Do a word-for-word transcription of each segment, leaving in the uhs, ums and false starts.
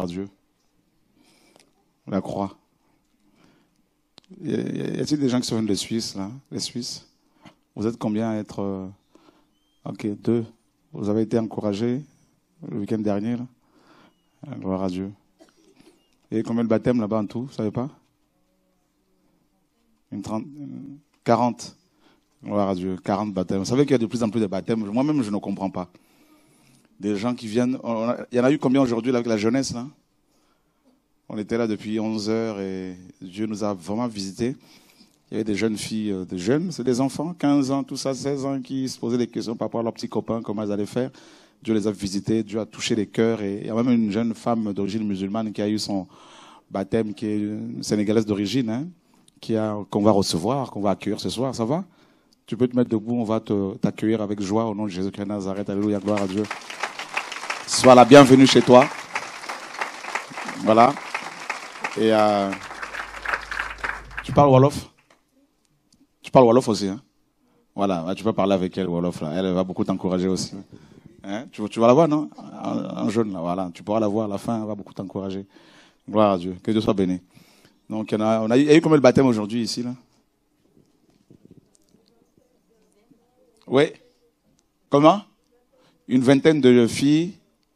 Gloire à Dieu. La croix. Y a-t-il des gens qui sont de Suisse, là? Les Suisses? Vous êtes combien à être... Euh... Ok, deux. Vous avez été encouragés le week-end dernier, là? Gloire à Dieu. Et combien de baptêmes là-bas en tout, vous ne savez pas? Une trente, quarante. Gloire à Dieu, quarante baptêmes. Vous savez qu'il y a de plus en plus de baptêmes. Moi-même, je ne comprends pas. Des gens qui viennent... A... Il y en a eu combien aujourd'hui avec la jeunesse, là? On était là depuis onze heures et Dieu nous a vraiment visités. Il y avait des jeunes filles, des jeunes, c'est des enfants, quinze ans, tout ça, seize ans, qui se posaient des questions par rapport à leurs petits copains, comment ils allaient faire. Dieu les a visités, Dieu a touché les cœurs. Et il y a même une jeune femme d'origine musulmane qui a eu son baptême, qui est une sénégalaise d'origine, hein, qui a, qu'on va recevoir, qu'on va accueillir ce soir. Ça va? Tu peux te mettre debout, on va te, t'accueillir avec joie au nom de Jésus-Christ de Nazareth. Alléluia, gloire à Dieu. Sois la bienvenue chez toi. Voilà. Et euh, tu parles Wolof? Tu parles Wolof aussi, hein? Voilà, tu peux parler avec elle, Wolof, là. Elle va beaucoup t'encourager aussi. Hein? Tu, tu vas la voir, non? En, en jaune, là, voilà. Tu pourras la voir à la fin, elle va beaucoup t'encourager. Gloire à Dieu. Que Dieu soit béni. Donc, il y, en a, on a eu, il y a eu combien de baptêmes aujourd'hui ici, là? Oui. Comment? Une vingtaine de filles.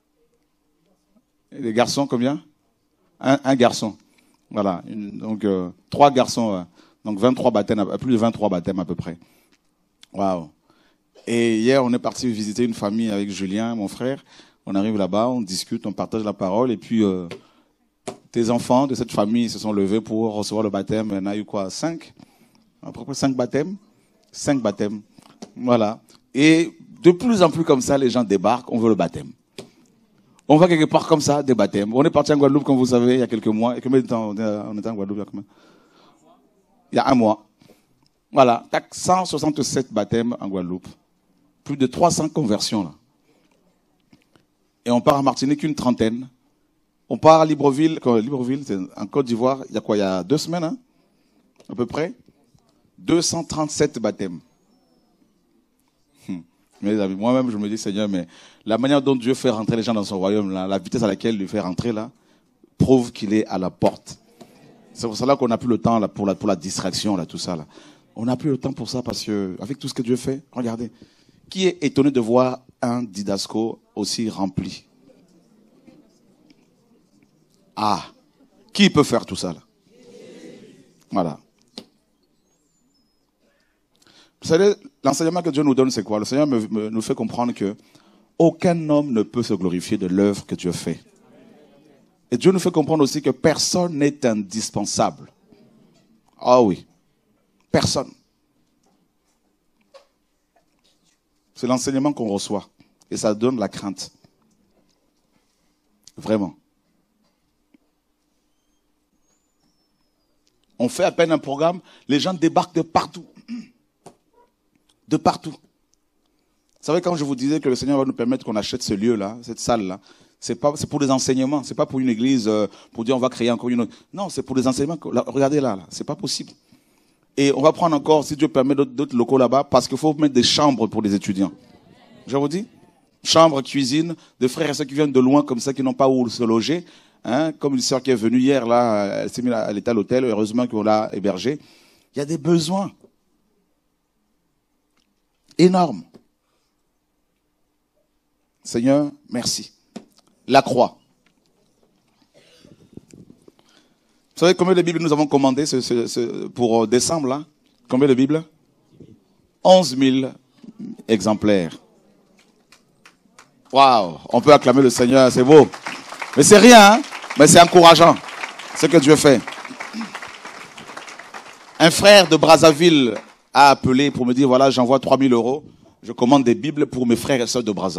Et des garçons, combien? Un, un garçon. Voilà. Une, donc, euh, trois garçons. Euh, donc, vingt-trois baptêmes, plus de vingt-trois baptêmes à peu près. Waouh. Et hier, on est parti visiter une famille avec Julien, mon frère. On arrive là-bas, on discute, on partage la parole. Et puis, euh, tes enfants de cette famille se sont levés pour recevoir le baptême. Il y en a eu quoi? Cinq? À peu près cinq baptêmes? Cinq baptêmes. Voilà. Et de plus en plus comme ça, les gens débarquent, on veut le baptême. On va quelque part comme ça, des baptêmes. On est parti en Guadeloupe, comme vous savez, il y a quelques mois. Et combien de temps on était en Guadeloupe? Il y a combien? Il y a un mois. Voilà. cent soixante-sept baptêmes en Guadeloupe. Plus de trois cents conversions, là. Et on part à Martinique, une trentaine. On part à Libreville, Libreville, c'est en Côte d'Ivoire, il y a quoi? Il y a deux semaines, hein, à peu près. deux cent trente-sept baptêmes. Hum. Mais moi-même, je me dis, Seigneur, mais la manière dont Dieu fait rentrer les gens dans son royaume, là, la vitesse à laquelle il lui fait rentrer, là, prouve qu'il est à la porte. C'est pour cela qu'on n'a plus le temps là, pour, la, pour la distraction, là, tout ça. Là. On n'a plus le temps pour ça parce que, avec tout ce que Dieu fait, regardez. Qui est étonné de voir un didasco aussi rempli? Ah, qui peut faire tout ça là? Voilà. Vous savez, l'enseignement que Dieu nous donne, c'est quoi? Le Seigneur me, me, nous fait comprendre que aucun homme ne peut se glorifier de l'œuvre que Dieu fait. Et Dieu nous fait comprendre aussi que personne n'est indispensable. Ah oui, personne. C'est l'enseignement qu'on reçoit. Et ça donne la crainte. Vraiment. On fait à peine un programme, les gens débarquent de partout. De partout. Vous savez, quand je vous disais que le Seigneur va nous permettre qu'on achète ce lieu-là, cette salle-là, c'est pas, c'est pour des enseignements. C'est pas pour une église, euh, pour dire on va créer encore une autre. Non, c'est pour des enseignements. Là, regardez là, là. C'est pas possible. Et on va prendre encore, si Dieu permet, d'autres locaux là-bas, parce qu'il faut mettre des chambres pour les étudiants. Je vous dis, chambre, cuisine, des frères et sœurs qui viennent de loin comme ça, qui n'ont pas où se loger. Hein, comme une sœur qui est venue hier, là, elle s'est mise à l'état à l'hôtel, heureusement qu'on l'a hébergée. Il y a des besoins énormes. Seigneur, merci. La croix. Vous savez combien de Bibles nous avons commandé ce, ce, ce, pour décembre, là? Combien de Bibles? onze mille exemplaires. Waouh! On peut acclamer le Seigneur, c'est beau. Mais c'est rien, hein? Mais c'est encourageant, ce que Dieu fait. Un frère de Brazzaville a appelé pour me dire, voilà, j'envoie trois mille euros, je commande des Bibles pour mes frères et sœurs de Brazza.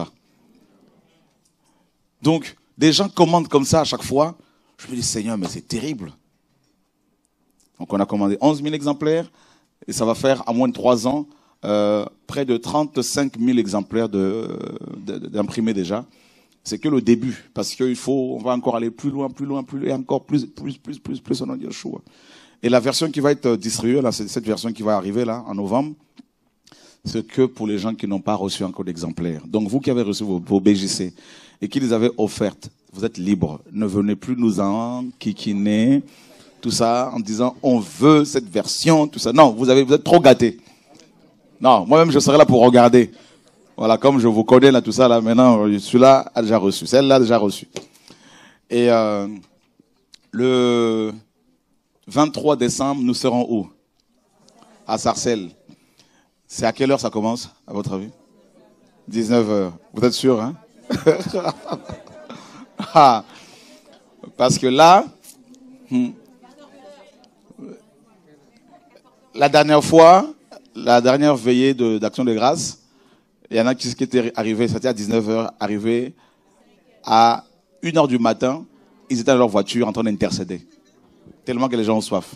Donc, des gens commandent comme ça à chaque fois. Je me dis, Seigneur, mais c'est terrible. Donc, on a commandé onze mille exemplaires et ça va faire, à moins de trois ans, euh, près de trente-cinq mille exemplaires de, de, d'imprimés déjà. C'est que le début, parce qu'il faut, on va encore aller plus loin, plus loin, plus loin, et encore plus, plus, plus, plus, plus, au nom de Yeshua. Et la version qui va être distribuée, là, c'est cette version qui va arriver là, en novembre, c'est que pour les gens qui n'ont pas reçu encore d'exemplaires. Donc, vous qui avez reçu vos, vos B J C et qui les avez offertes, vous êtes libres. Ne venez plus nous enquiquiner, tout ça, en disant on veut cette version, tout ça. Non, vous avez, vous êtes trop gâtés. Non, moi-même je serai là pour regarder. Voilà, comme je vous connais là, tout ça là, maintenant, celui-là a déjà reçu, celle-là a déjà reçu. Et euh, le vingt-trois décembre, nous serons où? À Sarcelles. C'est à quelle heure ça commence, à votre avis? dix-neuf heures. Vous êtes sûr, hein? Ah, parce que là, hmm, la dernière fois, la dernière veillée de, d'action de grâce, il y en a qui, qui étaient arrivés, c'était à dix-neuf heures, arrivés à une heure du matin, ils étaient dans leur voiture en train d'intercéder. Tellement que les gens ont soif.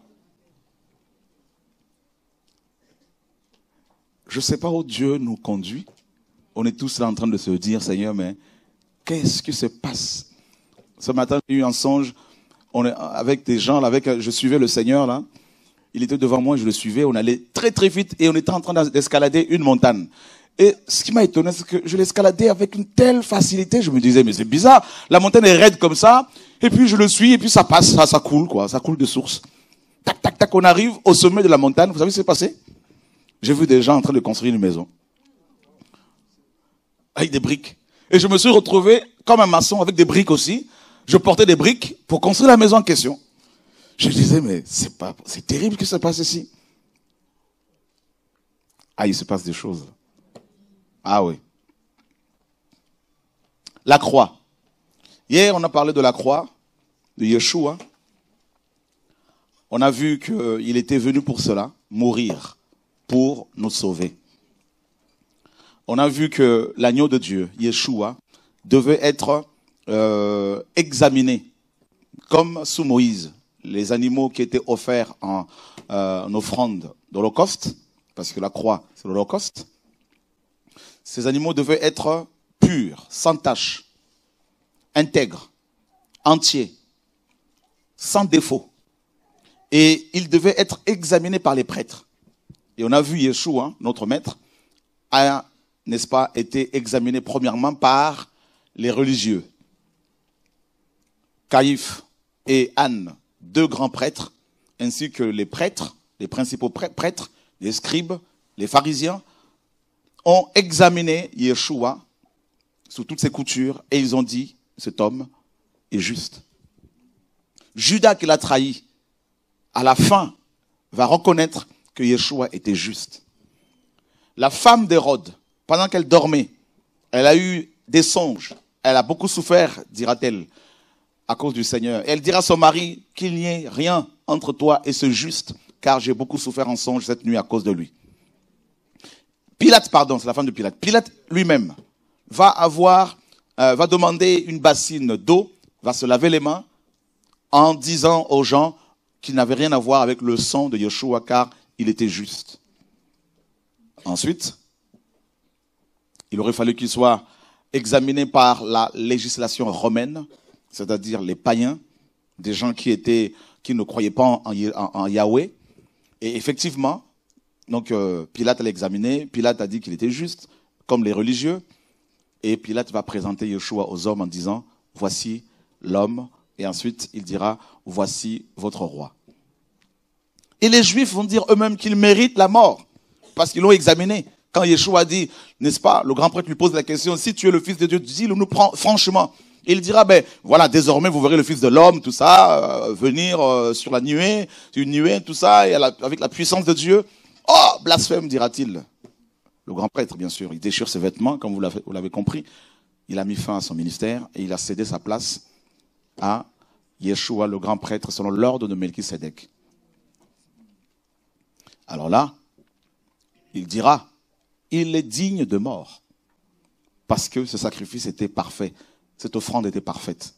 Je ne sais pas où Dieu nous conduit. On est tous là en train de se dire, Seigneur, mais qu'est-ce qui se passe? Ce matin, j'ai eu un songe, on est avec des gens, là, avec, je suivais le Seigneur, là. Il était devant moi, je le suivais, on allait très très vite et on était en train d'escalader une montagne. Et ce qui m'a étonné, c'est que je l'escaladais avec une telle facilité, je me disais, mais c'est bizarre, la montagne est raide comme ça, et puis je le suis, et puis ça passe, ça, ça coule, quoi, ça coule de source. Tac, tac, tac, on arrive au sommet de la montagne, vous savez ce qui s'est passé? J'ai vu des gens en train de construire une maison. Avec des briques. Et je me suis retrouvé comme un maçon avec des briques aussi. Je portais des briques pour construire la maison en question. Je disais, mais c'est pas, c'est terrible que ça passe ici. Ah, il se passe des choses. Ah oui. La croix. Hier, on a parlé de la croix, de Yeshua. On a vu qu'il était venu pour cela, mourir, pour nous sauver. On a vu que l'agneau de Dieu, Yeshua, devait être euh, examiné, comme sous Moïse. Les animaux qui étaient offerts en, euh, en offrande d'Holocauste, parce que la croix, c'est l'Holocauste, ces animaux devaient être purs, sans tache, intègres, entiers, sans défaut. Et ils devaient être examinés par les prêtres. Et on a vu Yeshua, notre maître, a, n'est-ce pas, été examiné premièrement par les religieux. Caïphe et Anne, deux grands prêtres, ainsi que les prêtres, les principaux prêtres, les scribes, les pharisiens, ont examiné Yeshua sous toutes ses coutures et ils ont dit, cet homme est juste. Judas qui l'a trahi, à la fin, va reconnaître que Yeshua était juste. La femme d'Hérode, pendant qu'elle dormait, elle a eu des songes. Elle a beaucoup souffert, dira-t-elle, à cause du Seigneur. Elle dira à son mari qu'il n'y ait rien entre toi et ce juste, car j'ai beaucoup souffert en songe cette nuit à cause de lui. Pilate, pardon, c'est la femme de Pilate. Pilate lui-même va avoir, euh, va demander une bassine d'eau, va se laver les mains en disant aux gens qu'il n'avait rien à voir avec le sang de Yeshua, car il était juste. Ensuite, il aurait fallu qu'il soit examiné par la législation romaine, c'est-à-dire les païens, des gens qui étaient, qui ne croyaient pas en, en, en Yahweh. Et effectivement, donc euh, Pilate l'a examiné, Pilate a dit qu'il était juste, comme les religieux, et Pilate va présenter Yeshua aux hommes en disant, voici l'homme, et ensuite il dira, voici votre roi. Et les Juifs vont dire eux-mêmes qu'ils méritent la mort, parce qu'ils l'ont examiné. Quand Yeshua dit, n'est-ce pas, le grand prêtre lui pose la question, si tu es le Fils de Dieu, dis-le nous franchement. Et il dira, ben voilà, désormais vous verrez le Fils de l'homme, tout ça, euh, venir euh, sur la nuée, une nuée, tout ça, et la, avec la puissance de Dieu. Oh, blasphème, dira-t-il. Le grand prêtre, bien sûr, il déchire ses vêtements, comme vous l'avez, vous l'avez compris. Il a mis fin à son ministère et il a cédé sa place à Yeshua, le grand prêtre, selon l'ordre de Melchisédek. Alors là, il dira, il est digne de mort, parce que ce sacrifice était parfait, cette offrande était parfaite.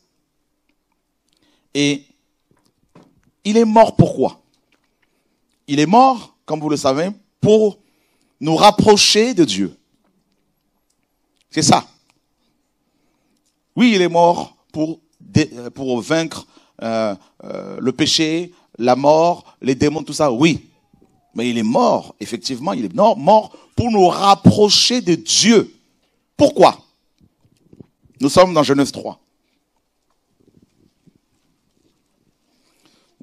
Et il est mort pourquoi? Il est mort, comme vous le savez, pour nous rapprocher de Dieu. C'est ça. Oui, il est mort pour, pour vaincre euh, euh, le péché, la mort, les démons, tout ça, oui. Mais il est mort, effectivement, il est mort, mort pour nous rapprocher de Dieu. Pourquoi? Nous sommes dans Genèse trois.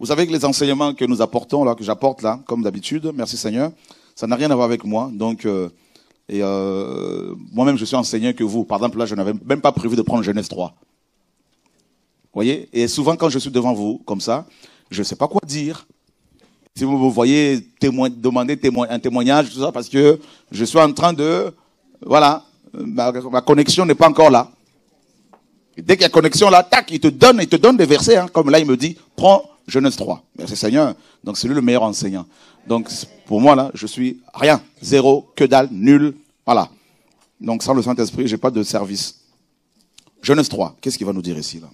Vous savez que les enseignements que nous apportons, là, que j'apporte là, comme d'habitude, merci Seigneur, ça n'a rien à voir avec moi. Donc, euh, et euh, moi-même, je suis enseignant que vous. Par exemple, là, je n'avais même pas prévu de prendre Genèse trois. Vous voyez? Et souvent, quand je suis devant vous, comme ça, je ne sais pas quoi dire. Si vous me voyez témoin, demander témoin, un témoignage, tout ça, parce que je suis en train de... Voilà, ma, ma connexion n'est pas encore là. Et dès qu'il y a connexion là, tac, il te donne, il te donne des versets. Hein, comme là, il me dit, prends Genèse trois. Merci Seigneur. Donc, c'est lui le meilleur enseignant. Donc, pour moi, là, je suis rien. Zéro, que dalle, nul. Voilà. Donc, sans le Saint-Esprit, j'ai pas de service. Genèse trois. Qu'est-ce qu'il va nous dire ici, là?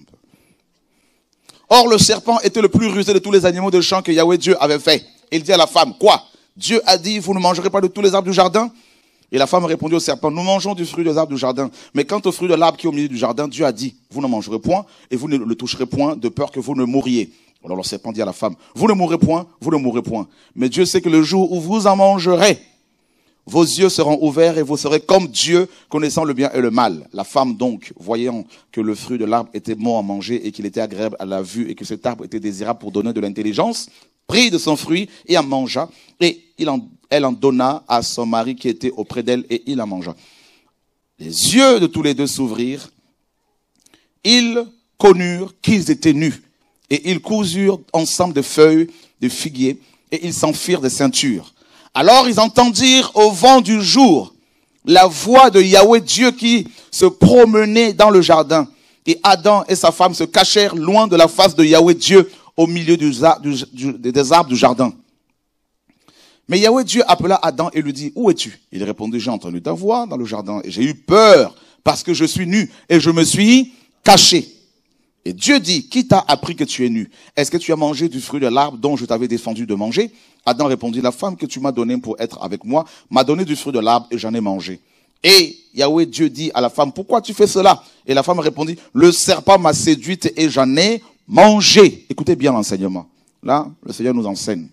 Or, le serpent était le plus rusé de tous les animaux de champ que Yahweh Dieu avait fait. Il dit à la femme, quoi? Dieu a dit, vous ne mangerez pas de tous les arbres du jardin? Et la femme répondit au serpent, nous mangeons du fruit des arbres du jardin. Mais quant au fruit de l'arbre qui est au milieu du jardin, Dieu a dit, vous ne mangerez point et vous ne le toucherez point de peur que vous ne mouriez. Alors le serpent dit à la femme, vous ne mourrez point, vous ne mourrez point. Mais Dieu sait que le jour où vous en mangerez, vos yeux seront ouverts et vous serez comme Dieu, connaissant le bien et le mal. La femme donc, voyant que le fruit de l'arbre était bon à manger et qu'il était agréable à la vue et que cet arbre était désirable pour donner de l'intelligence, prit de son fruit et en mangea. Et il en, elle en donna à son mari qui était auprès d'elle et il en mangea. Les yeux de tous les deux s'ouvrirent. Ils connurent qu'ils étaient nus. Et ils cousurent ensemble de feuilles de figuier et ils s'en firent des ceintures. Alors ils entendirent au vent du jour la voix de Yahweh Dieu qui se promenait dans le jardin. Et Adam et sa femme se cachèrent loin de la face de Yahweh Dieu au milieu du, du, du, des arbres du jardin. Mais Yahweh Dieu appela Adam et lui dit, où es-tu? Il répondit, j'ai entendu ta voix dans le jardin et j'ai eu peur parce que je suis nu et je me suis caché. Et Dieu dit, qui t'a appris que tu es nu? Est-ce que tu as mangé du fruit de l'arbre dont je t'avais défendu de manger? Adam répondit, la femme que tu m'as donnée pour être avec moi m'a donné du fruit de l'arbre et j'en ai mangé. Et Yahweh Dieu dit à la femme, pourquoi tu fais cela? Et la femme répondit, le serpent m'a séduite et j'en ai mangé. Écoutez bien l'enseignement. Là, le Seigneur nous enseigne.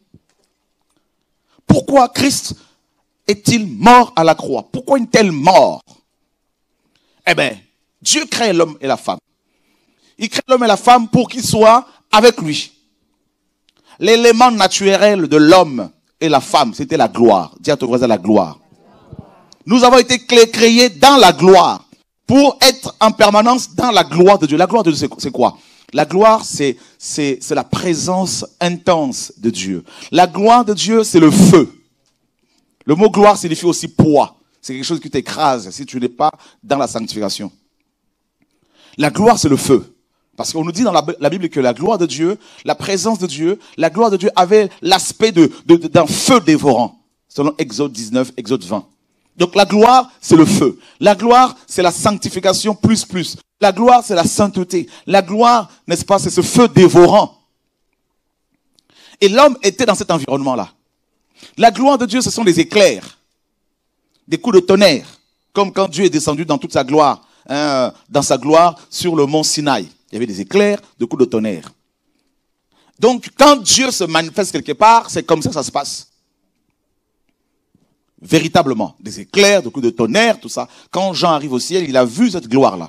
Pourquoi Christ est-il mort à la croix? Pourquoi une telle mort? Eh bien, Dieu crée l'homme et la femme. Il crée l'homme et la femme pour qu'ils soient avec lui. L'élément naturel de l'homme et la femme, c'était la gloire. Dis à ton voisin la gloire. Nous avons été créés dans la gloire pour être en permanence dans la gloire de Dieu. La gloire de Dieu, c'est quoi? La gloire, c'est c'est c'est la présence intense de Dieu. La gloire de Dieu, c'est le feu. Le mot gloire signifie aussi poids. C'est quelque chose qui t'écrase si tu n'es pas dans la sanctification. La gloire, c'est le feu. Parce qu'on nous dit dans la, la Bible que la gloire de Dieu, la présence de Dieu, la gloire de Dieu avait l'aspect de, de, de, d'un feu dévorant. Selon Exode dix-neuf, Exode vingt. Donc la gloire, c'est le feu. La gloire, c'est la sanctification plus plus. La gloire, c'est la sainteté. La gloire, n'est-ce pas, c'est ce feu dévorant. Et l'homme était dans cet environnement-là. La gloire de Dieu, ce sont des éclairs, des coups de tonnerre, comme quand Dieu est descendu dans toute sa gloire, hein, dans sa gloire sur le mont Sinaï. Il y avait des éclairs, des coups de tonnerre. Donc, quand Dieu se manifeste quelque part, c'est comme ça que ça se passe. Véritablement. Des éclairs, des coups de tonnerre, tout ça. Quand Jean arrive au ciel, il a vu cette gloire-là.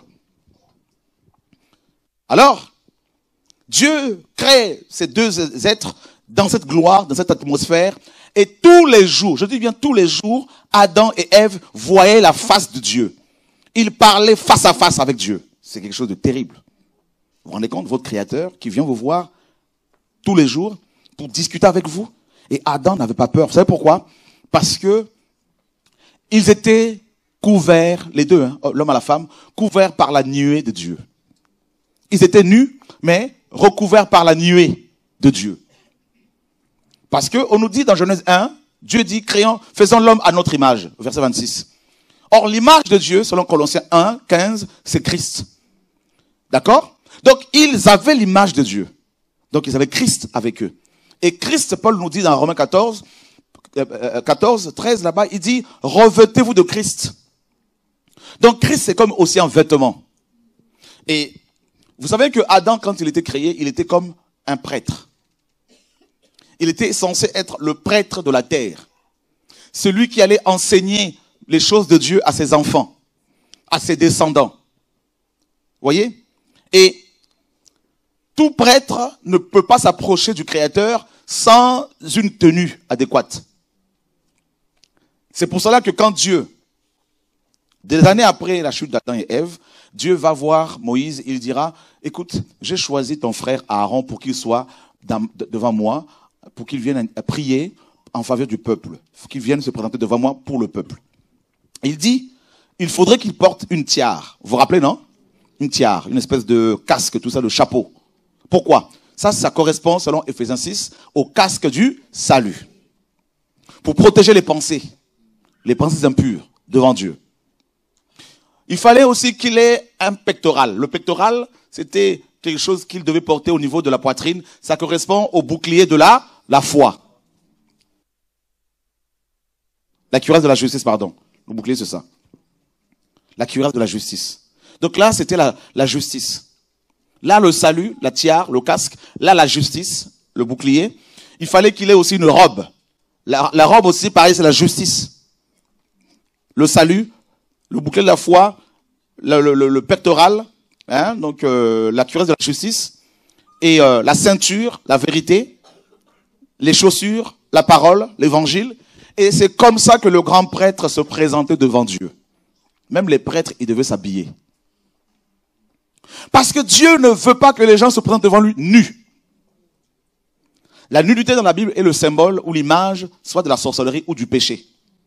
Alors, Dieu crée ces deux êtres dans cette gloire, dans cette atmosphère. Et tous les jours, je dis bien tous les jours, Adam et Ève voyaient la face de Dieu. Ils parlaient face à face avec Dieu. C'est quelque chose de terrible. Vous vous rendez compte, votre Créateur qui vient vous voir tous les jours pour discuter avec vous. Et Adam n'avait pas peur. Vous savez pourquoi? Parce que ils étaient couverts, les deux, hein, l'homme et la femme, couverts par la nuée de Dieu. Ils étaient nus, mais recouverts par la nuée de Dieu. Parce que on nous dit dans Genèse un, Dieu dit, créons, faisons l'homme à notre image, verset vingt-six. Or, l'image de Dieu, selon Colossiens un, quinze, c'est Christ. D'accord? Donc, ils avaient l'image de Dieu. Donc, ils avaient Christ avec eux. Et Christ, Paul nous dit dans Romains quatorze, quatorze, treize, là-bas, il dit, revêtez-vous de Christ. Donc, Christ, c'est comme aussi un vêtement. Et vous savez que Adam, quand il était créé, il était comme un prêtre. Il était censé être le prêtre de la terre. Celui qui allait enseigner les choses de Dieu à ses enfants, à ses descendants. Vous voyez? Et tout prêtre ne peut pas s'approcher du Créateur sans une tenue adéquate. C'est pour cela que quand Dieu, des années après la chute d'Adam et Ève, Dieu va voir Moïse, il dira, écoute, j'ai choisi ton frère Aaron pour qu'il soit dans, devant moi, pour qu'il vienne prier en faveur du peuple, pour qu'il vienne se présenter devant moi pour le peuple. Il dit, il faudrait qu'il porte une tiare. Vous vous rappelez, non? Une tiare, une espèce de casque, tout ça, de chapeau. Pourquoi? Ça, ça correspond, selon Éphésiens six, au casque du salut. Pour protéger les pensées, les pensées impures devant Dieu. Il fallait aussi qu'il ait un pectoral. Le pectoral, c'était quelque chose qu'il devait porter au niveau de la poitrine. Ça correspond au bouclier de la, la foi. La cuirasse de la justice, pardon. Le bouclier, c'est ça. La cuirasse de la justice. Donc là, c'était la, la justice. Là, le salut, la tiare, le casque. Là, la justice, le bouclier. Il fallait qu'il ait aussi une robe. La, la robe aussi, pareil, c'est la justice. Le salut, le bouclier de la foi, le, le, le, le pectoral, hein, donc euh, la cuirasse de la justice, et euh, la ceinture, la vérité, les chaussures, la parole, l'évangile. Et c'est comme ça que le grand prêtre se présentait devant Dieu. Même les prêtres, ils devaient s'habiller. Parce que Dieu ne veut pas que les gens se présentent devant lui nus. La nudité dans la Bible est le symbole ou l'image soit de la sorcellerie ou du péché.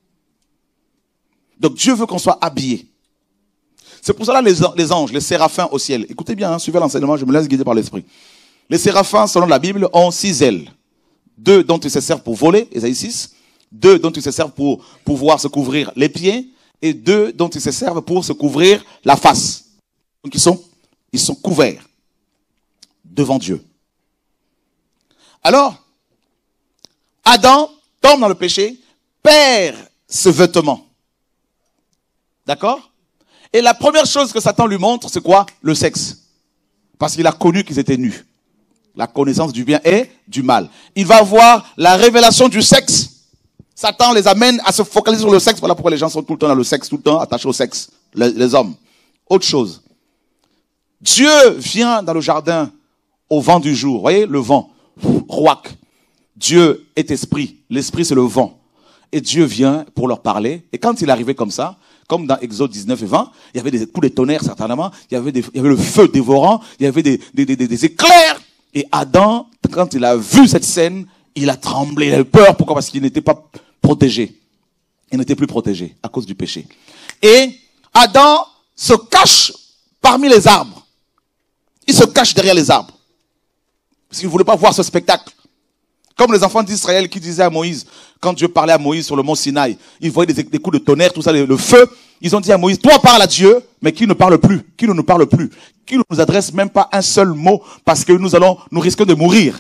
Donc Dieu veut qu'on soit habillé. C'est pour cela les, les anges, les séraphins au ciel. Écoutez bien, hein, suivez l'enseignement, je me laisse guider par l'esprit. Les séraphins, selon la Bible, ont six ailes. Deux dont ils se servent pour voler, Ésaïe six. Deux dont ils se servent pour pouvoir se couvrir les pieds. Et deux dont ils se servent pour se couvrir la face. Donc ils sont, ils sont couverts devant Dieu. Alors, Adam tombe dans le péché, perd ce vêtement. D'accord? Et la première chose que Satan lui montre, c'est quoi? Le sexe. Parce qu'il a connu qu'ils étaient nus. La connaissance du bien et du mal. Il va voir la révélation du sexe. Satan les amène à se focaliser sur le sexe. Voilà pourquoi les gens sont tout le temps dans le sexe, tout le temps attachés au sexe. Les, les hommes. Autre chose. Dieu vient dans le jardin au vent du jour. Vous voyez, le vent. Rouac. Dieu est esprit. L'esprit, c'est le vent. Et Dieu vient pour leur parler. Et quand il arrivait comme ça, comme dans Exode dix-neuf et vingt, il y avait des coups de tonnerre certainement, il y avait, des, il y avait le feu dévorant, il y avait des, des, des, des, des éclairs. Et Adam, quand il a vu cette scène, il a tremblé, il a eu peur. Pourquoi? Parce qu'il n'était pas protégé. Il n'était plus protégé à cause du péché. Et Adam se cache parmi les arbres. Il se cache derrière les arbres. Parce qu'il ne voulait pas voir ce spectacle. Comme les enfants d'Israël qui disaient à Moïse, quand Dieu parlait à Moïse sur le mont Sinaï, ils voyaient des, des coups de tonnerre, tout ça, le, le feu. Ils ont dit à Moïse, toi parle à Dieu, mais qui ne parle plus, qui ne nous parle plus, qui ne nous adresse même pas un seul mot, parce que nous allons, nous risquons de mourir.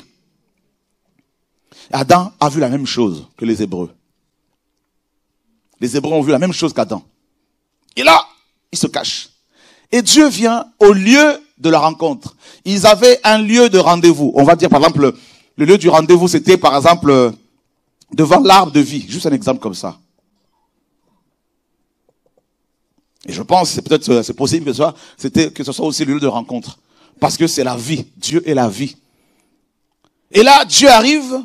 Adam a vu la même chose que les Hébreux. Les Hébreux ont vu la même chose qu'Adam. Et là, ils se cachent. Et Dieu vient au lieu de la rencontre. Ils avaient un lieu de rendez-vous. On va dire par exemple, le lieu du rendez-vous, c'était par exemple devant l'arbre de vie. Juste un exemple comme ça. Et je pense, c'est peut-être, c'est possible que ce soit, c'était, que ce soit aussi le lieu de rencontre. Parce que c'est la vie. Dieu est la vie. Et là, Dieu arrive,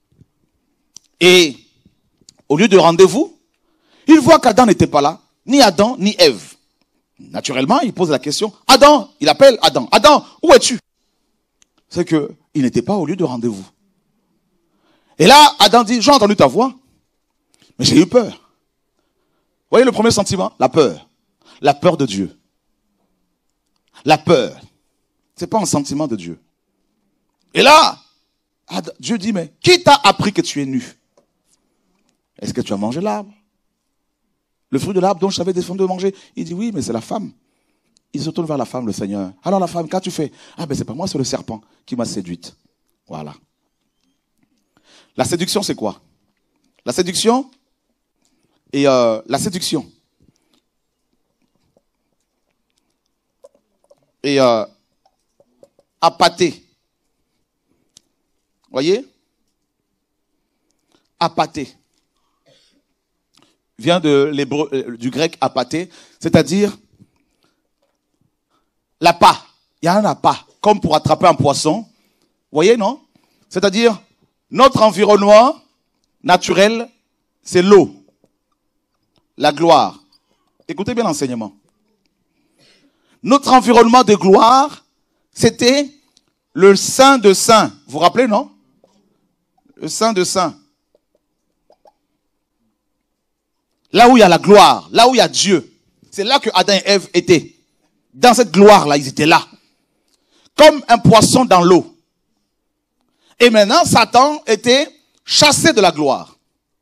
et au lieu de rendez-vous, il voit qu'Adam n'était pas là, ni Adam, ni Ève. Naturellement, il pose la question, Adam, il appelle Adam, Adam, où es-tu? C'est que il n'était pas au lieu de rendez-vous. Et là, Adam dit, j'ai entendu ta voix, mais j'ai eu peur. Vous voyez le premier sentiment? La peur. La peur de Dieu. La peur. C'est pas un sentiment de Dieu. Et là, Dieu dit, mais qui t'a appris que tu es nu? Est-ce que tu as mangé l'arbre? Le fruit de l'arbre dont je t'avais défendu de manger? Il dit, oui, mais c'est la femme. Il se tourne vers la femme, le Seigneur. Alors la femme, qu'as-tu fait? Ah ben c'est pas moi, c'est le serpent qui m'a séduite. Voilà. La séduction, c'est quoi? La séduction, et euh, la séduction, et euh, appâter. Voyez? Appâter. Vient de l'hébreu, euh, du grec appâter, c'est-à-dire l'appât. Il y a un appât, comme pour attraper un poisson. Vous voyez, non? C'est-à-dire, notre environnement naturel, c'est l'eau, la gloire. Écoutez bien l'enseignement. Notre environnement de gloire, c'était le Saint de Saints. Vous vous rappelez, non? Le Saint de Saints. Là où il y a la gloire, là où il y a Dieu. C'est là que Adam et Ève étaient. Dans cette gloire-là, ils étaient là. Comme un poisson dans l'eau. Et maintenant, Satan était chassé de la gloire.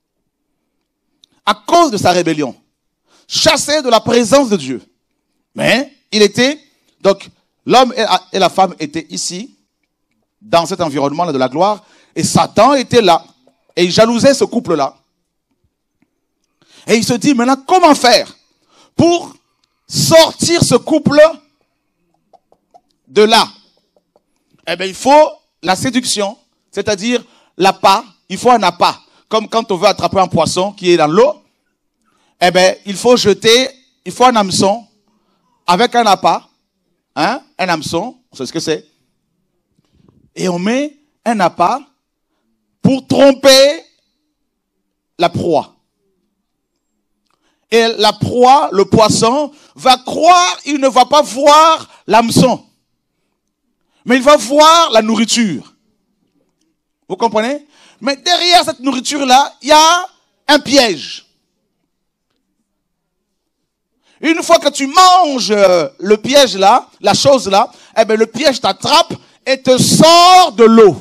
À cause de sa rébellion. Chassé de la présence de Dieu. Mais, il était, donc, l'homme et la femme étaient ici, dans cet environnement-là de la gloire, et Satan était là, et il jalousait ce couple-là. Et il se dit, maintenant, comment faire pour sortir ce couple de là? Eh bien, il faut la séduction, c'est-à-dire l'appât, il faut un appât. Comme quand on veut attraper un poisson qui est dans l'eau, eh bien, il faut jeter, il faut un hameçon, avec un appât, hein, un hameçon, c'est ce que c'est. Et on met un appât pour tromper la proie. Et la proie, le poisson, va croire, il ne va pas voir l'hameçon. Mais il va voir la nourriture. Vous comprenez? Mais derrière cette nourriture-là, il y a un piège. Une fois que tu manges le piège là, la chose là, eh bien le piège t'attrape et te sort de l'eau.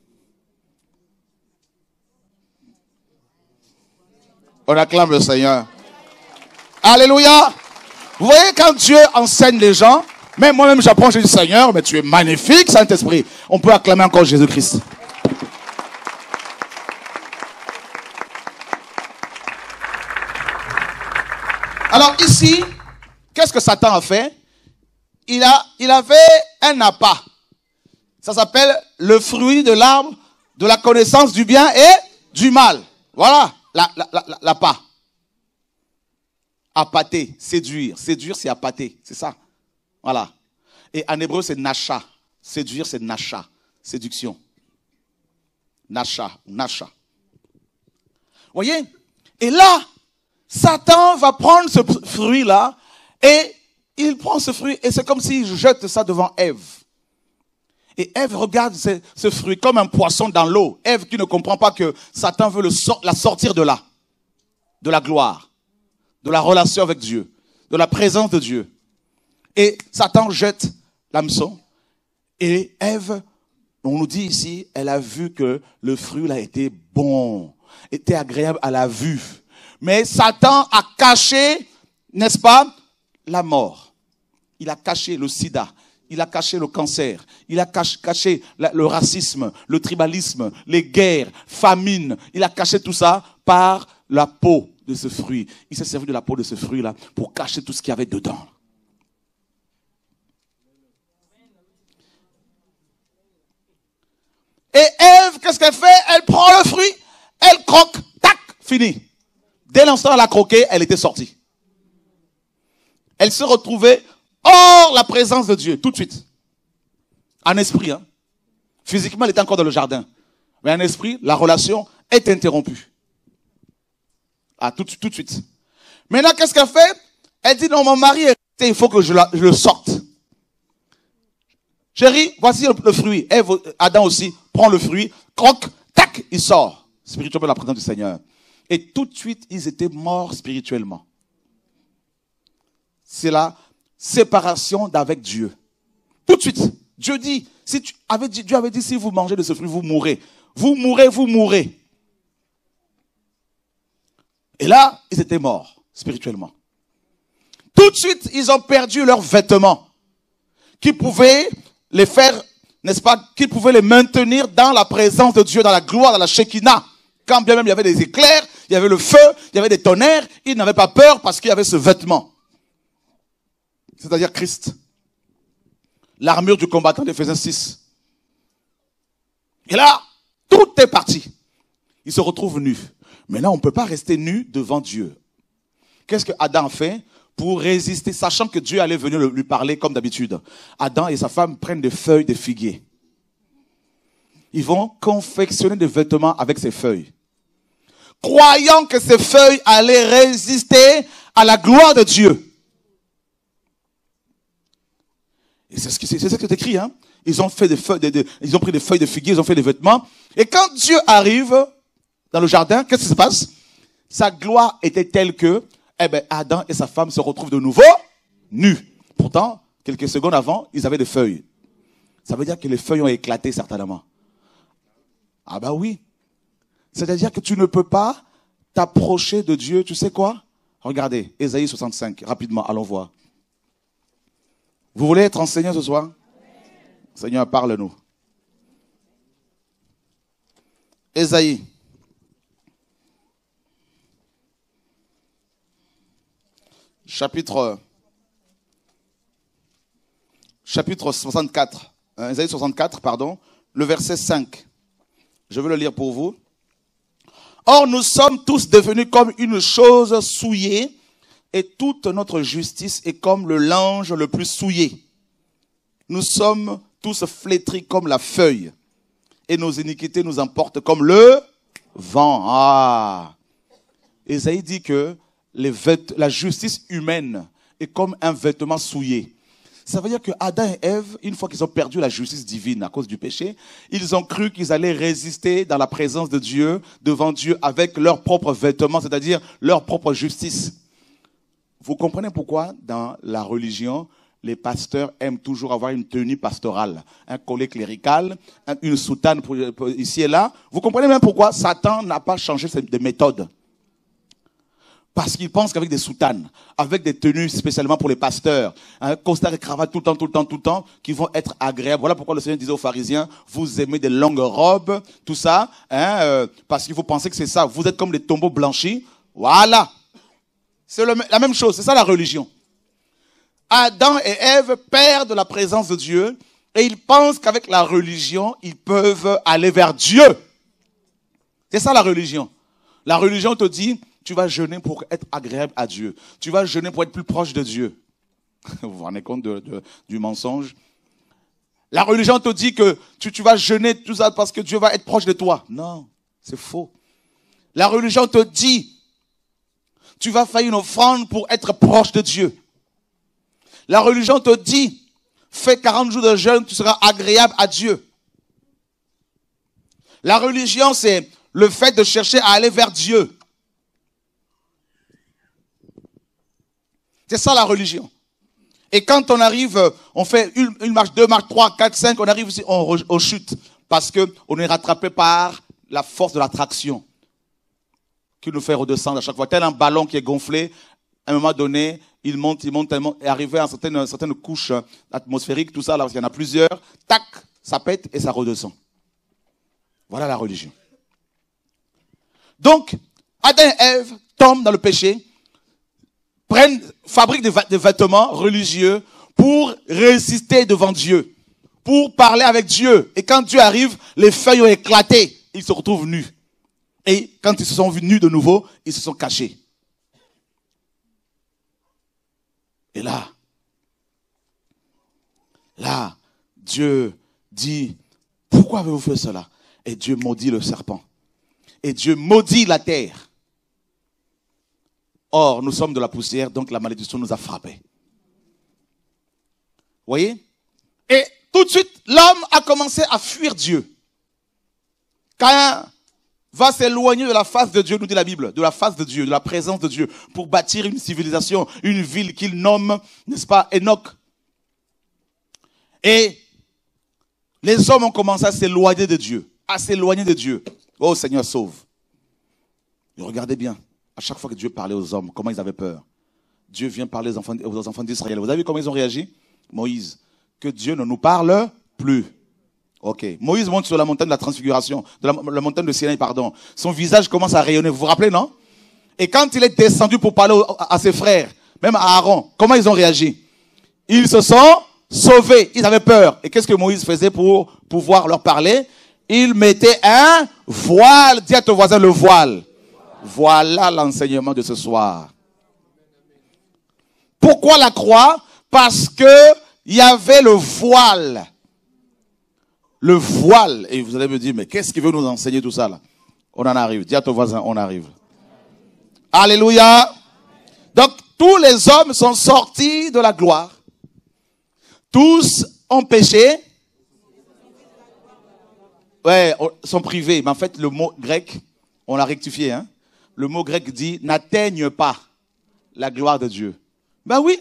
On acclame le Seigneur. Alléluia. Vous voyez quand Dieu enseigne les gens, même moi-même j'apprends, je dis Seigneur, mais tu es magnifique Saint-Esprit. On peut acclamer encore Jésus-Christ. Alors ici, qu'est-ce que Satan a fait? Il, a, il avait un appât. Ça s'appelle le fruit de l'arbre de la connaissance du bien et du mal. Voilà l'appât. La, la, la, la Appâter, séduire. Séduire, c'est appâter. C'est ça. Voilà. Et en hébreu, c'est nasha. Séduire, c'est nasha. Séduction. Nasha. Nasha. Vous voyez? Et là, Satan va prendre ce fruit-là et il prend ce fruit et c'est comme s'il jette ça devant Ève. Et Ève regarde ce, ce fruit comme un poisson dans l'eau. Ève qui ne comprend pas que Satan veut le sor- la sortir de là, de la gloire, de la relation avec Dieu, de la présence de Dieu. Et Satan jette l'hameçon et Ève, on nous dit ici, elle a vu que le fruit là était bon, était agréable à la vue. Mais Satan a caché, n'est-ce pas, la mort. Il a caché le sida. Il a caché le cancer. Il a caché, caché la, le racisme, le tribalisme, les guerres, famine. Il a caché tout ça par la peau de ce fruit. Il s'est servi de la peau de ce fruit-là pour cacher tout ce qu'il y avait dedans. Et Ève, qu'est-ce qu'elle fait? Elle prend le fruit, elle croque, tac, fini. Dès l'instant où elle a croqué, elle était sortie. Elle se retrouvait hors la présence de Dieu, tout de suite. En esprit, hein. Physiquement, elle était encore dans le jardin. Mais en esprit, la relation est interrompue. Ah, tout, tout de suite. Maintenant, qu'est-ce qu'elle fait? Elle dit, non, mon mari est resté, il faut que je, la, je le sorte. Chérie, voici le, le fruit. Ève, Adam aussi, prend le fruit, croque, tac, il sort. Spirituellement, la présence du Seigneur. Et tout de suite, ils étaient morts spirituellement. C'est la séparation d'avec Dieu. Tout de suite. Dieu dit, si tu avais dit, Dieu avait dit, si vous mangez de ce fruit, vous mourrez. Vous mourrez, vous mourrez. Et là, ils étaient morts, spirituellement. Tout de suite, ils ont perdu leurs vêtements. Qui pouvaient les faire, n'est-ce pas, qui pouvaient les maintenir dans la présence de Dieu, dans la gloire, dans la Shekinah. Quand bien même il y avait des éclairs, il y avait le feu, il y avait des tonnerres, ils n'avaient pas peur parce qu'il y avait ce vêtement. C'est-à-dire Christ. L'armure du combattant d'Éphésiens six. Et là, tout est parti. Ils se retrouvent nus. Maintenant, on ne peut pas rester nus devant Dieu. Qu'est-ce que Adam fait pour résister, sachant que Dieu allait venir lui parler comme d'habitude. Adam et sa femme prennent des feuilles de figuier. Ils vont confectionner des vêtements avec ces feuilles, croyant que ces feuilles allaient résister à la gloire de Dieu. Et c'est ce qui c'est ce qui est écrit, hein. Ils ont fait des feuilles, de, de, ils ont pris des feuilles de figuier, ils ont fait des vêtements. Et quand Dieu arrive dans le jardin, qu'est-ce qui se passe? Sa gloire était telle que, eh ben, Adam et sa femme se retrouvent de nouveau nus. Pourtant, quelques secondes avant, ils avaient des feuilles. Ça veut dire que les feuilles ont éclaté certainement. Ah bah oui. C'est-à-dire que tu ne peux pas t'approcher de Dieu. Tu sais quoi? Regardez, Ésaïe soixante-cinq, rapidement, allons voir. Vous voulez être enseigné ce soir? Seigneur, parle-nous. Ésaïe. Chapitre, chapitre soixante-quatre. Euh, Ésaïe soixante-quatre, pardon. Le verset cinq. Je veux le lire pour vous. Or, nous sommes tous devenus comme une chose souillée, et toute notre justice est comme le linge le plus souillé. Nous sommes tous flétris comme la feuille, et nos iniquités nous emportent comme le vent. Ah! Ésaïe dit que les vêt- la justice humaine est comme un vêtement souillé. Ça veut dire que Adam et Ève, une fois qu'ils ont perdu la justice divine à cause du péché, ils ont cru qu'ils allaient résister dans la présence de Dieu, devant Dieu, avec leurs propres vêtements, c'est-à-dire leur propre justice. Vous comprenez pourquoi dans la religion, les pasteurs aiment toujours avoir une tenue pastorale, un collet clérical, une soutane pour, pour ici et là. Vous comprenez même pourquoi Satan n'a pas changé de méthode. Parce qu'ils pensent qu'avec des soutanes, avec des tenues spécialement pour les pasteurs, un costard et cravate tout le temps, tout le temps, tout le temps, qui vont être agréables. Voilà pourquoi le Seigneur disait aux pharisiens, vous aimez des longues robes, tout ça, hein, euh, parce qu'il faut penser que c'est ça. Vous êtes comme des tombeaux blanchis. Voilà. C'est le, la même chose. C'est ça la religion. Adam et Ève perdent la présence de Dieu et ils pensent qu'avec la religion, ils peuvent aller vers Dieu. C'est ça la religion. La religion te dit, tu vas jeûner pour être agréable à Dieu. Tu vas jeûner pour être plus proche de Dieu. Vous vous rendez compte de, de, du mensonge? La religion te dit que tu, tu vas jeûner tout ça parce que Dieu va être proche de toi. Non, c'est faux. La religion te dit, tu vas faire une offrande pour être proche de Dieu. La religion te dit, fais quarante jours de jeûne, tu seras agréable à Dieu. La religion, c'est le fait de chercher à aller vers Dieu. C'est ça la religion. Et quand on arrive, on fait une, une marche, deux marches, trois, quatre, cinq, on arrive ici, on, on chute. Parce qu'on est rattrapé par la force de l'attraction qui nous fait redescendre à chaque fois. Tel un ballon qui est gonflé, à un moment donné, il monte, il monte tellement, et arrivé à certaines, certaines couches atmosphériques, tout ça, là, parce qu'il y en a plusieurs, tac, ça pète et ça redescend. Voilà la religion. Donc, Adam et Ève tombent dans le péché, prennent, fabriquent des, des vêtements religieux pour résister devant Dieu, pour parler avec Dieu. Et quand Dieu arrive, les feuilles ont éclaté, ils se retrouvent nus. Et quand ils se sont vus nus de nouveau, ils se sont cachés. Et là, là, Dieu dit, pourquoi avez-vous fait cela? Et Dieu maudit le serpent. Et Dieu maudit la terre. Or, nous sommes de la poussière, donc la malédiction nous a frappés. Vous voyez? Et tout de suite, l'homme a commencé à fuir Dieu. Caïn va s'éloigner de la face de Dieu, nous dit la Bible, de la face de Dieu, de la présence de Dieu, pour bâtir une civilisation, une ville qu'il nomme, n'est-ce pas, Enoch. Et les hommes ont commencé à s'éloigner de Dieu, à s'éloigner de Dieu. Oh Seigneur, sauve. Et regardez bien, à chaque fois que Dieu parlait aux hommes, comment ils avaient peur. Dieu vient parler aux enfants, aux enfants d'Israël. Vous avez vu comment ils ont réagi? Moïse, que Dieu ne nous parle plus. Ok. Moïse monte sur la montagne de la transfiguration, de la, la montagne de Sinaï, pardon. Son visage commence à rayonner. Vous vous rappelez, non? Et quand il est descendu pour parler à, à ses frères, même à Aaron, comment ils ont réagi? Ils se sont sauvés. Ils avaient peur. Et qu'est-ce que Moïse faisait pour pouvoir leur parler? Il mettait un voile. Dis à ton voisin le voile. Voilà l'enseignement de ce soir. Pourquoi la croix? Parce que il y avait le voile. Le voile. Et vous allez me dire, mais qu'est-ce qui veut nous enseigner tout ça là? On en arrive. Dis à ton voisin, on arrive. Alléluia. Donc, tous les hommes sont sortis de la gloire. Tous ont péché. Ouais, sont privés. Mais en fait, le mot grec, on l'a rectifié. Hein? Le mot grec dit, n'atteignent pas la gloire de Dieu. Ben oui.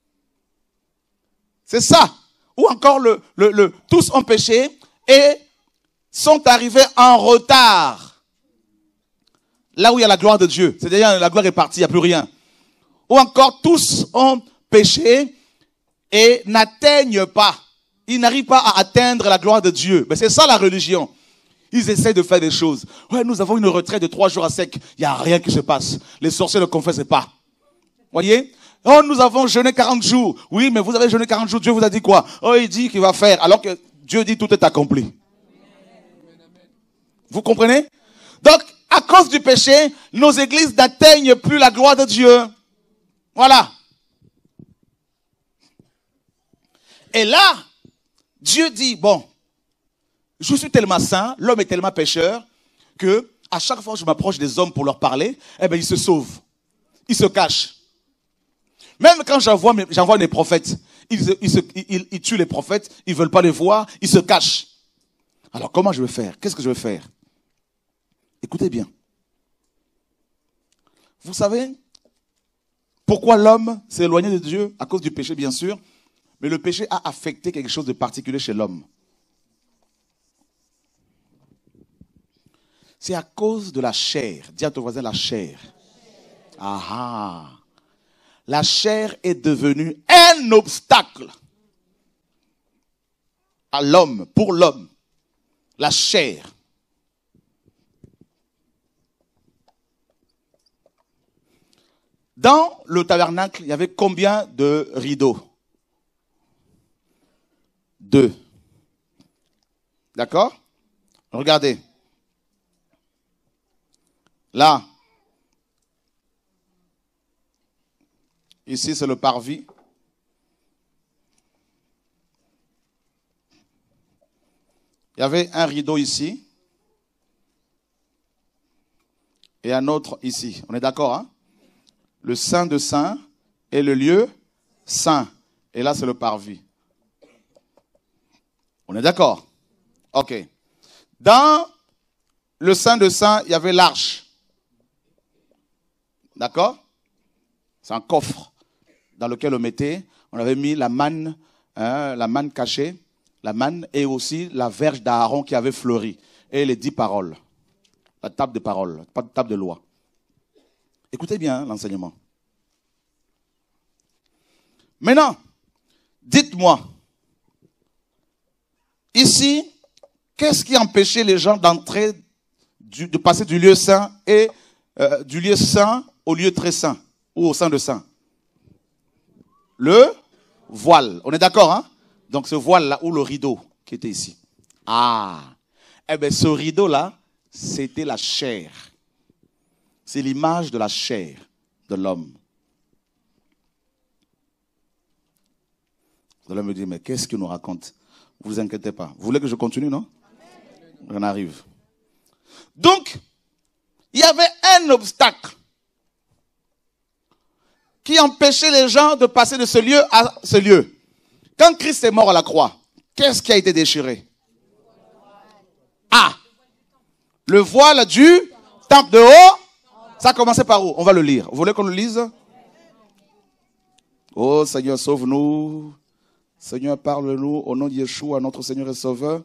C'est ça. Ou encore, le, le, le, tous ont péché et sont arrivés en retard. Là où il y a la gloire de Dieu. C'est-à-dire, la gloire est partie, il n'y a plus rien. Ou encore, tous ont péché et n'atteignent pas. Ils n'arrivent pas à atteindre la gloire de Dieu. Mais c'est ça la religion. Ils essaient de faire des choses. Ouais, nous avons une retraite de trois jours à sec. Il n'y a rien qui se passe. Les sorciers ne confessent pas. Voyez? Oh, nous avons jeûné quarante jours. Oui, mais vous avez jeûné quarante jours. Dieu vous a dit quoi? Oh, il dit qu'il va faire. Alors que Dieu dit tout est accompli. Vous comprenez? Donc, à cause du péché, nos églises n'atteignent plus la gloire de Dieu. Voilà. Et là, Dieu dit, bon, je suis tellement saint, l'homme est tellement pécheur, que à chaque fois que je m'approche des hommes pour leur parler, eh bien, ils se sauvent. Ils se cachent. Même quand j'envoie mes, j'envoie les prophètes, ils, ils, se, ils, ils tuent les prophètes, ils ne veulent pas les voir, ils se cachent. Alors, comment je vais faire? Qu'est-ce que je vais faire? Écoutez bien. Vous savez pourquoi l'homme s'est éloigné de Dieu? À cause du péché, bien sûr. Mais le péché a affecté quelque chose de particulier chez l'homme. C'est à cause de la chair. Dis à ton voisin la chair. Ah ah. La chair est devenue un obstacle à l'homme, pour l'homme. La chair. Dans le tabernacle, il y avait combien de rideaux? Deux. D'accord? Regardez. Là. Ici, c'est le parvis. Il y avait un rideau ici. Et un autre ici. On est d'accord, hein? Le Saint de Saint et le lieu saint. Et là, c'est le parvis. On est d'accord? Ok. Dans le Saint de Saint, il y avait l'arche. D'accord? C'est un coffre dans lequel on mettait, on avait mis la manne, hein, la manne cachée, la manne et aussi la verge d'Aaron qui avait fleuri. Et les dix paroles. La table de paroles, pas de table de loi. Écoutez bien hein, l'enseignement. Maintenant, dites-moi, ici, qu'est-ce qui empêchait les gens d'entrer, de passer du lieu saint et euh, du lieu saint au lieu très saint ou au sein de saint? Le voile. On est d'accord, hein? Donc ce voile-là ou le rideau qui était ici. Ah, eh bien ce rideau-là, c'était la chair. C'est l'image de la chair de l'homme. Vous allez me dire, mais qu'est-ce qu'il nous raconte? Vous ne vous inquiétez pas. Vous voulez que je continue, non? On arrive. Donc, il y avait un obstacle qui empêchait les gens de passer de ce lieu à ce lieu. Quand Christ est mort à la croix, qu'est-ce qui a été déchiré? Ah! Le voile du temple de haut. Ça a commencé par où? On va le lire. Vous voulez qu'on le lise? Oh Seigneur, sauve-nous. Seigneur, parle-nous au nom de Yeshua, notre Seigneur et Sauveur.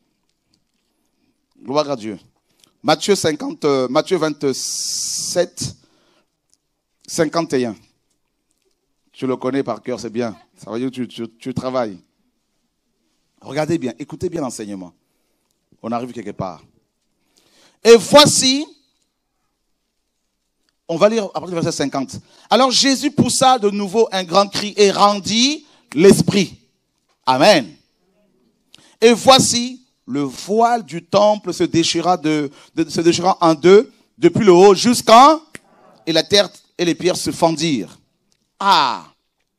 Gloire à Dieu. Matthieu, cinquante, euh, Matthieu vingt-sept, cinquante et un. Tu le connais par cœur, c'est bien. Ça veut dire que tu, tu, tu travailles. Regardez bien, écoutez bien l'enseignement. On arrive quelque part. Et voici, on va lire après le verset cinquante. Alors Jésus poussa de nouveau un grand cri et rendit l'esprit. Amen. Et voici, le voile du temple se déchira, de, de, se déchira en deux, depuis le haut jusqu'en, et la terre et les pierres se fendirent. Ah!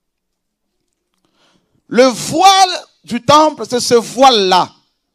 Le voile du temple, c'est ce voile-là.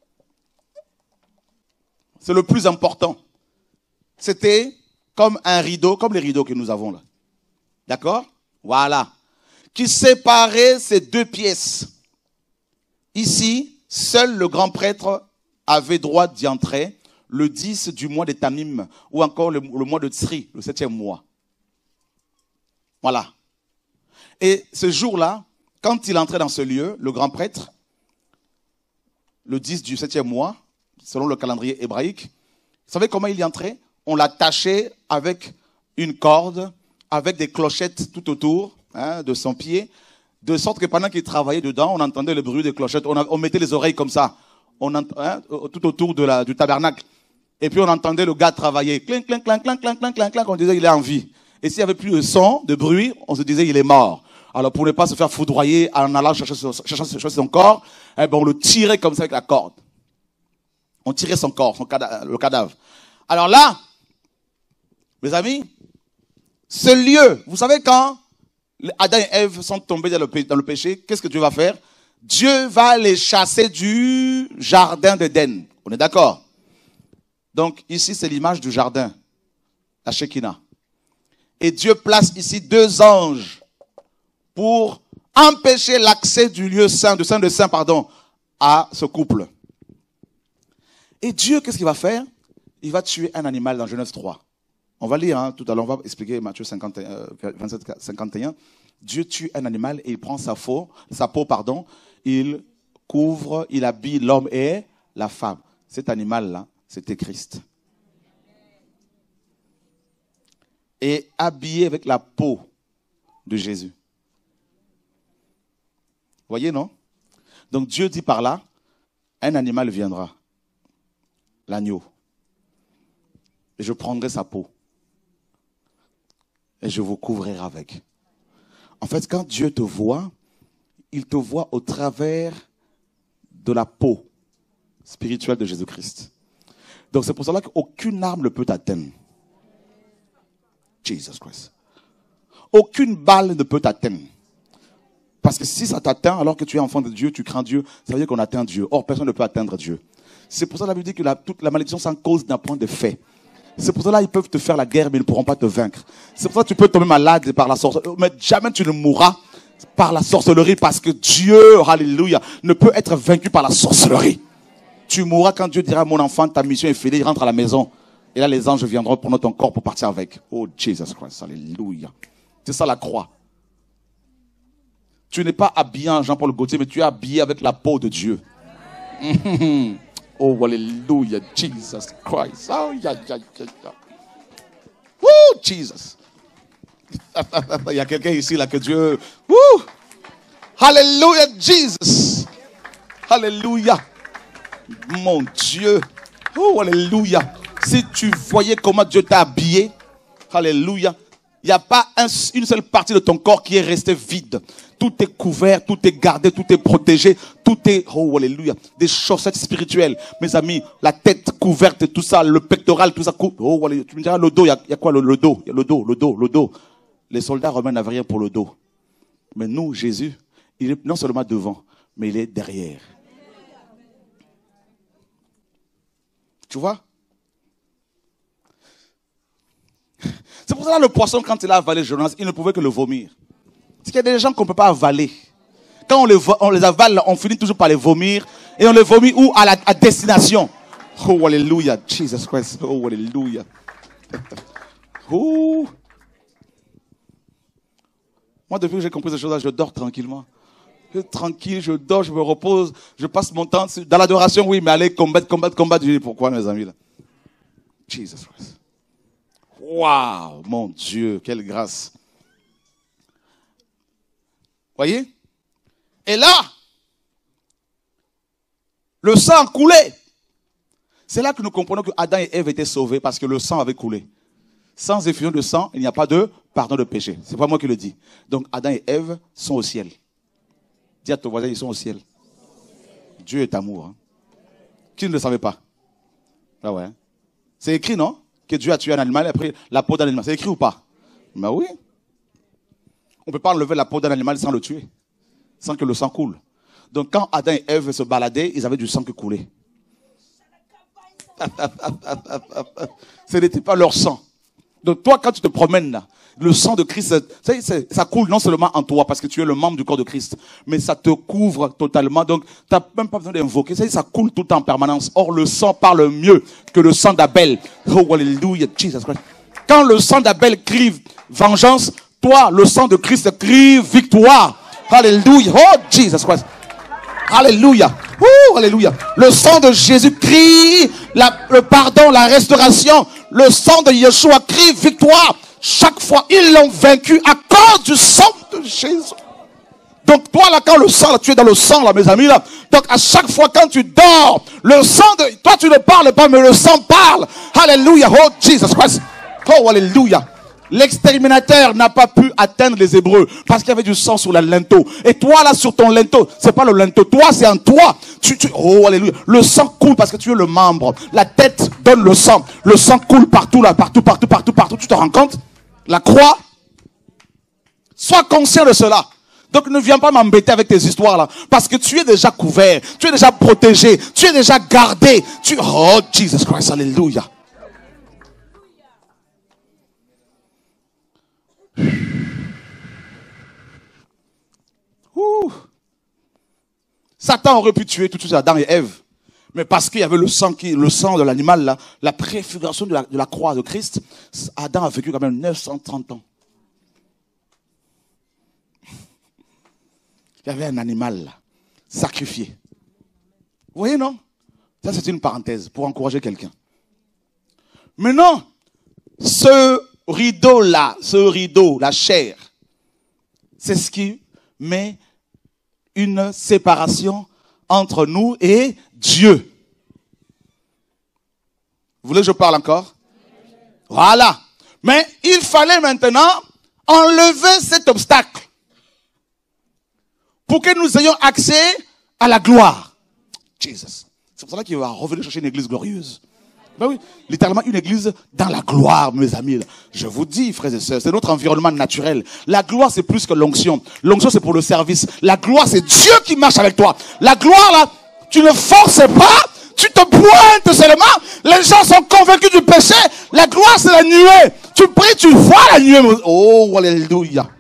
C'est le plus important. C'était comme un rideau, comme les rideaux que nous avons là. D'accord? Voilà. Qui séparait ces deux pièces. Ici, seul le grand prêtre avait droit d'y entrer le dix du mois de Tamim, ou encore le, le mois de Tsri, le septième mois. Voilà. Et ce jour-là, quand il entrait dans ce lieu, le grand prêtre, le dix du septième mois, selon le calendrier hébraïque, vous savez comment il y entrait? On l'attachait avec une corde, avec des clochettes tout autour hein, de son pied, de sorte que pendant qu'il travaillait dedans, on entendait le bruit des clochettes, on, a, on mettait les oreilles comme ça, on, hein, tout autour de la, du tabernacle. Et puis on entendait le gars travailler, clink, clink, clink, clink, clink, clink, clink, clink, on disait il est en vie. Et s'il n'y avait plus de son, de bruit, on se disait il est mort. Alors pour ne pas se faire foudroyer en allant chercher, chercher son corps, eh ben on le tirait comme ça avec la corde. On tirait son corps, son cadavre, le cadavre. Alors là, mes amis, ce lieu, vous savez quand Adam et Ève sont tombés dans le, dans le péché, qu'est-ce que Dieu va faire? Dieu va les chasser du jardin d'Éden. On est d'accord? Donc ici c'est l'image du jardin, la Shekinah. Et Dieu place ici deux anges pour empêcher l'accès du lieu saint, du saint de saint, pardon, à ce couple. Et Dieu, qu'est-ce qu'il va faire? Il va tuer un animal dans Genèse trois. On va lire, hein, tout à l'heure, on va expliquer Matthieu cinquante et un, vingt-sept, cinquante et un. Dieu tue un animal et il prend sa peau, sa peau, pardon, il couvre, il habille l'homme et la femme. Cet animal-là, c'était Christ. Et habillé avec la peau de Jésus. Voyez, non? Donc Dieu dit par là, un animal viendra, l'agneau, et je prendrai sa peau, et je vous couvrirai avec. En fait, quand Dieu te voit, il te voit au travers de la peau spirituelle de Jésus-Christ. Donc c'est pour cela qu'aucune arme ne peut t'atteindre. Jesus Christ. Aucune balle ne peut t'atteindre. Parce que si ça t'atteint, alors que tu es enfant de Dieu, tu crains Dieu, ça veut dire qu'on atteint Dieu. Or, personne ne peut atteindre Dieu. C'est pour ça que la Bible dit que la, toute la malédiction sans cause n'a point de fait. C'est pour cela qu'ils peuvent te faire la guerre, mais ils ne pourront pas te vaincre. C'est pour ça que tu peux tomber malade par la sorcellerie. Mais jamais tu ne mourras par la sorcellerie, parce que Dieu, alléluia, ne peut être vaincu par la sorcellerie. Tu mourras quand Dieu dira, mon enfant, ta mission est finie, rentre à la maison. Et là, les anges viendront prendre ton corps pour partir avec. Oh, Jesus Christ, alléluia. C'est ça la croix. Tu n'es pas habillé en Jean-Paul Gaultier, mais tu es habillé avec la peau de Dieu. Oh, alléluia, Jesus Christ. Oh, yeah, yeah, yeah, yeah. Woo, Jesus. Il y a quelqu'un ici là que Dieu... Woo. Alléluia, Jesus. Alléluia. Mon Dieu. Oh, alléluia. Si tu voyais comment Dieu t'a habillé, alléluia, il n'y a pas un, une seule partie de ton corps qui est restée vide. Tout est couvert, tout est gardé, tout est protégé, tout est, oh alléluia, des chaussettes spirituelles. Mes amis, la tête couverte, tout ça, le pectoral, tout ça. Oh alléluia. Tu me diras, le dos, il y, y a quoi le, le dos? Il y a le dos, le dos, le dos. Les soldats romains n'avaient rien pour le dos. Mais nous, Jésus, il est non seulement devant, mais il est derrière. Tu vois? C'est pour ça que le poisson, quand il a avalé Jonas, il ne pouvait que le vomir. C'est qu'il y a des gens qu'on ne peut pas avaler. Quand on les, on les avale, on finit toujours par les vomir. Et on les vomit où? À la à destination. Oh, alléluia. Jesus Christ. Oh, alléluia. Oh. Moi, depuis que j'ai compris ces choses-là, je dors tranquillement. Je suis tranquille, je dors, je me repose. Je passe mon temps dans l'adoration, oui, mais aller combattre, combattre, combattre. Je dis, pourquoi, mes amis, là? Jesus Christ. Waouh, mon Dieu, quelle grâce. Voyez? Et là, le sang coulait. C'est là que nous comprenons que Adam et Ève étaient sauvés parce que le sang avait coulé. Sans effusion de sang, il n'y a pas de pardon de péché. C'est pas moi qui le dis. Donc Adam et Ève sont au ciel. Dis à ton voisin, ils sont au ciel. Dieu est amour. Hein. Qui ne le savait pas? Ah ouais. C'est écrit, non? Que Dieu a tué un animal et après la peau d'un animal. C'est écrit ou pas? Ben oui. On ne peut pas enlever la peau d'un animal sans le tuer. Sans que le sang coule. Donc quand Adam et Ève se baladaient, ils avaient du sang qui coulait. Ce n'était pas leur sang. Donc toi, quand tu te promènes là, le sang de Christ, ça, ça coule non seulement en toi parce que tu es le membre du corps de Christ, mais ça te couvre totalement. Donc tu n'as même pas besoin d'invoquer. Ça, ça coule tout en permanence. Or le sang parle mieux que le sang d'Abel. Oh, alléluia, Jesus Christ. Quand le sang d'Abel crie vengeance, toi, le sang de Christ crie victoire. Alléluia. Oh, Jesus Christ. Alléluia. Ouh, alléluia. Le sang de Jésus crie la, le pardon, la restauration. Le sang de Yeshua crie victoire. Chaque fois, ils l'ont vaincu à cause du sang de Jésus. Donc toi là, quand le sang, là, tu es dans le sang là, mes amis là. Donc à chaque fois quand tu dors, le sang de... Toi tu ne parles pas, mais le sang parle. Alléluia. Oh, Jesus Christ. Oh, alléluia. L'exterminateur n'a pas pu atteindre les Hébreux parce qu'il y avait du sang sur le linteau. Et toi là sur ton linteau, c'est pas le linteau, toi c'est en toi. Tu, tu, oh alléluia. Le sang coule parce que tu es le membre. La tête donne le sang. Le sang coule partout là, partout, partout, partout, partout. Tu te rends compte? La croix. Sois conscient de cela. Donc ne viens pas m'embêter avec tes histoires là. Parce que tu es déjà couvert. Tu es déjà protégé. Tu es déjà gardé. Tu... Oh Jesus Christ, alléluia. Ouh. Satan aurait pu tuer tout de suite Adam et Ève. Mais parce qu'il y avait le sang, qui, le sang de l'animal, là, la préfiguration de la, de la croix de Christ, Adam a vécu quand même neuf cent trente ans. Il y avait un animal là, sacrifié. Vous voyez, non? Ça, c'est une parenthèse pour encourager quelqu'un. Maintenant, ce rideau-là, ce rideau, la chair, c'est ce qui met une séparation entre nous et Dieu. Vous voulez que je parle encore? Voilà. Mais il fallait maintenant enlever cet obstacle pour que nous ayons accès à la gloire. Jesus. C'est pour ça qu'il va revenir chercher une église glorieuse. Ben oui, littéralement une église dans la gloire, mes amis. Je vous dis, frères et sœurs, c'est notre environnement naturel. La gloire, c'est plus que l'onction. L'onction, c'est pour le service. La gloire, c'est Dieu qui marche avec toi. La gloire, là, tu ne forces pas, tu te pointes seulement. Les gens sont convaincus du péché. La gloire, c'est la nuée. Tu pries, tu vois la nuée. Oh, alléluia.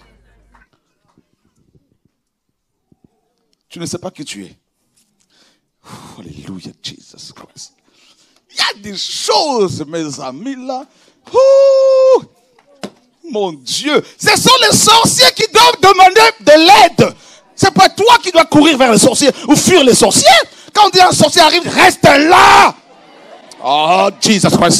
Tu ne sais pas qui tu es. Oh, alléluia, Jesus Christ. Il y a des choses, mes amis, là. Ouh, mon Dieu. Ce sont les sorciers qui doivent demander de l'aide. C'est pas toi qui dois courir vers les sorciers ou fuir les sorciers. Quand on dit un sorcier arrive, reste là. Oh, Jesus Christ.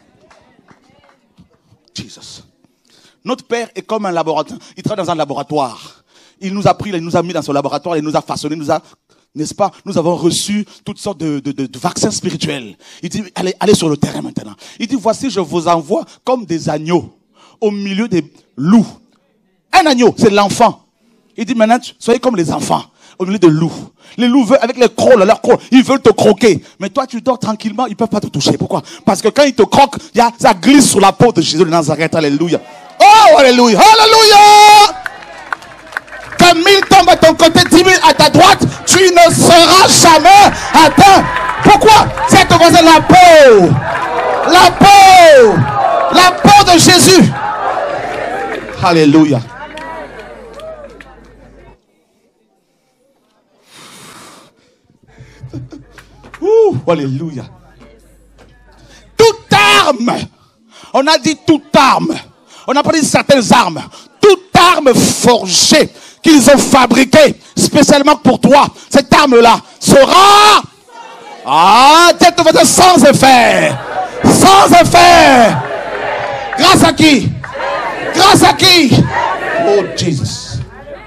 Jesus. Notre Père est comme un laboratoire. Il travaille dans un laboratoire. Il nous a pris, il nous a mis dans son laboratoire, il nous a façonné, il nous a... N'est-ce pas? Nous avons reçu toutes sortes de, de, de, de vaccins spirituels. Il dit, allez, allez sur le terrain maintenant. Il dit, voici, je vous envoie comme des agneaux au milieu des loups. Un agneau, c'est l'enfant. Il dit, maintenant, soyez comme les enfants au milieu des loups. Les loups veulent, avec les crocs, leurs crocs, ils veulent te croquer. Mais toi, tu dors tranquillement, ils ne peuvent pas te toucher. Pourquoi? Parce que quand ils te croquent, y a, ça glisse sur la peau de Jésus de Nazareth. Alléluia. Oh, alléluia. Alléluia. Que mille tombent à ton côté, dix mille à ta droite, tu ne seras jamais atteint. Pourquoi? C'est te voisin la peau. La peau. La peau de Jésus. Alléluia. Ouh, alléluia. Toute arme. On a dit toute arme. On n'a pas dit certaines armes. Toute arme forgée qu'ils ont fabriquée spécialement pour toi, cette arme-là sera ah, sans effet. Sans effet. Grâce à qui? Grâce à qui? Oh, Jesus.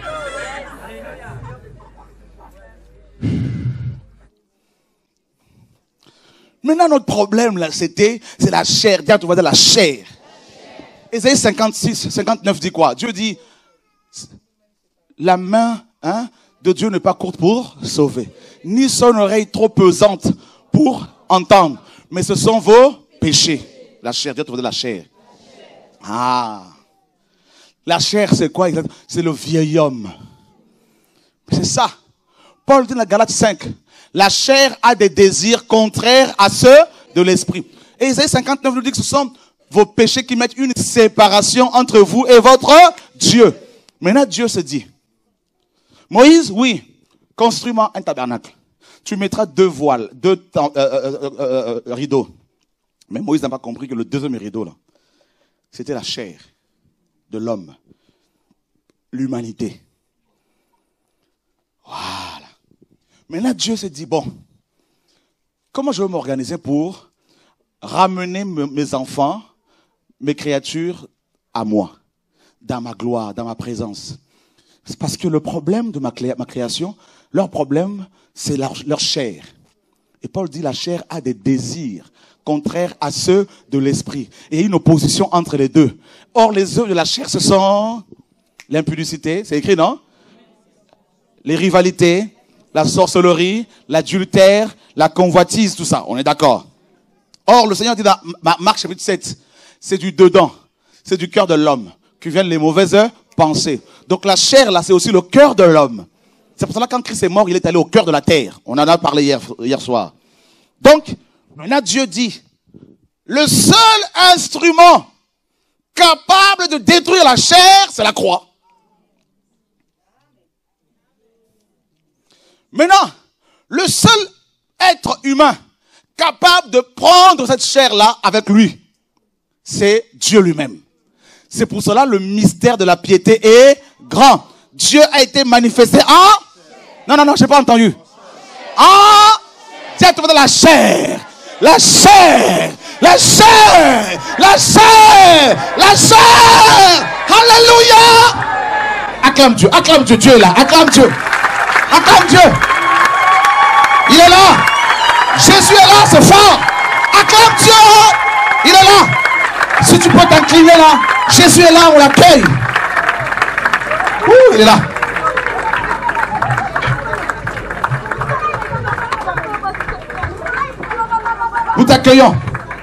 Maintenant, notre problème, là, c'était, c'est la chair. Dis à ton voisin, la chair. Ésaïe cinquante-six, cinquante-neuf dit quoi? Dieu dit, la main hein, de Dieu n'est pas courte pour sauver, ni son oreille trop pesante pour entendre. Mais ce sont vos péchés. La chair, Dieu te voisin, la chair. Ah. La chair, c'est quoi exactement? C'est le vieil homme. C'est ça. Paul dit dans la Galates cinq, la chair a des désirs contraires à ceux de l'esprit. Et Isaïe cinquante-neuf nous dit que ce sont vos péchés qui mettent une séparation entre vous et votre Dieu. Maintenant, Dieu se dit, Moïse, oui, construis-moi un tabernacle. Tu mettras deux voiles, deux euh, euh, euh, euh, rideaux. Mais Moïse n'a pas compris que le deuxième rideau, là, c'était la chair de l'homme, l'humanité. Voilà. Maintenant, Dieu se dit, bon, comment je vais m'organiser pour ramener mes enfants, mes créatures à moi, dans ma gloire, dans ma présence. C'est parce que le problème de ma, ma création, leur problème, c'est leur, leur chair. Et Paul dit, la chair a des désirs contraires à ceux de l'esprit. Et il y a une opposition entre les deux. Or, les œuvres de la chair, ce sont l'impudicité, c'est écrit, non? Les rivalités, la sorcellerie, l'adultère, la convoitise, tout ça. On est d'accord? Or, le Seigneur dit dans Marc chapitre sept, c'est du dedans, c'est du cœur de l'homme que viennent les mauvaises pensées. Donc la chair, là, c'est aussi le cœur de l'homme. C'est pour cela que quand Christ est mort, il est allé au cœur de la terre. On en a parlé hier, hier soir. Donc, maintenant Dieu dit, le seul instrument capable de détruire la chair, c'est la croix. Maintenant, le seul être humain capable de prendre cette chair-là avec lui, c'est Dieu lui-même. C'est pour cela le mystère de la piété est grand. Dieu a été manifesté en... Non, non, non, je n'ai pas entendu. En... Dites-moi de la chair. La chair. La chair. La chair. La chair. Alléluia. Acclame Dieu. Acclame Dieu. Dieu est là. Acclame Dieu. Acclame Dieu. Il est là. Jésus est là, c'est fort. Acclame Dieu. Il est là. Si tu peux t'incliner là, Jésus est là, on l'accueille. Ouh, il est là. Nous t'accueillons.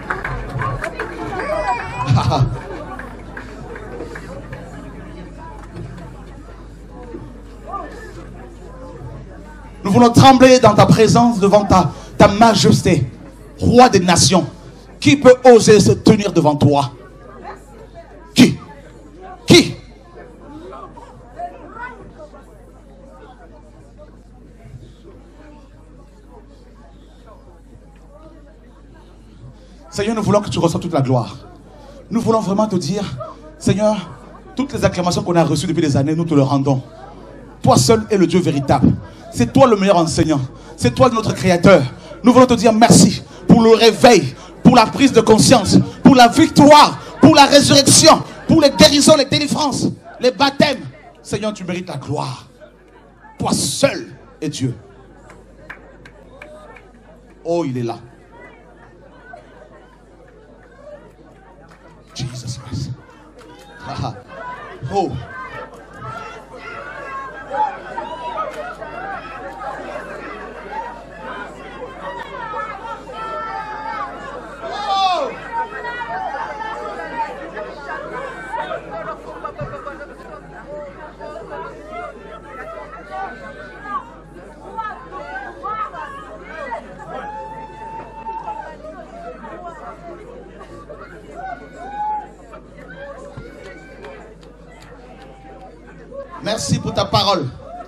Nous voulons trembler dans ta présence devant ta, ta majesté, roi des nations. Qui peut oser se tenir devant toi? Qui? Qui? Seigneur, nous voulons que tu reçoives toute la gloire. Nous voulons vraiment te dire, Seigneur, toutes les acclamations qu'on a reçues depuis des années, nous te les rendons. Toi seul es le Dieu véritable. C'est toi le meilleur enseignant. C'est toi notre créateur. Nous voulons te dire merci pour le réveil, pour la prise de conscience, pour la victoire, pour la résurrection, pour les guérisons, les délivrances, les baptêmes. Seigneur, tu mérites la gloire. Toi seul es Dieu. Oh, il est là. Jesus Christ. Oh. Merci pour ta parole.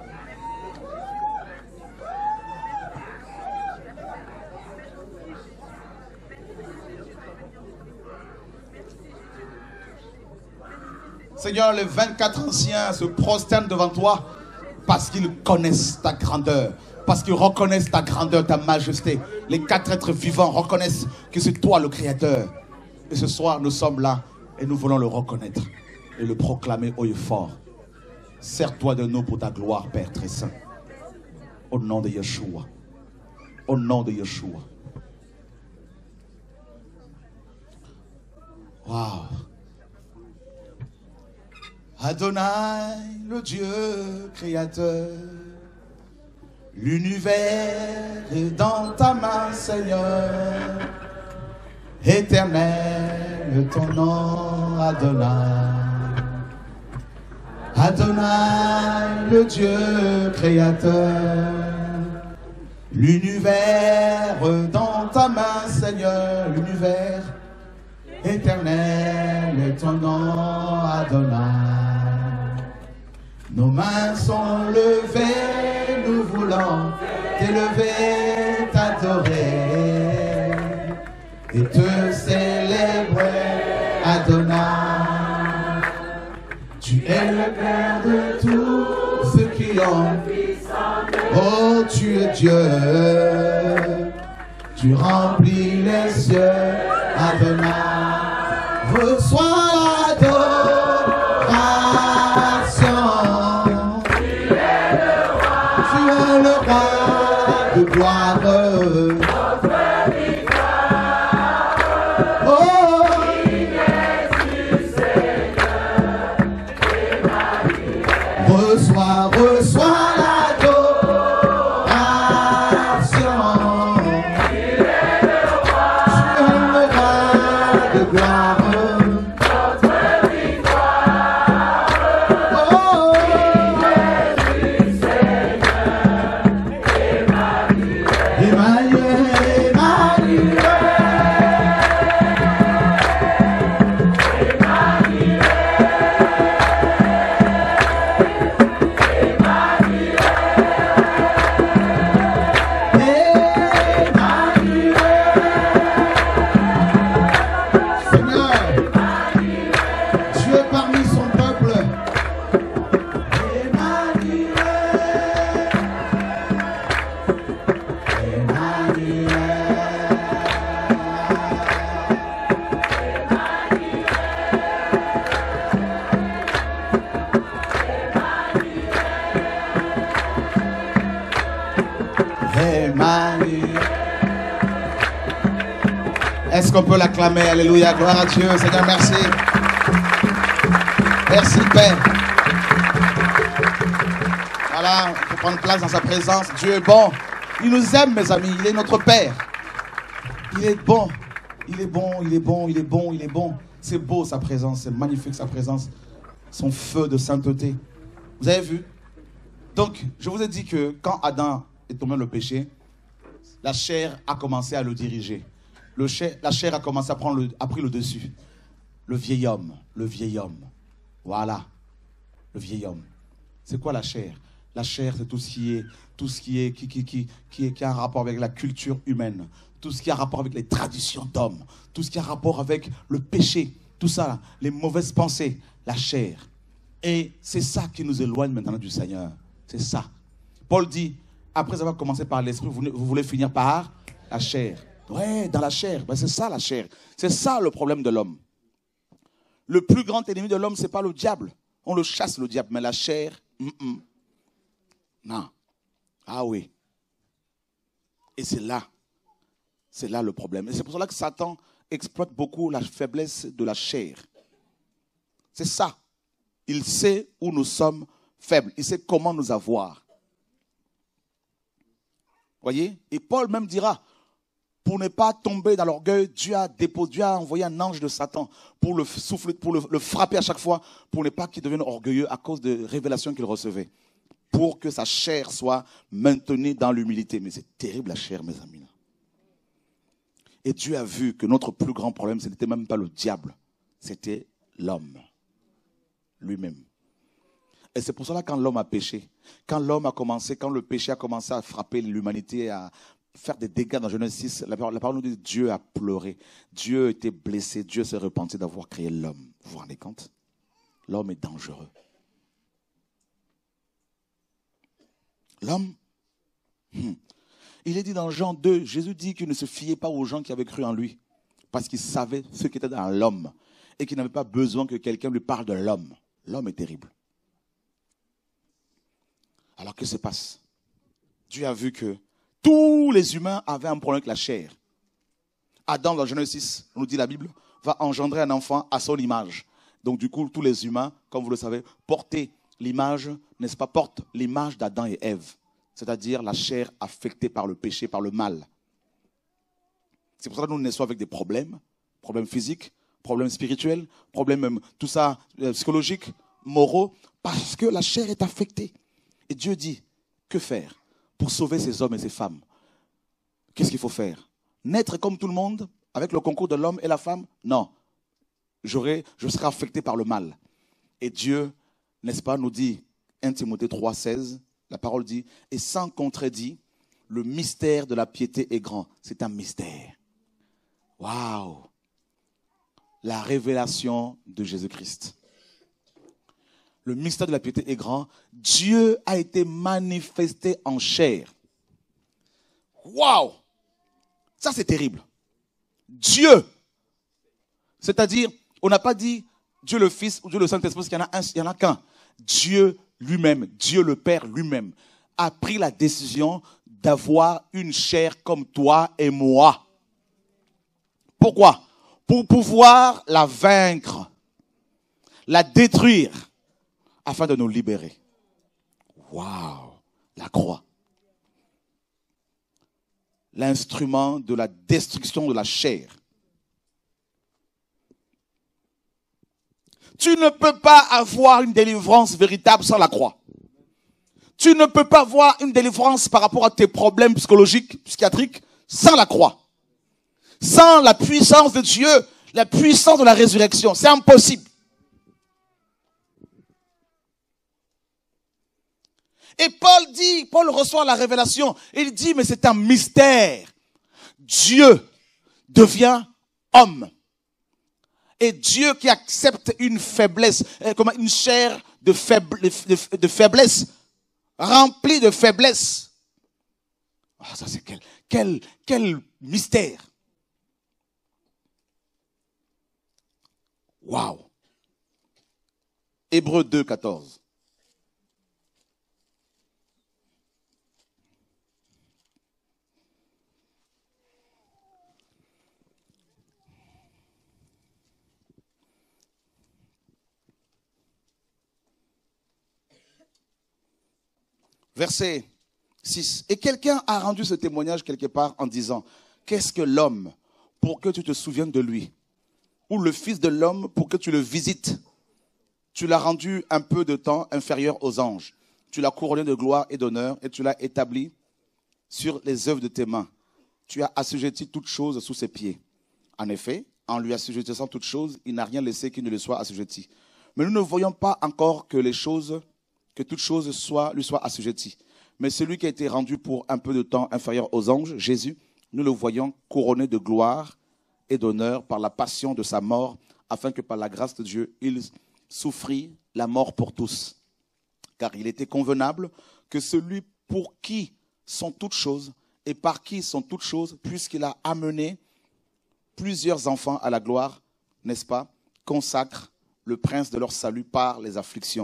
Seigneur, les vingt-quatre anciens se prosternent devant toi parce qu'ils connaissent ta grandeur, parce qu'ils reconnaissent ta grandeur, ta majesté. Les quatre êtres vivants reconnaissent que c'est toi le Créateur. Et ce soir, nous sommes là et nous voulons le reconnaître et le proclamer haut et fort. Sers-toi de nous pour ta gloire, Père très saint. Au nom de Yeshua. Au nom de Yeshua. Wow. Adonai, le Dieu créateur. L'univers est dans ta main, Seigneur. Éternel, ton nom, Adonai. Adonai, le Dieu créateur, L'univers dans ta main, Seigneur, l'univers éternel est ton nom, Adonai. Nos mains sont levées, nous voulons t'élever, t'adorer et te célébrer, Adonai. Tu es le Père de tous ceux qui ont. Oh, tu es Dieu. Tu remplis les cieux, Adonai. Reçois l'adoration. Tu es le roi. Tu es le roi de gloire. Reçois, reçois l'adoration. Tu es le roi, tu es le roi de gloire. Notre victoire. Oh, Jésus Seigneur, Emmanuel, Emmanuel, Emmanuel. Est-ce qu'on peut l'acclamer? Alléluia, gloire à Dieu. Seigneur, merci. Merci, Père. Voilà, il faut prendre place dans sa présence. Dieu est bon. Il nous aime, mes amis. Il est notre Père. Il est bon. Il est bon, il est bon, il est bon, il est bon. C'est beau sa présence, c'est magnifique sa présence. Son feu de sainteté. Vous avez vu? Donc, je vous ai dit que quand Adam est tombé dans le péché, la chair a commencé à le diriger. Le chair, la chair a commencé à prendre le, a pris le dessus. Le vieil homme, le vieil homme. Voilà, le vieil homme. C'est quoi la chair? La chair, c'est tout ce qui est, tout ce qui est, qui, qui, qui, qui, est, qui a un rapport avec la culture humaine, tout ce qui a un rapport avec les traditions d'hommes, tout ce qui a un rapport avec le péché, tout ça, les mauvaises pensées, la chair. Et c'est ça qui nous éloigne maintenant du Seigneur. C'est ça. Paul dit, après avoir commencé par l'esprit, vous, vous voulez finir par la chair. Ouais, dans la chair. Ben, c'est ça la chair. C'est ça le problème de l'homme. Le plus grand ennemi de l'homme, ce n'est pas le diable. On le chasse, le diable. Mais la chair, mm -mm. non. Ah oui. Et c'est là. C'est là le problème. Et c'est pour cela que Satan exploite beaucoup la faiblesse de la chair. C'est ça. Il sait où nous sommes faibles. Il sait comment nous avoir. Voyez? Et Paul même dira, pour ne pas tomber dans l'orgueil, Dieu a déposé, Dieu a envoyé un ange de Satan pour le souffler, pour le, le frapper à chaque fois, pour ne pas qu'il devienne orgueilleux à cause de révélations qu'il recevait. Pour que sa chair soit maintenue dans l'humilité. Mais c'est terrible la chair, mes amis. Et Dieu a vu que notre plus grand problème, ce n'était même pas le diable, c'était l'homme lui-même. Et c'est pour cela que quand l'homme a péché, quand l'homme a commencé, quand le péché a commencé à frapper l'humanité, à faire des dégâts dans Genèse six, la parole, la parole nous dit que Dieu a pleuré, Dieu était blessé, Dieu s'est repenti d'avoir créé l'homme. Vous vous rendez compte? L'homme est dangereux. L'homme, hmm. il est dit dans Jean deux, Jésus dit qu'il ne se fiait pas aux gens qui avaient cru en lui, parce qu'il savait ce qui était dans l'homme, et qu'il n'avait pas besoin que quelqu'un lui parle de l'homme. L'homme est terrible. Alors que se passe? Dieu a vu que tous les humains avaient un problème avec la chair. Adam, dans Genèse six, nous dit la Bible, va engendrer un enfant à son image. Donc du coup, tous les humains, comme vous le savez, portaient l'image, n'est-ce pas, portent l'image d'Adam et Ève. C'est-à-dire la chair affectée par le péché, par le mal. C'est pour ça que nous naissons avec des problèmes, problèmes physiques, problèmes spirituels, problèmes même, tout ça, euh, psychologiques, moraux, parce que la chair est affectée. Et Dieu dit, que faire pour sauver ces hommes et ces femmes? qu'est-ce qu'il faut faire? Naître comme tout le monde, avec le concours de l'homme et la femme? Non. J'aurai, je serai affecté par le mal. Et Dieu, n'est-ce pas, nous dit, premier Timothée trois, seize, la parole dit, et sans contredit, le mystère de la piété est grand. C'est un mystère. Waouh! La révélation de Jésus-Christ. Le mystère de la piété est grand. Dieu a été manifesté en chair. Waouh! Ça, c'est terrible. Dieu. C'est-à-dire, on n'a pas dit Dieu le Fils ou Dieu le Saint-Esprit, parce qu'il y en a un, il y en a qu'un. Dieu lui-même, Dieu le Père lui-même, a pris la décision d'avoir une chair comme toi et moi. Pourquoi? Pour pouvoir la vaincre, la détruire, afin de nous libérer. Waouh! La croix. L'instrument de la destruction de la chair. Tu ne peux pas avoir une délivrance véritable sans la croix. Tu ne peux pas avoir une délivrance par rapport à tes problèmes psychologiques, psychiatriques, sans la croix. Sans la puissance de Dieu, la puissance de la résurrection. C'est impossible. Et Paul dit, Paul reçoit la révélation. Il dit, mais c'est un mystère. Dieu devient homme. Et Dieu qui accepte une faiblesse, comme une chair de, faible, de, de faiblesse, remplie de faiblesse. Oh, ça c'est quel, quel, quel mystère. Waouh. Hébreux deux, quatorze. Verset six. Et quelqu'un a rendu ce témoignage quelque part en disant, qu'est-ce que l'homme pour que tu te souviennes de lui? Ou le fils de l'homme pour que tu le visites? Tu l'as rendu un peu de temps inférieur aux anges. Tu l'as couronné de gloire et d'honneur et tu l'as établi sur les œuvres de tes mains. Tu as assujetti toutes choses sous ses pieds. En effet, en lui assujettissant toutes choses, il n'a rien laissé qui ne lui soit assujetti. Mais nous ne voyons pas encore que les choses, que toutes choses soient, lui soient assujetties. Mais celui qui a été rendu pour un peu de temps inférieur aux anges, Jésus, nous le voyons couronné de gloire et d'honneur par la passion de sa mort, afin que par la grâce de Dieu, il souffrit la mort pour tous. Car il était convenable que celui pour qui sont toutes choses et par qui sont toutes choses, puisqu'il a amené plusieurs enfants à la gloire, n'est-ce pas, consacre le prince de leur salut par les afflictions,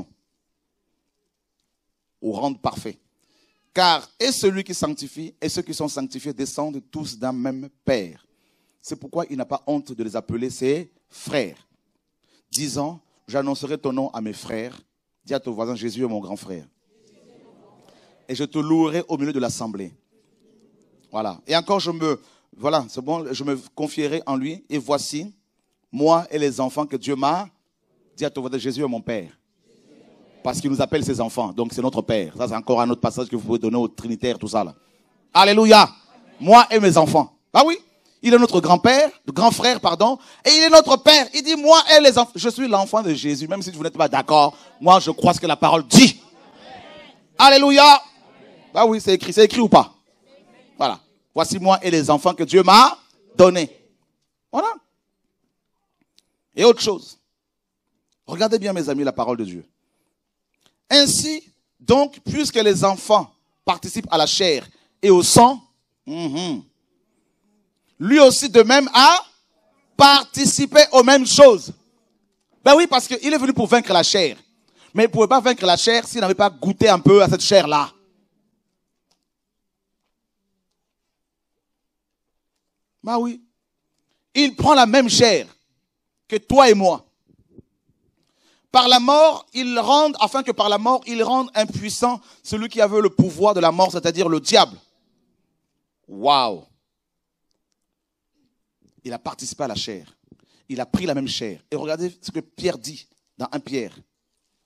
ou rende parfait. Car et celui qui sanctifie et ceux qui sont sanctifiés descendent tous d'un même Père. C'est pourquoi il n'a pas honte de les appeler ses frères, disant, j'annoncerai ton nom à mes frères. Dis à ton voisin, Jésus est mon grand frère. Et je te louerai au milieu de l'assemblée. Voilà. Et encore, je me, voilà, c'est bon, je me confierai en lui. Et voici, moi et les enfants que Dieu m'a. Dis à ton voisin, Jésus est mon Père. Parce qu'il nous appelle ses enfants. Donc c'est notre Père. Ça, c'est encore un autre passage que vous pouvez donner aux Trinitaires, tout ça là. Alléluia. Amen. Moi et mes enfants. Ah oui. Il est notre grand-père, grand frère, pardon, et il est notre père. Il dit, moi et les enfants, je suis l'enfant de Jésus, même si vous n'êtes pas d'accord, moi je crois ce que la parole dit. Amen. Alléluia. Ah oui, c'est écrit, c'est écrit ou pas? Voilà. Voici moi et les enfants que Dieu m'a donnés. Voilà. Et autre chose. Regardez bien mes amis la parole de Dieu. Ainsi, donc, puisque les enfants participent à la chair et au sang, mm-hmm, lui aussi de même a participé aux mêmes choses. Ben oui, parce qu'il est venu pour vaincre la chair. Mais il ne pouvait pas vaincre la chair s'il n'avait pas goûté un peu à cette chair-là. Ben oui. Il prend la même chair que toi et moi. Par la mort, il rend, afin que par la mort, il rende impuissant celui qui avait le pouvoir de la mort, c'est-à-dire le diable. Waouh! Il a participé à la chair. Il a pris la même chair. Et regardez ce que Pierre dit dans premier Pierre,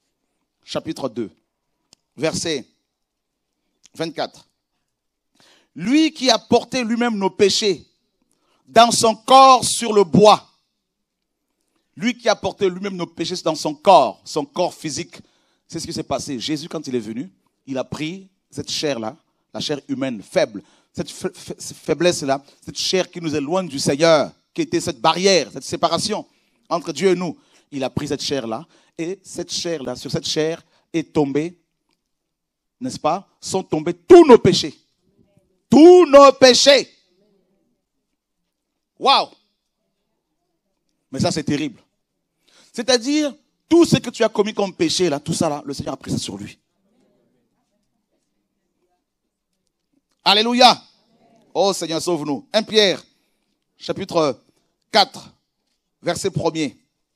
chapitre deux, verset vingt-quatre. Lui qui a porté lui-même nos péchés dans son corps sur le bois. Lui qui a porté lui-même nos péchés dans son corps, son corps physique. C'est ce qui s'est passé. Jésus, quand il est venu, il a pris cette chair-là, la chair humaine, faible, cette faiblesse-là, cette chair qui nous éloigne du Seigneur, qui était cette barrière, cette séparation entre Dieu et nous. Il a pris cette chair-là, et cette chair-là, sur cette chair, est tombée, n'est-ce pas, sont tombés tous nos péchés. Tous nos péchés. Waouh! Mais ça, c'est terrible. C'est-à-dire, tout ce que tu as commis comme péché, là, tout ça, là, le Seigneur a pris ça sur lui. Alléluia. Oh Seigneur, sauve-nous. un Pierre, chapitre quatre, verset premier.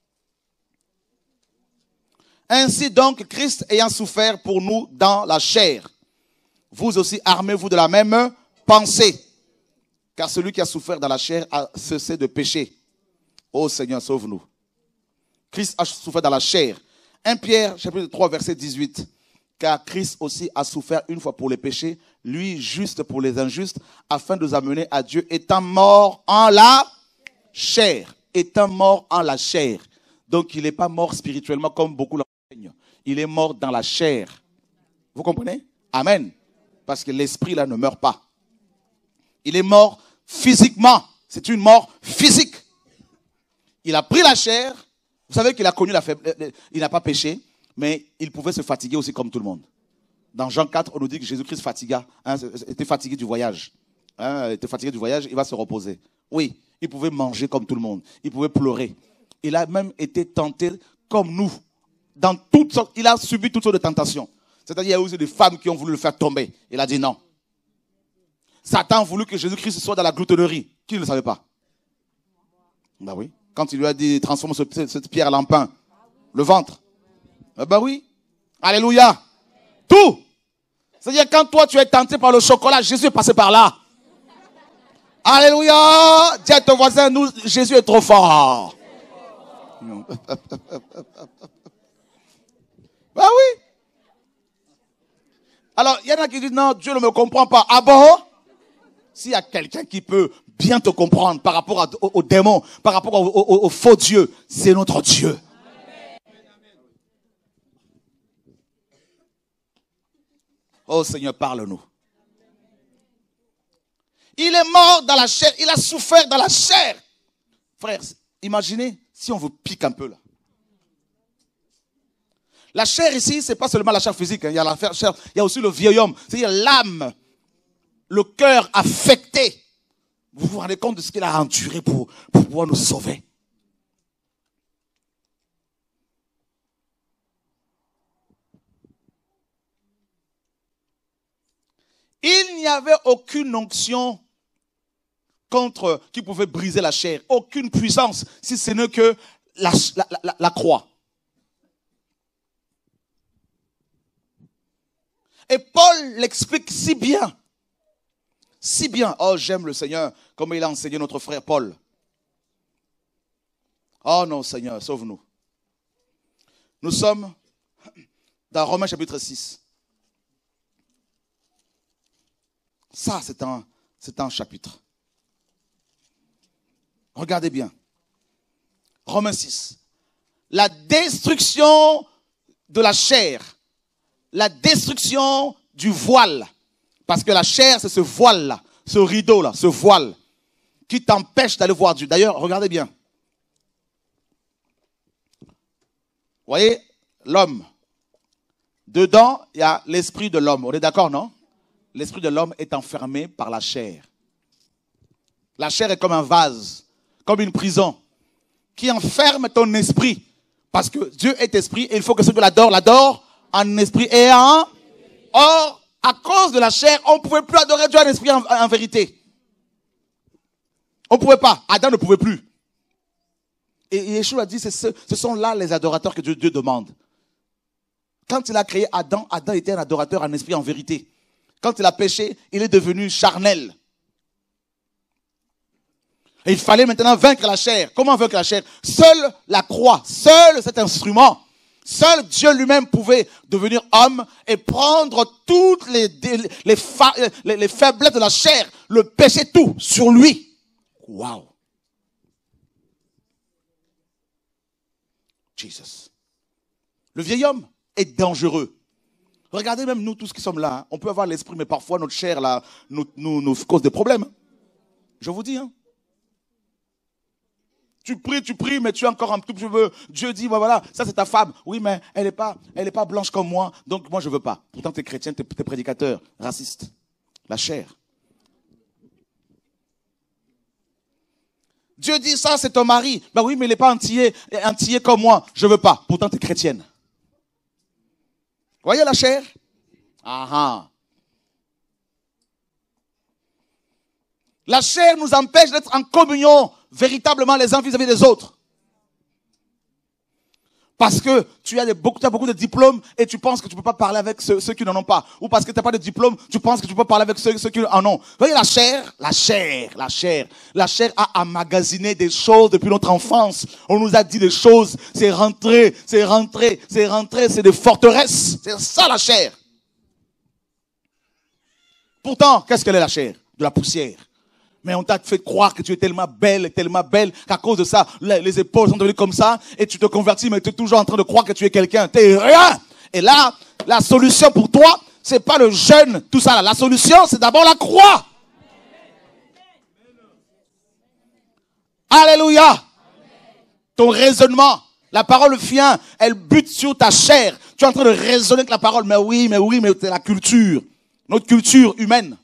Ainsi donc, Christ ayant souffert pour nous dans la chair, vous aussi armez-vous de la même pensée. Car celui qui a souffert dans la chair a cessé de pécher. Oh Seigneur, sauve-nous. Christ a souffert dans la chair. un Pierre, chapitre trois, verset dix-huit. Car Christ aussi a souffert une fois pour les péchés, lui juste pour les injustes, afin de nous amener à Dieu, étant mort en la chair. Étant mort en la chair. Donc il n'est pas mort spirituellement comme beaucoup l'enseignent. Il est mort dans la chair. Vous comprenez? Amen. Parce que l'esprit là ne meurt pas. Il est mort physiquement. C'est une mort physique. Il a pris la chair. Vous savez qu'il a connu la faiblesse. Il n'a pas péché, mais il pouvait se fatiguer aussi comme tout le monde. Dans Jean quatre, on nous dit que Jésus-Christ fatigua, hein, était fatigué du voyage. Hein, était fatigué du voyage, il va se reposer. Oui, il pouvait manger comme tout le monde. Il pouvait pleurer. Il a même été tenté comme nous. Dans toutes sortes, il a subi toutes sortes de tentations. C'est-à-dire qu'il y a aussi des femmes qui ont voulu le faire tomber. Il a dit non. Satan a voulu que Jésus-Christ soit dans la gloutonnerie. Qui ne le savait pas? Ben oui. Quand il lui a dit transforme cette, cette pierre en pain, le ventre. Ben bah oui. Alléluia. Tout. C'est-à-dire quand toi tu es tenté par le chocolat, Jésus est passé par là. Alléluia. Dis à ton voisin, nous, Jésus est trop fort. Ben oui. Alors, il y en a qui disent, non, Dieu ne me comprend pas. Ah bon? S'il y a quelqu'un qui peut bien te comprendre par rapport à, aux, aux démons, par rapport aux, aux, aux faux dieux, c'est notre Dieu. Oh Seigneur, parle-nous. Il est mort dans la chair, il a souffert dans la chair. Frères, imaginez si on vous pique un peu là. La chair ici, c'est pas seulement la chair physique, hein. Il y a la chair, il y a aussi le vieil homme, c'est-à-dire l'âme, le cœur affecté. Vous vous rendez compte de ce qu'il a enduré pour, pour pouvoir nous sauver? Il n'y avait aucune onction contre qui pouvait briser la chair, aucune puissance, si ce n'est que la, la, la, la croix. Et Paul l'explique si bien. Si bien. Oh, j'aime le Seigneur, comme il a enseigné notre frère Paul. Oh non, Seigneur, sauve-nous. Nous sommes dans Romains chapitre six. Ça, c'est un, c'est un chapitre. Regardez bien. Romains six. La destruction de la chair. La destruction du voile. Parce que la chair, c'est ce voile-là, ce rideau-là, ce voile qui t'empêche d'aller voir Dieu. D'ailleurs, regardez bien. Vous voyez, l'homme. Dedans, il y a l'esprit de l'homme. On est d'accord, non? L'esprit de l'homme est enfermé par la chair. La chair est comme un vase, comme une prison, qui enferme ton esprit. Parce que Dieu est esprit et il faut que ceux qui l'adorent, l'adorent en esprit et en... Or, à cause de la chair, on ne pouvait plus adorer Dieu en esprit en, en vérité. On ne pouvait pas. Adam ne pouvait plus. Et Yeshua a dit, ce, ce sont là les adorateurs que Dieu, Dieu demande. Quand il a créé Adam, Adam était un adorateur en esprit en vérité. Quand il a péché, il est devenu charnel. Et il fallait maintenant vaincre la chair. Comment vaincre la chair? Seule la croix, seul cet instrument Seul Dieu lui-même pouvait devenir homme et prendre toutes les, les, les, fa, les, les faiblesses de la chair, le péché, tout sur lui. Waouh! Jesus. Le vieil homme est dangereux. Regardez même nous tous qui sommes là, hein. On peut avoir l'esprit, mais parfois notre chair là, nous, nous, nous cause des problèmes. Je vous dis, hein. Tu pries, tu pries, mais tu es encore un tout petit peu. Dieu dit, bah voilà, ça c'est ta femme. Oui, mais elle n'est pas, elle est pas blanche comme moi, donc moi je veux pas. Pourtant tu es chrétien, tu es prédicateur, raciste. La chair. Dieu dit, ça c'est ton mari. Bah oui, mais il n'est pas antillais, antillais comme moi, je veux pas. Pourtant tu es chrétienne. Voyez la chair? Ah ah. La chair nous empêche d'être en communion véritablement les uns vis-à-vis des autres. Parce que tu as, des, beaucoup, tu as beaucoup de diplômes et tu penses que tu ne peux pas parler avec ceux, ceux qui n'en ont pas. Ou parce que tu n'as pas de diplôme, tu penses que tu peux parler avec ceux, ceux qui en ont. Vous voyez la chair? La chair, la chair. La chair a emmagasiné des choses depuis notre enfance. On nous a dit des choses, c'est rentré, c'est rentré, c'est rentré, c'est des forteresses. C'est ça la chair. Pourtant, qu'est-ce qu'elle est la chair? De la poussière. Mais on t'a fait croire que tu es tellement belle, tellement belle, qu'à cause de ça, les, les épaules sont devenues comme ça, et tu te convertis, mais tu es toujours en train de croire que tu es quelqu'un. Tu es rien. Et là, la solution pour toi, c'est pas le jeûne, tout ça là. La solution, c'est d'abord la croix. Alléluia. Ton raisonnement, la parole vient, elle bute sur ta chair. Tu es en train de raisonner avec la parole, mais oui, mais oui, mais c'est la culture. Notre culture humaine.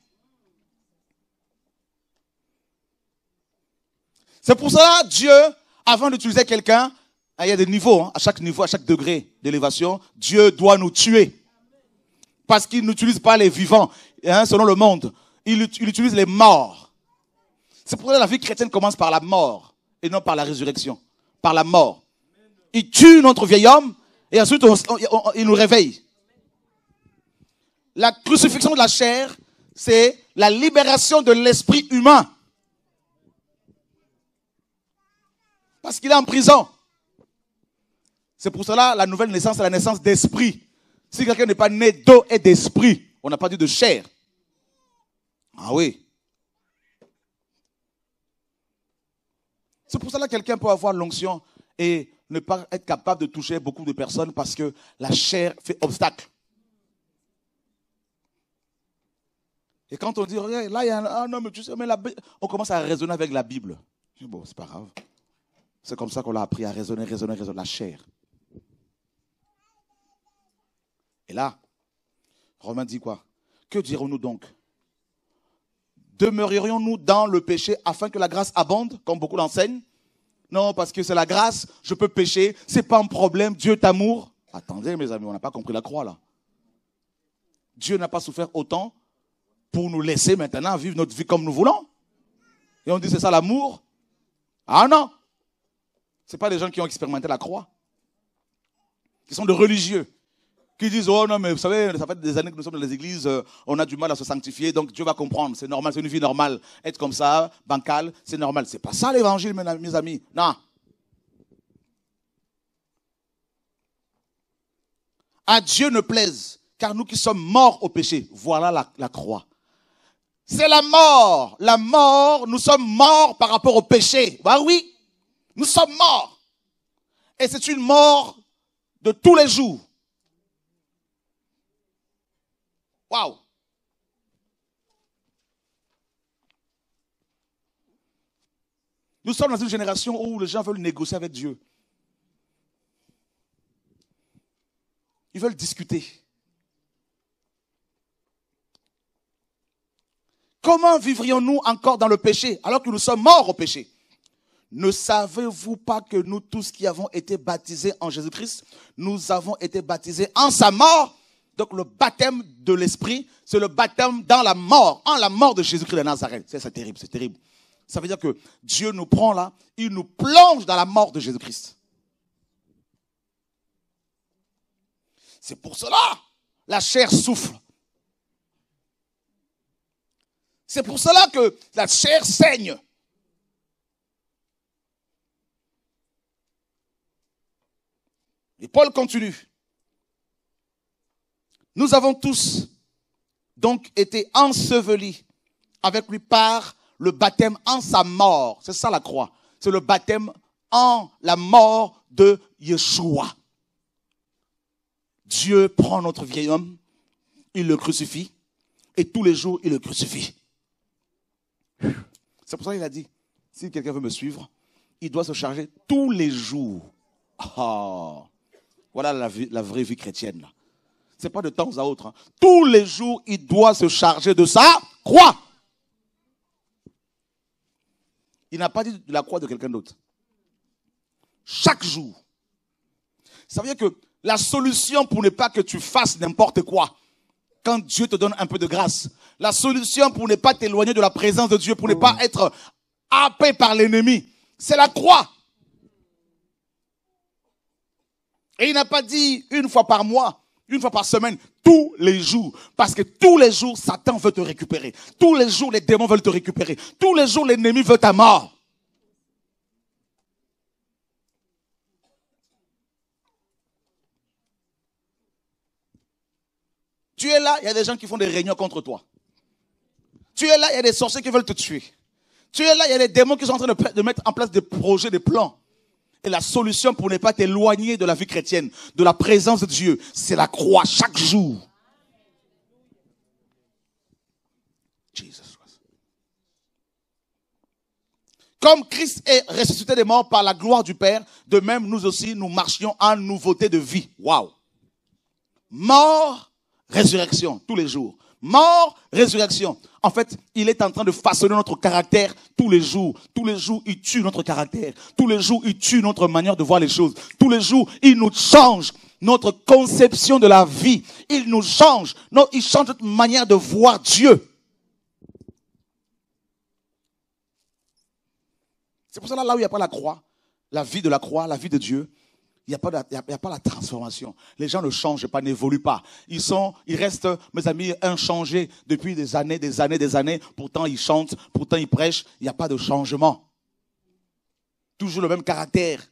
C'est pour cela, Dieu, avant d'utiliser quelqu'un, il y a des niveaux, hein, à chaque niveau, à chaque degré d'élévation, Dieu doit nous tuer. Parce qu'il n'utilise pas les vivants, hein, selon le monde. Il, il utilise les morts. C'est pour ça que la vie chrétienne commence par la mort, et non par la résurrection. Par la mort. Il tue notre vieil homme, et ensuite on, on, on, il nous réveille. La crucifixion de la chair, c'est la libération de l'esprit humain. Parce qu'il est en prison. C'est pour cela la nouvelle naissance, c'est la naissance d'esprit. Si quelqu'un n'est pas né d'eau et d'esprit, on n'a pas dit de chair. Ah oui. C'est pour cela que quelqu'un peut avoir l'onction et ne pas être capable de toucher beaucoup de personnes parce que la chair fait obstacle. Et quand on dit, là il y a un, ah non mais tu sais, mais la, on commence à raisonner avec la Bible. Bon, c'est pas grave. C'est comme ça qu'on l'a appris à raisonner, raisonner, raisonner, la chair. Et là, Romain dit quoi? Que dirons-nous donc? Demeurerions-nous dans le péché afin que la grâce abonde, comme beaucoup l'enseignent? Non, parce que c'est la grâce, je peux pécher, c'est pas un problème, Dieu t'amour. Attendez mes amis, on n'a pas compris la croix là. Dieu n'a pas souffert autant pour nous laisser maintenant vivre notre vie comme nous voulons. Et on dit c'est ça l'amour? Ah non! Ce n'est pas des gens qui ont expérimenté la croix. Qui sont de religieux. Qui disent, oh non, mais vous savez, ça fait des années que nous sommes dans les églises, euh, on a du mal à se sanctifier, donc Dieu va comprendre. C'est normal, c'est une vie normale. Être comme ça, bancal, c'est normal. C'est pas ça l'évangile, mes amis. Non. À Dieu ne plaise, car nous qui sommes morts au péché, voilà la, la croix. C'est la mort. La mort, nous sommes morts par rapport au péché. Bah oui. Nous sommes morts. Et c'est une mort de tous les jours. Waouh. Nous sommes dans une génération où les gens veulent négocier avec Dieu. Ils veulent discuter. Comment vivrions-nous encore dans le péché alors que nous sommes morts au péché? Ne savez-vous pas que nous tous qui avons été baptisés en Jésus-Christ, nous avons été baptisés en sa mort? Donc le baptême de l'esprit, c'est le baptême dans la mort, en la mort de Jésus-Christ de Nazareth. C'est, c'est terrible, c'est terrible. Ça veut dire que Dieu nous prend là, il nous plonge dans la mort de Jésus-Christ. C'est pour cela, la chair souffle. C'est pour cela que la chair saigne. Et Paul continue. Nous avons tous donc été ensevelis avec lui par le baptême en sa mort. C'est ça la croix. C'est le baptême en la mort de Yeshua. Dieu prend notre vieil homme, il le crucifie, et tous les jours, il le crucifie. C'est pour ça qu'il a dit, si quelqu'un veut me suivre, il doit se charger tous les jours. Oh, voilà la, vie, la vraie vie chrétienne. Ce n'est pas de temps à autre. Hein. Tous les jours, il doit se charger de sa croix. Il n'a pas dit de la croix de quelqu'un d'autre. Chaque jour. Ça veut dire que la solution pour ne pas que tu fasses n'importe quoi, quand Dieu te donne un peu de grâce, la solution pour ne pas t'éloigner de la présence de Dieu, pour ne pas être happé par l'ennemi, c'est la croix. Et il n'a pas dit une fois par mois, une fois par semaine, tous les jours. Parce que tous les jours, Satan veut te récupérer. Tous les jours, les démons veulent te récupérer. Tous les jours, l'ennemi veut ta mort. Tu es là, il y a des gens qui font des réunions contre toi. Tu es là, il y a des sorciers qui veulent te tuer. Tu es là, il y a des démons qui sont en train de, de mettre en place des projets, des plans. Et la solution pour ne pas t'éloigner de la vie chrétienne, de la présence de Dieu, c'est la croix chaque jour. Jesus Christ. Comme Christ est ressuscité des morts par la gloire du Père, de même nous aussi nous marchions en nouveauté de vie. Waouh! Mort, résurrection, tous les jours. Mort, résurrection. En fait, il est en train de façonner notre caractère tous les jours. Tous les jours, il tue notre caractère. Tous les jours, il tue notre manière de voir les choses. Tous les jours, il nous change notre conception de la vie. Il nous change. Non, il change notre manière de voir Dieu. C'est pour cela, là où il n'y a pas la croix, la vie de la croix, la vie de Dieu, il n'y a pas de, il y a, il y a pas la transformation. Les gens ne changent pas, n'évoluent pas. Ils sont, ils restent, mes amis, inchangés depuis des années, des années, des années. Pourtant, ils chantent, pourtant, ils prêchent. Il n'y a pas de changement. Toujours le même caractère.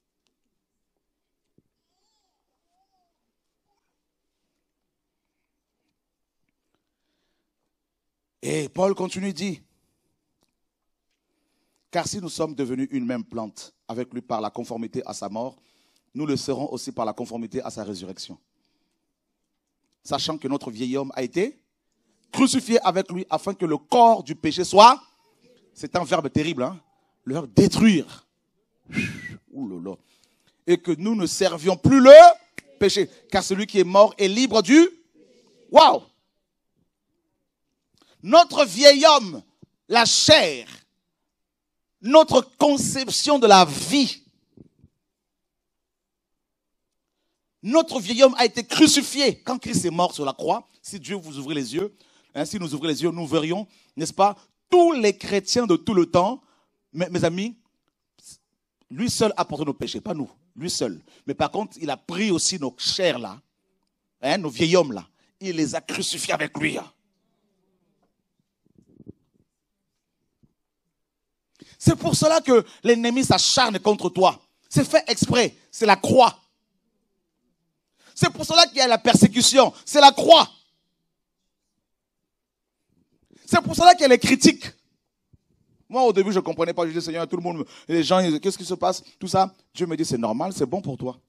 Et Paul continue, dit, car si nous sommes devenus une même plante avec lui par la conformité à sa mort, nous le serons aussi par la conformité à sa résurrection. Sachant que notre vieil homme a été crucifié avec lui afin que le corps du péché soit, c'est un verbe terrible, hein, le verbe détruire. Ouh là là. Et que nous ne servions plus le péché, car celui qui est mort est libre du... Waouh! Notre vieil homme, la chair, notre conception de la vie, notre vieil homme a été crucifié. Quand Christ est mort sur la croix, si Dieu vous ouvre les yeux, hein, si nous ouvrons les yeux, nous verrions, n'est-ce pas, tous les chrétiens de tout le temps, mes, mes amis, lui seul a porté nos péchés, pas nous, lui seul. Mais par contre, il a pris aussi nos chairs là, hein, nos vieils hommes là, il les a crucifiés avec lui. Hein. C'est pour cela que l'ennemi s'acharne contre toi. C'est fait exprès, c'est la croix. C'est pour cela qu'il y a la persécution. C'est la croix. C'est pour cela qu'il y a les critiques. Moi, au début, je ne comprenais pas. Je disais, Seigneur, tout le monde, les gens, qu'est-ce qui se passe? Tout ça. Dieu me dit, c'est normal, c'est bon pour toi.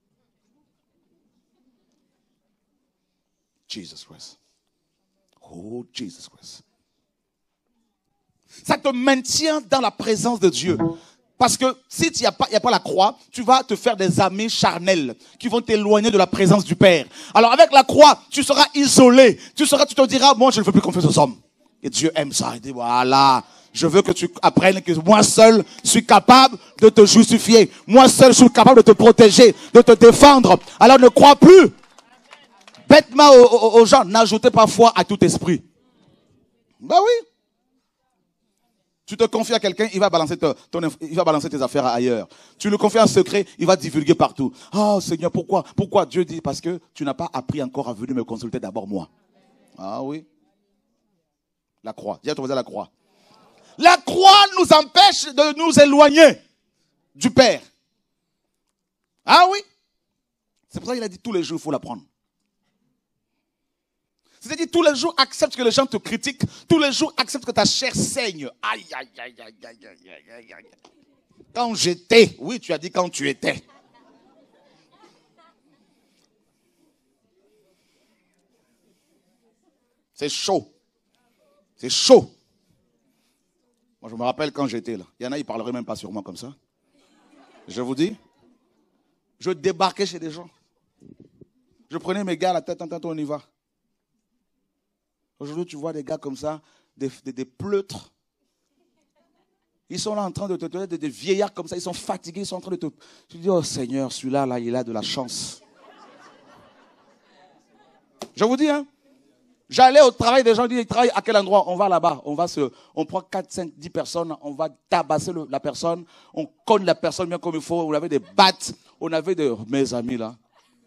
Jesus Christ. Oh, Jesus Christ. Ça te maintient dans la présence de Dieu. Parce que si il n'y a pas, il y a pas la croix, tu vas te faire des amis charnels qui vont t'éloigner de la présence du Père. Alors avec la croix, tu seras isolé. Tu seras, tu te diras, moi je ne veux plus confier aux hommes. Et Dieu aime ça. Il dit, voilà, je veux que tu apprennes que moi seul suis capable de te justifier. Moi seul je suis capable de te protéger, de te défendre. Alors ne crois plus bêtement aux, aux, aux gens. N'ajoutez pas foi à tout esprit. Ben oui. Tu te confies à quelqu'un, il va balancer ton, ton, il va balancer tes affaires ailleurs. Tu le confies en secret, il va divulguer partout. Oh Seigneur, pourquoi? Pourquoi? Dieu dit, parce que tu n'as pas appris encore à venir me consulter d'abord moi. Ah oui. La croix. Viens te poser la croix. La croix nous empêche de nous éloigner du Père. Ah oui. C'est pour ça qu'il a dit tous les jours, il faut la prendre. C'est-à-dire tous les jours, accepte que les gens te critiquent. Tous les jours, accepte que ta chair saigne. Aïe, aïe, aïe, aïe, aïe, aïe, aïe, aïe. Quand j'étais, oui, tu as dit quand tu étais. C'est chaud. C'est chaud. Moi, je me rappelle quand j'étais là. Il y en a, ils ne parleraient même pas sur moi comme ça. Je vous dis, je débarquais chez des gens. Je prenais mes gars à la tête, en on y va. Aujourd'hui, tu vois des gars comme ça, des, des, des pleutres. Ils sont là en train de te donner des, des vieillards comme ça, ils sont fatigués, ils sont en train de te... Je dis, oh Seigneur, celui-là, là, il a de la chance. Je vous dis, hein, j'allais au travail des gens, ils travaillent à quel endroit? On va là-bas, on va se, on prend quatre, cinq, dix personnes, on va tabasser le, la personne, on cogne la personne bien comme il faut, on avait des battes, on avait des... Mes amis là.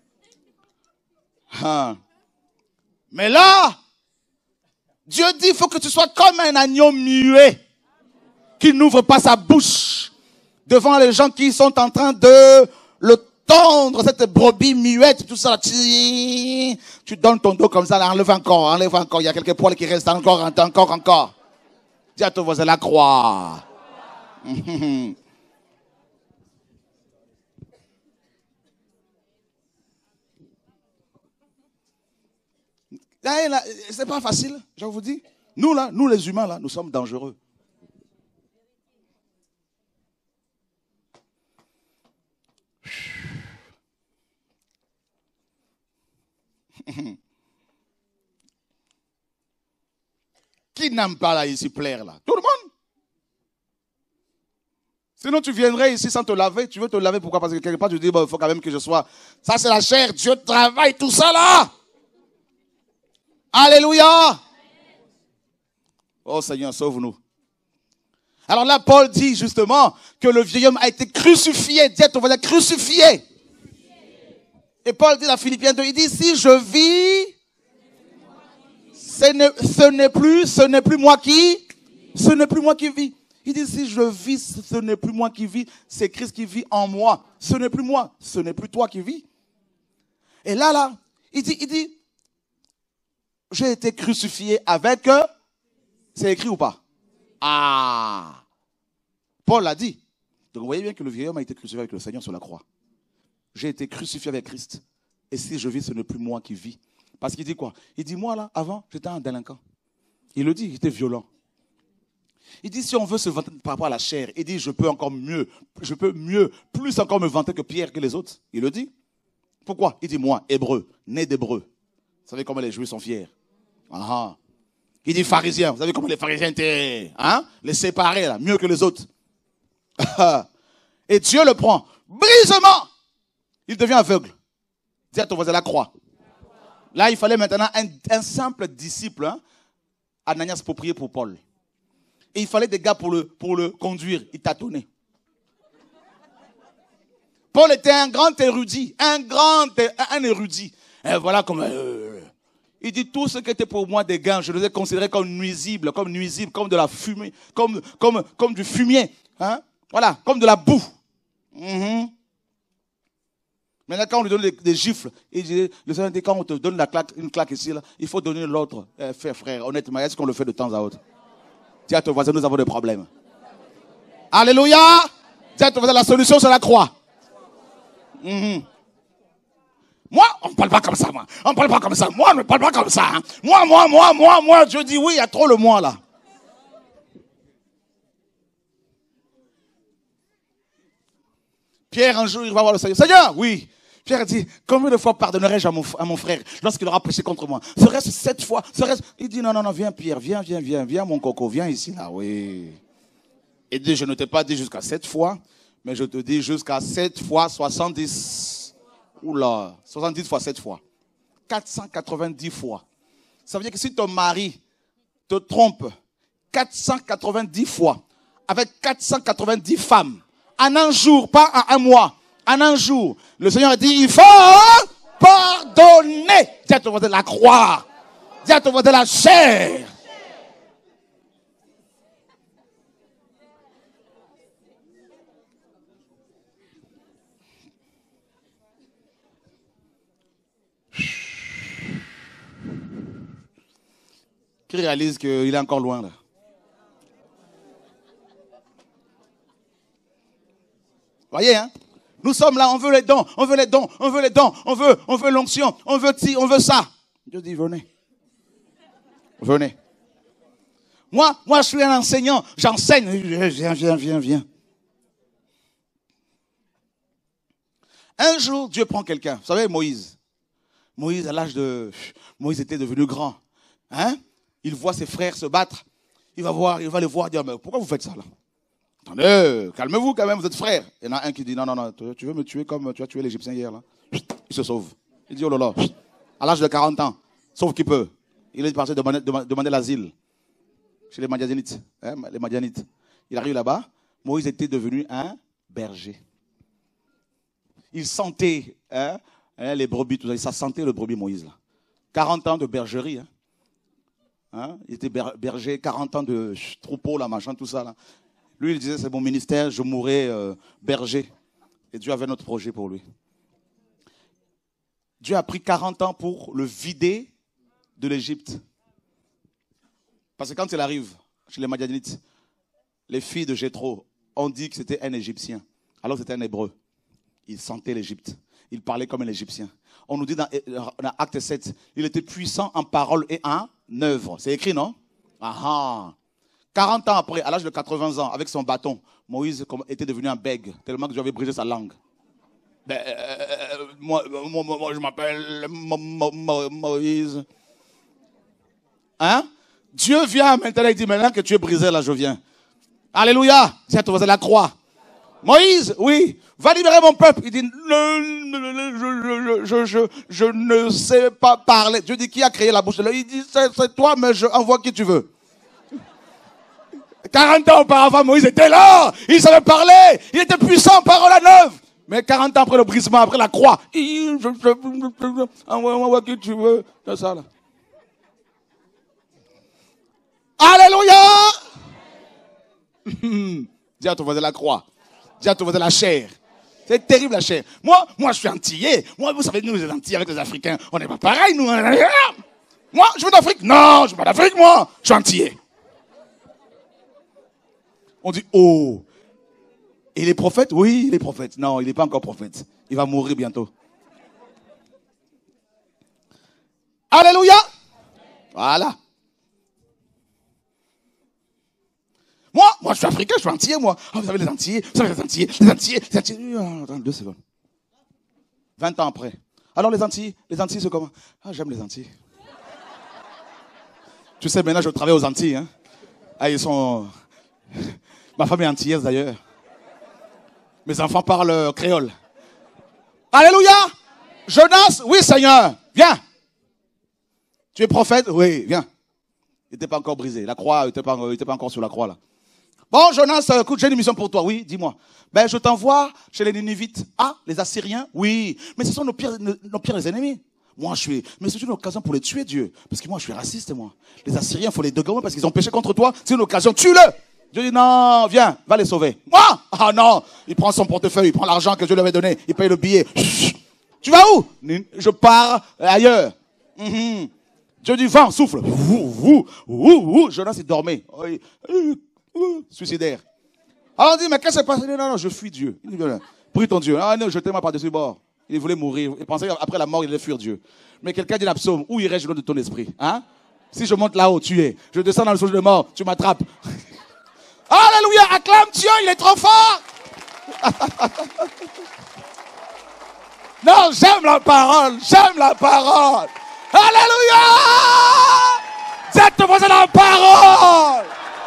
Hein. Mais là, Dieu dit, il faut que tu sois comme un agneau muet, qui n'ouvre pas sa bouche devant les gens qui sont en train de le tondre, cette brebis muette, tout ça. Tu, tu donnes ton dos comme ça, enlève encore, enlève encore. Il y a quelques poils qui restent encore, encore, encore. Dis à ton voisin, la croix. C'est pas facile, je vous dis. Nous, là, nous les humains, là, nous sommes dangereux. Qui n'aime pas là ici plaire là? Tout le monde. Sinon tu viendrais ici sans te laver. Tu veux te laver, pourquoi? Parce que quelque part tu dis, bon, il faut quand même que je sois. Ça c'est la chair, Dieu travaille tout ça là. Alléluia. Oh Seigneur, sauve-nous. Alors là, Paul dit justement que le vieil homme a été crucifié. Dis à ton voisin, crucifié. Et Paul dit à Philippiens deux, il dit, si je vis, ce n'est plus, ce n'est plus moi qui, ce n'est plus moi qui vis. Il dit, si je vis, ce n'est plus moi qui vis, c'est Christ qui vit en moi. Ce n'est plus moi, ce n'est plus toi qui vis. Et là, là, il dit, il dit, j'ai été crucifié avec, c'est écrit ou pas? Ah! Paul l'a dit. Donc vous voyez bien que le vieil homme a été crucifié avec le Seigneur sur la croix. J'ai été crucifié avec Christ. Et si je vis, ce n'est plus moi qui vis. Parce qu'il dit quoi? Il dit, moi là, avant, j'étais un délinquant. Il le dit, j'étais violent. Il dit, si on veut se vanter par rapport à la chair, il dit, je peux encore mieux, je peux mieux, plus encore me vanter que Pierre, que les autres. Il le dit. Pourquoi? Il dit, moi, hébreu, né d'hébreu. Vous savez comment les Juifs sont fiers. Ah, il dit, pharisien. Vous savez comment les pharisiens étaient, hein? Les séparés, là, mieux que les autres. Et Dieu le prend. Brisement. Il devient aveugle. Dis à ton voisin, la croix. Là, il fallait maintenant un, un simple disciple, hein, Ananias, pour prier pour Paul. Et il fallait des gars pour le, pour le conduire. Il tâtonnait. Paul était un grand érudit. Un grand un érudit. Et voilà comme... Euh, il dit, tout ce qui était pour moi des gains, je les ai considérés comme nuisibles, comme nuisibles, comme de la fumée, comme, comme, comme du fumier. Hein? Voilà, comme de la boue. Mm-hmm. Maintenant, quand on lui donne des, des gifles, il dit, le Seigneur dit, quand on te donne la claque, une claque ici, là, il faut donner l'autre. Eh, frère, frère, honnêtement, est-ce qu'on le fait de temps à autre? Dis à ton voisin, nous avons des problèmes. Alléluia. Dis à ton voisin, la solution, c'est la croix. Mm-hmm. Moi, on ne parle pas comme ça, moi. On ne parle pas comme ça. Moi, on ne parle pas comme ça. Hein. Moi, moi, moi, moi, moi, je dis oui, il y a trop le moi, là. Pierre, un jour, il va voir le Seigneur. Seigneur, oui. Pierre dit, combien de fois pardonnerai-je à mon, à mon frère lorsqu'il aura péché contre moi? Serait-ce sept fois? Serait-ce... Il dit, non, non, non, viens Pierre, viens, viens, viens, viens mon coco, viens ici, là, oui. Il dit, je ne t'ai pas dit jusqu'à sept fois, mais je te dis jusqu'à sept fois soixante-dix. Oula, soixante-dix fois sept fois. quatre cent quatre-vingt-dix fois. Ça veut dire que si ton mari te trompe quatre cent quatre-vingt-dix fois, avec quatre cent quatre-vingt-dix femmes, en un jour, pas en un mois, en un jour, le Seigneur a dit, il faut pardonner. Dis à ton voisin la croix. Dis à ton voisin la chair. il réalise qu'il est encore loin là. Voyez, hein? Nous sommes là, on veut les dons, on veut les dons, on veut les dons, on veut, on veut l'onction, on veut ci, on veut ça. Dieu dit, venez. Venez. Moi, moi, je suis un enseignant, j'enseigne. Viens, viens, viens, viens. Un jour, Dieu prend quelqu'un. Vous savez, Moïse. Moïse, à l'âge de... Moïse était devenu grand. Hein? Il voit ses frères se battre. Il va voir, il va les voir dire, mais pourquoi vous faites ça là? Attendez, calmez-vous quand même, vous êtes frères. Il y en a un qui dit, non, non, non, tu veux me tuer comme tu as tué l'Égyptien hier là? Il se sauve. Il dit, oh là là, à l'âge de quarante ans, sauf qu'il peut. Il est parti demander, demander l'asile chez les Madianites. Hein, les Madianites. Il arrive là-bas, Moïse était devenu un berger. Il sentait hein, hein, les brebis, tout ça. Ça sentait le brebis Moïse là. quarante ans de bergerie. Hein. Hein, il était berger, quarante ans de troupeau, là, machin, tout ça là. Lui, il disait, c'est mon ministère, je mourrai euh, berger. Et Dieu avait notre projet pour lui. Dieu a pris quarante ans pour le vider de l'Égypte. Parce que quand il arrive chez les Madianites, les filles de Jéthro ont dit que c'était un Égyptien. Alors c'était un Hébreu. Il sentait l'Égypte. Il parlait comme un Égyptien. On nous dit dans, dans Acte sept, il était puissant en parole et en œuvre. C'est écrit, non? Ah ah. quarante ans après, à l'âge de quatre-vingts ans, avec son bâton, Moïse était devenu un bègue, tellement que Dieu avait brisé sa langue. Ben, euh, moi, moi, moi, je m'appelle Mo Mo Mo Moïse. Hein? Dieu vient maintenant, il dit maintenant que tu es brisé, là, je viens. Alléluia! C'est à la croix. Moïse, oui, va libérer mon peuple. Il dit, je, je, je, je, je ne sais pas parler. Dieu dit, qui a créé la bouche? Il dit, c'est toi, mais je envoie qui tu veux. quarante ans auparavant, Moïse était là. Il savait parler. Il était puissant, parole à neuf. Mais quarante ans après le brisement, après la croix, il, je, je, je, envoie, envoie qui tu veux. C'est ça, là. Alléluia! Dis à ton voisin la croix. Dis à ton voisin la chair. C'est terrible la chair. Moi, moi, je suis antillais. Moi, vous savez, nous, les Antillais avec les Africains, on n'est pas pareil, nous. Moi, je viens d'Afrique. Non, je viens d'Afrique, moi. Je suis antillais. On dit, oh. Et les prophètes? Oui, il est prophète. Non, il n'est pas encore prophète. Il va mourir bientôt. Alléluia. Voilà. Moi, moi, je suis africain, je suis antillais, moi. Oh, vous savez, les Antillais, vous savez, les Antillais, les Antillais, les Antillais. Oh, attends, deux secondes. vingt ans après. Alors, les Antillais, les Antillais, c'est comment? Ah, j'aime les Antillais. Tu sais, maintenant, je travaille aux Antilles, hein. Ah, ils sont... Ma femme est antillaise, d'ailleurs. Mes enfants parlent créole. Alléluia! Jonas, oui, Seigneur, viens. Tu es prophète? Oui, viens. Il n'était pas encore brisé. La croix, il n'était pas, pas encore sur la croix, là. Bon, Jonas, écoute, j'ai une mission pour toi. Oui, dis-moi. Ben, je t'envoie chez les Ninivites. Ah, les Assyriens? Oui. Mais ce sont nos pires, nos pires ennemis. Moi, je suis... Mais c'est une occasion pour les tuer, Dieu. Parce que moi, je suis raciste, moi. Les Assyriens, il faut les dégommer parce qu'ils ont péché contre toi. C'est une occasion. Tue-le! Dieu dit, non, viens, va les sauver. Moi? Ah non! Il prend son portefeuille, il prend l'argent que Dieu lui avait donné. Il paye le billet. Chut. Tu vas où? Je pars ailleurs. Mm-hmm. Dieu dit, vent, souffle. Ouh, ouh, ouh, ouh. Jonas, il dormait. Oh, il... Suicidaire. Alors on dit, mais qu'est-ce qui s'est passé? Non, non, je fuis Dieu. Il dit, prie ton Dieu. Ah non, jetez-moi par-dessus bord. Il voulait mourir. Il pensait qu'après la mort, il allait fuir Dieu. Mais quelqu'un dit dans le psaume, où irais-je loin de ton esprit? Hein? Si je monte là-haut, tu es. Je descends dans le souffle de mort, tu m'attrapes. Alléluia, acclame Dieu, il est trop fort. Non, j'aime la parole, j'aime la parole. Alléluia. Dites-moi c'est la parole.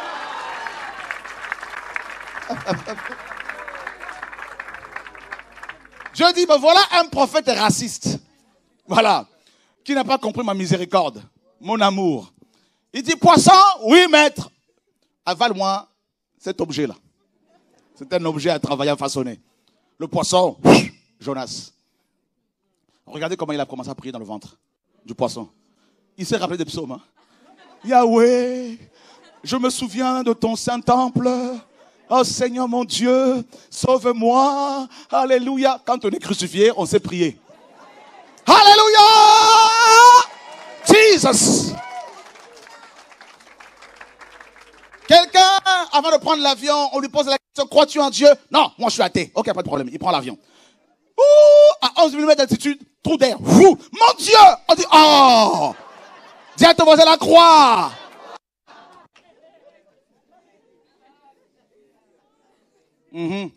Dieu dit, ben voilà un prophète raciste. Voilà. Qui n'a pas compris ma miséricorde, mon amour. Il dit, poisson, oui maître. Avale-moi cet objet-là. C'est un objet à travailler, à façonner. Le poisson, Jonas. Regardez comment il a commencé à prier dans le ventre du poisson. Il s'est rappelé des psaumes. Hein? Yahweh, je me souviens de ton saint temple. Oh Seigneur mon Dieu, sauve-moi. Alléluia. Quand on est crucifié, on sait prier. Alléluia. Jesus. Quelqu'un, avant de prendre l'avion, on lui pose la question, crois-tu en Dieu? Non, moi je suis athée. Ok, pas de problème, il prend l'avion. Ouh, à onze millimètres d'altitude, trou d'air. Mon Dieu! On dit, oh! Dis à ton voisin la croix! Mm-hmm.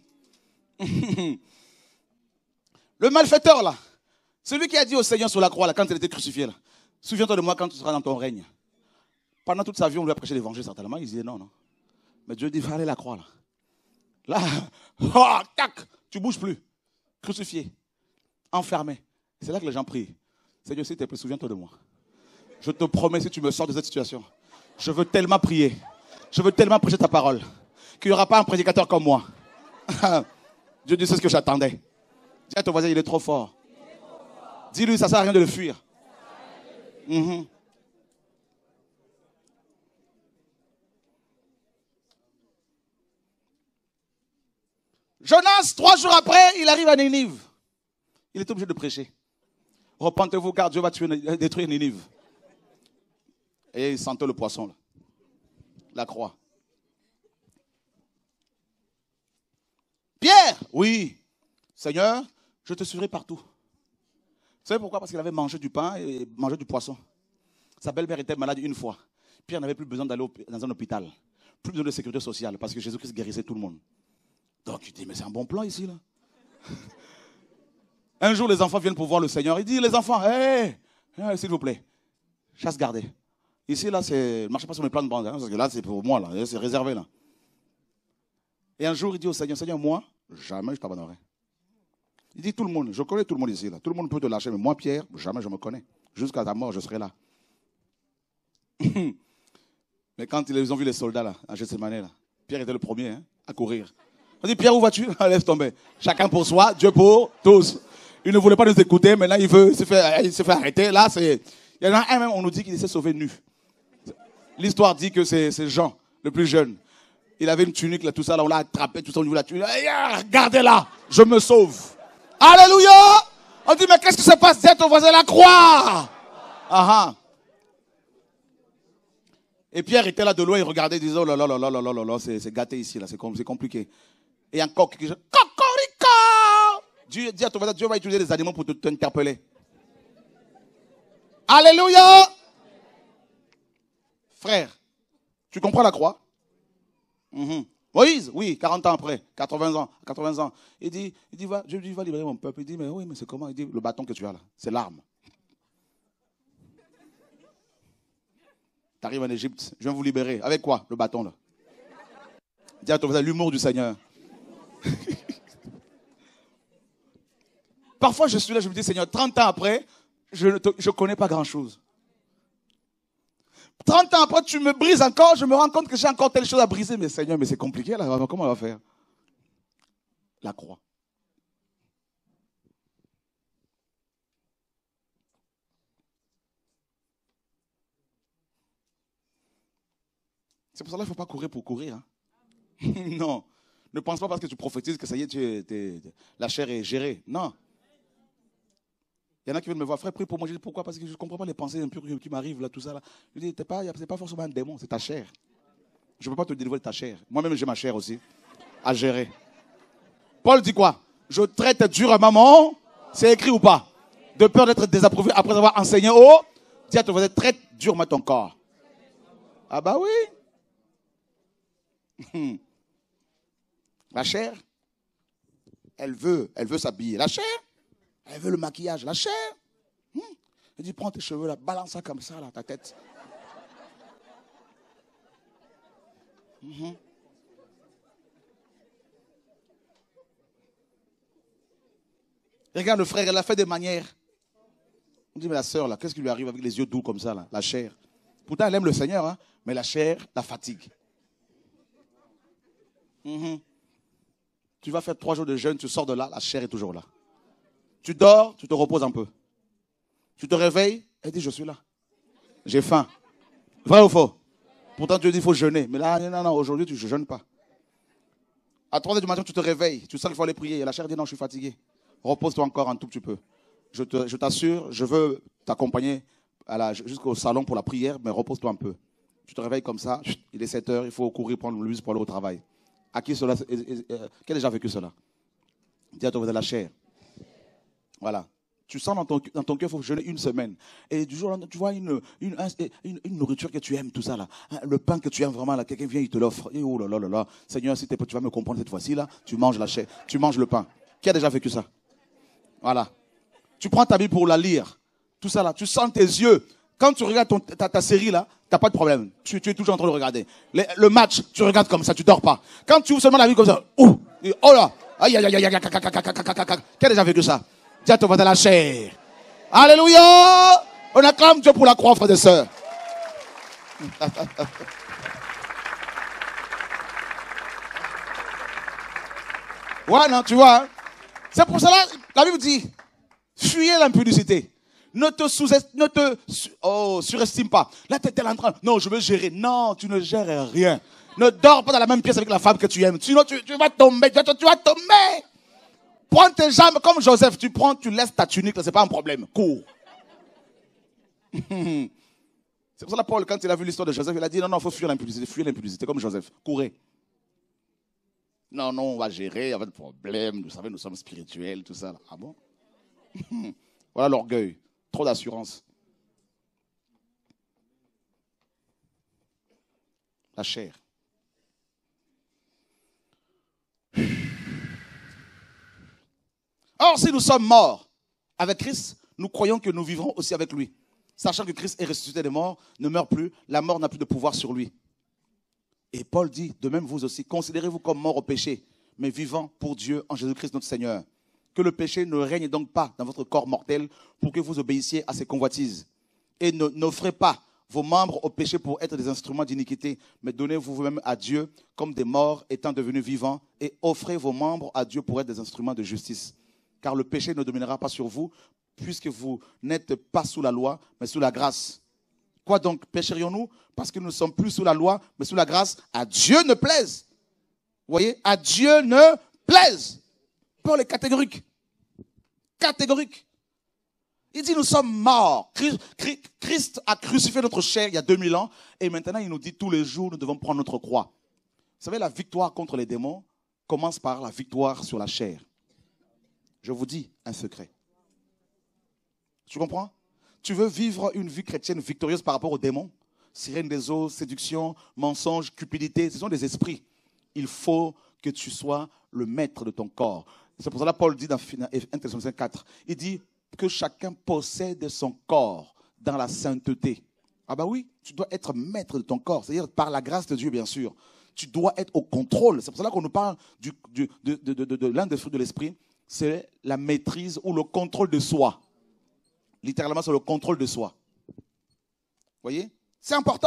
Le malfaiteur là, celui qui a dit au Seigneur sur la croix là, quand il était crucifié là, souviens-toi de moi quand tu seras dans ton règne. Pendant toute sa vie, on lui a prêché l'évangile certainement, il disait non, non. Mais Dieu dit, va aller la croix là. Là, oh, tac, tu bouges plus. Crucifié, enfermé. C'est là que les gens prient. Seigneur, s'il te plaît, souviens-toi de moi. Je te promets, si tu me sors de cette situation, je veux tellement prier, je veux tellement prêcher ta parole, qu'il n'y aura pas un prédicateur comme moi. Dieu dit, c'est ce que j'attendais. Dis à ton voisin, il est trop fort. Dis-lui, ça ne sert à rien de le fuir. Mm-hmm. Jonas, trois jours après, il arrive à Ninive. Il est obligé de prêcher. Repentez-vous car Dieu va tuer, détruire Ninive. Et il sentait le poisson, là. La croix. Pierre, oui. Seigneur, je te suivrai partout. Vous savez pourquoi? Parce qu'il avait mangé du pain et mangé du poisson. Sa belle-mère était malade une fois. Pierre n'avait plus besoin d'aller dans un hôpital. Plus besoin de sécurité sociale parce que Jésus-Christ guérissait tout le monde. Donc il dit, mais c'est un bon plan ici, là. Un jour, les enfants viennent pour voir le Seigneur. Il dit, les enfants, hé, hey, s'il vous plaît, chasse gardée. Ici, là, c'est, ne marchez pas sur mes plans de bande, hein, parce que là, c'est pour moi, là, c'est réservé, là. Et un jour, il dit au Seigneur, Seigneur, moi, jamais je t'abandonnerai. Il dit, tout le monde, je connais tout le monde ici, là. Tout le monde peut te lâcher, mais moi, Pierre, jamais je me connais. Jusqu'à ta mort, je serai là. Mais quand ils ont vu les soldats, là, à Gethsemane, là, Pierre était le premier, hein, à courir. On dit, Pierre, où vas-tu? Laisse tomber. Chacun pour soi, Dieu pour tous. Il ne voulait pas nous écouter, maintenant il veut, il s'est fait, il s'est fait arrêter. Là, c'est, il y en a un même, on nous dit qu'il s'est sauvé nu. L'histoire dit que c'est, c'est Jean, le plus jeune. Il avait une tunique, là, tout ça, là, on l'a attrapé, tout ça au niveau de la tunique. Regardez-la, je me sauve. Alléluia! On dit, mais qu'est-ce qui se passe? Dis à ton voisin la croix! Ah, et Pierre était là de loin, il regardait, il disait, oh là là là là là là là là, c'est, c'est gâté ici, là, c'est, c'est compliqué. Et un coq qui dit, cocorico! Dieu dit à ton voisin, Dieu va utiliser des animaux pour t'interpeller. Alléluia! Frère, tu comprends la croix? Mm-hmm. Moïse, oui, quarante ans après, quatre-vingts ans, quatre-vingts ans. Il dit, il dit, va, Dieu dit, va libérer mon peuple. Il dit, mais oui, mais c'est comment? Il dit, le bâton que tu as là, c'est l'arme. Tu arrives en Égypte, je viens vous libérer. Avec quoi? Le bâton là. Dis à ton voisin, l'humour du Seigneur. Parfois, je suis là, je me dis, Seigneur, trente ans après, je ne te, je connais pas grand-chose. trente ans après, tu me brises encore, je me rends compte que j'ai encore telle chose à briser. Mais Seigneur, mais c'est compliqué là, comment on va faire? La croix. C'est pour ça qu'il ne faut pas courir pour courir. Hein. Non. Ne pense pas parce que tu prophétises que ça y est, tu es, t'es, la chair est gérée. Non. Il y en a qui viennent me voir, frère, prie pour moi. Je dis pourquoi? Parce que je ne comprends pas les pensées impures qui m'arrivent, là, tout ça. Là. Je dis, ce n'est pas, pas forcément un démon, c'est ta chair. Je ne peux pas te délivrer de ta chair. Moi-même, j'ai ma chair aussi, à gérer. Paul dit quoi? Je traite durement mon... C'est écrit ou pas? De peur d'être désapprouvé après avoir enseigné au... Dis à ton voisin, traite durement ton corps. Ah bah oui. La chair, elle veut, elle veut s'habiller. La chair, elle veut le maquillage. La chair, hmm. Elle dit, prends tes cheveux là, balance ça comme ça là, ta tête. Mm-hmm. Regarde le frère, elle a fait des manières. On dit, mais la sœur là, qu'est-ce qui lui arrive avec les yeux doux comme ça là, la chair? Pourtant, elle aime le Seigneur, hein, mais la chair la fatigue. Mm-hmm. Tu vas faire trois jours de jeûne, tu sors de là, la chair est toujours là. Tu dors, tu te reposes un peu. Tu te réveilles, elle dit, je suis là. J'ai faim. Vrai ou faux? Pourtant, Dieu dit, il faut jeûner. Mais là, non, non, aujourd'hui, tu ne jeûnes pas. À trois heures du matin, tu te réveilles. Tu sens qu'il faut aller prier. Et la chair dit, non, je suis fatigué. Repose-toi encore un tout petit peu. Je, te, je t'assure, je veux t'accompagner à la, jusqu'au salon pour la prière, mais repose-toi un peu. Tu te réveilles comme ça, il est sept heures, il faut courir prendre le bus pour aller au travail. À qui cela, qui a déjà vécu cela? Dis à toi, vous avez la chair. Voilà. Tu sens dans ton, dans ton cœur, il faut jeûner une semaine. Et du jour au lendemain, tu vois une, une, une, une nourriture que tu aimes, tout ça là. Le pain que tu aimes vraiment, là, quelqu'un vient, il te l'offre. Et oh là là là là. Seigneur, si tu vas me comprendre cette fois-ci, là, tu manges la chair, tu manges le pain. Qui a déjà vécu ça? Voilà. Tu prends ta Bible pour la lire. Tout ça là, tu sens tes yeux. Quand tu regardes ton, ta, ta série là, tu n'as pas de problème. Tu, tu es toujours en train de regarder. Le, le match, tu regardes comme ça, tu dors pas. Quand tu ouvres seulement la Bible comme ça, oh, et, oh là, aïe aïe aïe aïe aïe, qui a déjà vécu ça? Dis à ton voisin la chair. Alléluia! On acclame Dieu pour la croix, frères et sœurs. Ouais, non, tu vois. Hein? C'est pour cela, la Bible dit, fuyez l'impudicité. Ne te sous ne te oh, surestime pas. Là, tu es en train. Non, je veux gérer. Non, tu ne gères rien. Ne dors pas dans la même pièce avec la femme que tu aimes. Sinon, tu, tu vas tomber. Tu, tu vas tomber. Prends tes jambes comme Joseph. Tu prends, tu laisses ta tunique. Ce n'est pas un problème. Cours. C'est pour ça que Paul, quand il a vu l'histoire de Joseph, il a dit non, non, il faut fuir l'impudicité. Fuir l'impudicité comme Joseph. Courez. Non, non, on va gérer. Il n'y a pas de problème. Vous savez, nous sommes spirituels, tout ça. Là. Ah bon? Voilà l'orgueil. Trop d'assurance. La chair. Or, si nous sommes morts avec Christ, nous croyons que nous vivrons aussi avec lui. Sachant que Christ est ressuscité des morts, ne meurt plus, la mort n'a plus de pouvoir sur lui. Et Paul dit, de même vous aussi, considérez-vous comme morts au péché, mais vivants pour Dieu en Jésus-Christ notre Seigneur. Que le péché ne règne donc pas dans votre corps mortel pour que vous obéissiez à ses convoitises. Et n'offrez pas vos membres au péché pour être des instruments d'iniquité, mais donnez-vous vous-même à Dieu comme des morts étant devenus vivants et offrez vos membres à Dieu pour être des instruments de justice. Car le péché ne dominera pas sur vous puisque vous n'êtes pas sous la loi, mais sous la grâce. Quoi donc, pécherions-nous parce que nous ne sommes plus sous la loi, mais sous la grâce? À Dieu ne plaise. Vous voyez, à Dieu ne plaise. Paul est catégorique. Catégorique. Il dit nous sommes morts. Christ a crucifié notre chair il y a deux mille ans et maintenant il nous dit tous les jours nous devons prendre notre croix. Vous savez, la victoire contre les démons commence par la victoire sur la chair. Je vous dis un secret. Tu comprends? Tu veux vivre une vie chrétienne victorieuse par rapport aux démons? Sirène des eaux, séduction, mensonge, cupidité, ce sont des esprits. Il faut que tu sois le maître de ton corps. C'est pour ça que Paul dit dans un Thessaloniciens quatre, il dit que chacun possède son corps dans la sainteté. Ah bah oui, tu dois être maître de ton corps, c'est-à-dire par la grâce de Dieu bien sûr. Tu dois être au contrôle. C'est pour ça qu'on nous parle du, du, de, de, de, de, de l'un des fruits de l'esprit, c'est la maîtrise ou le contrôle de soi. Littéralement, c'est le contrôle de soi. Vous voyez? C'est important.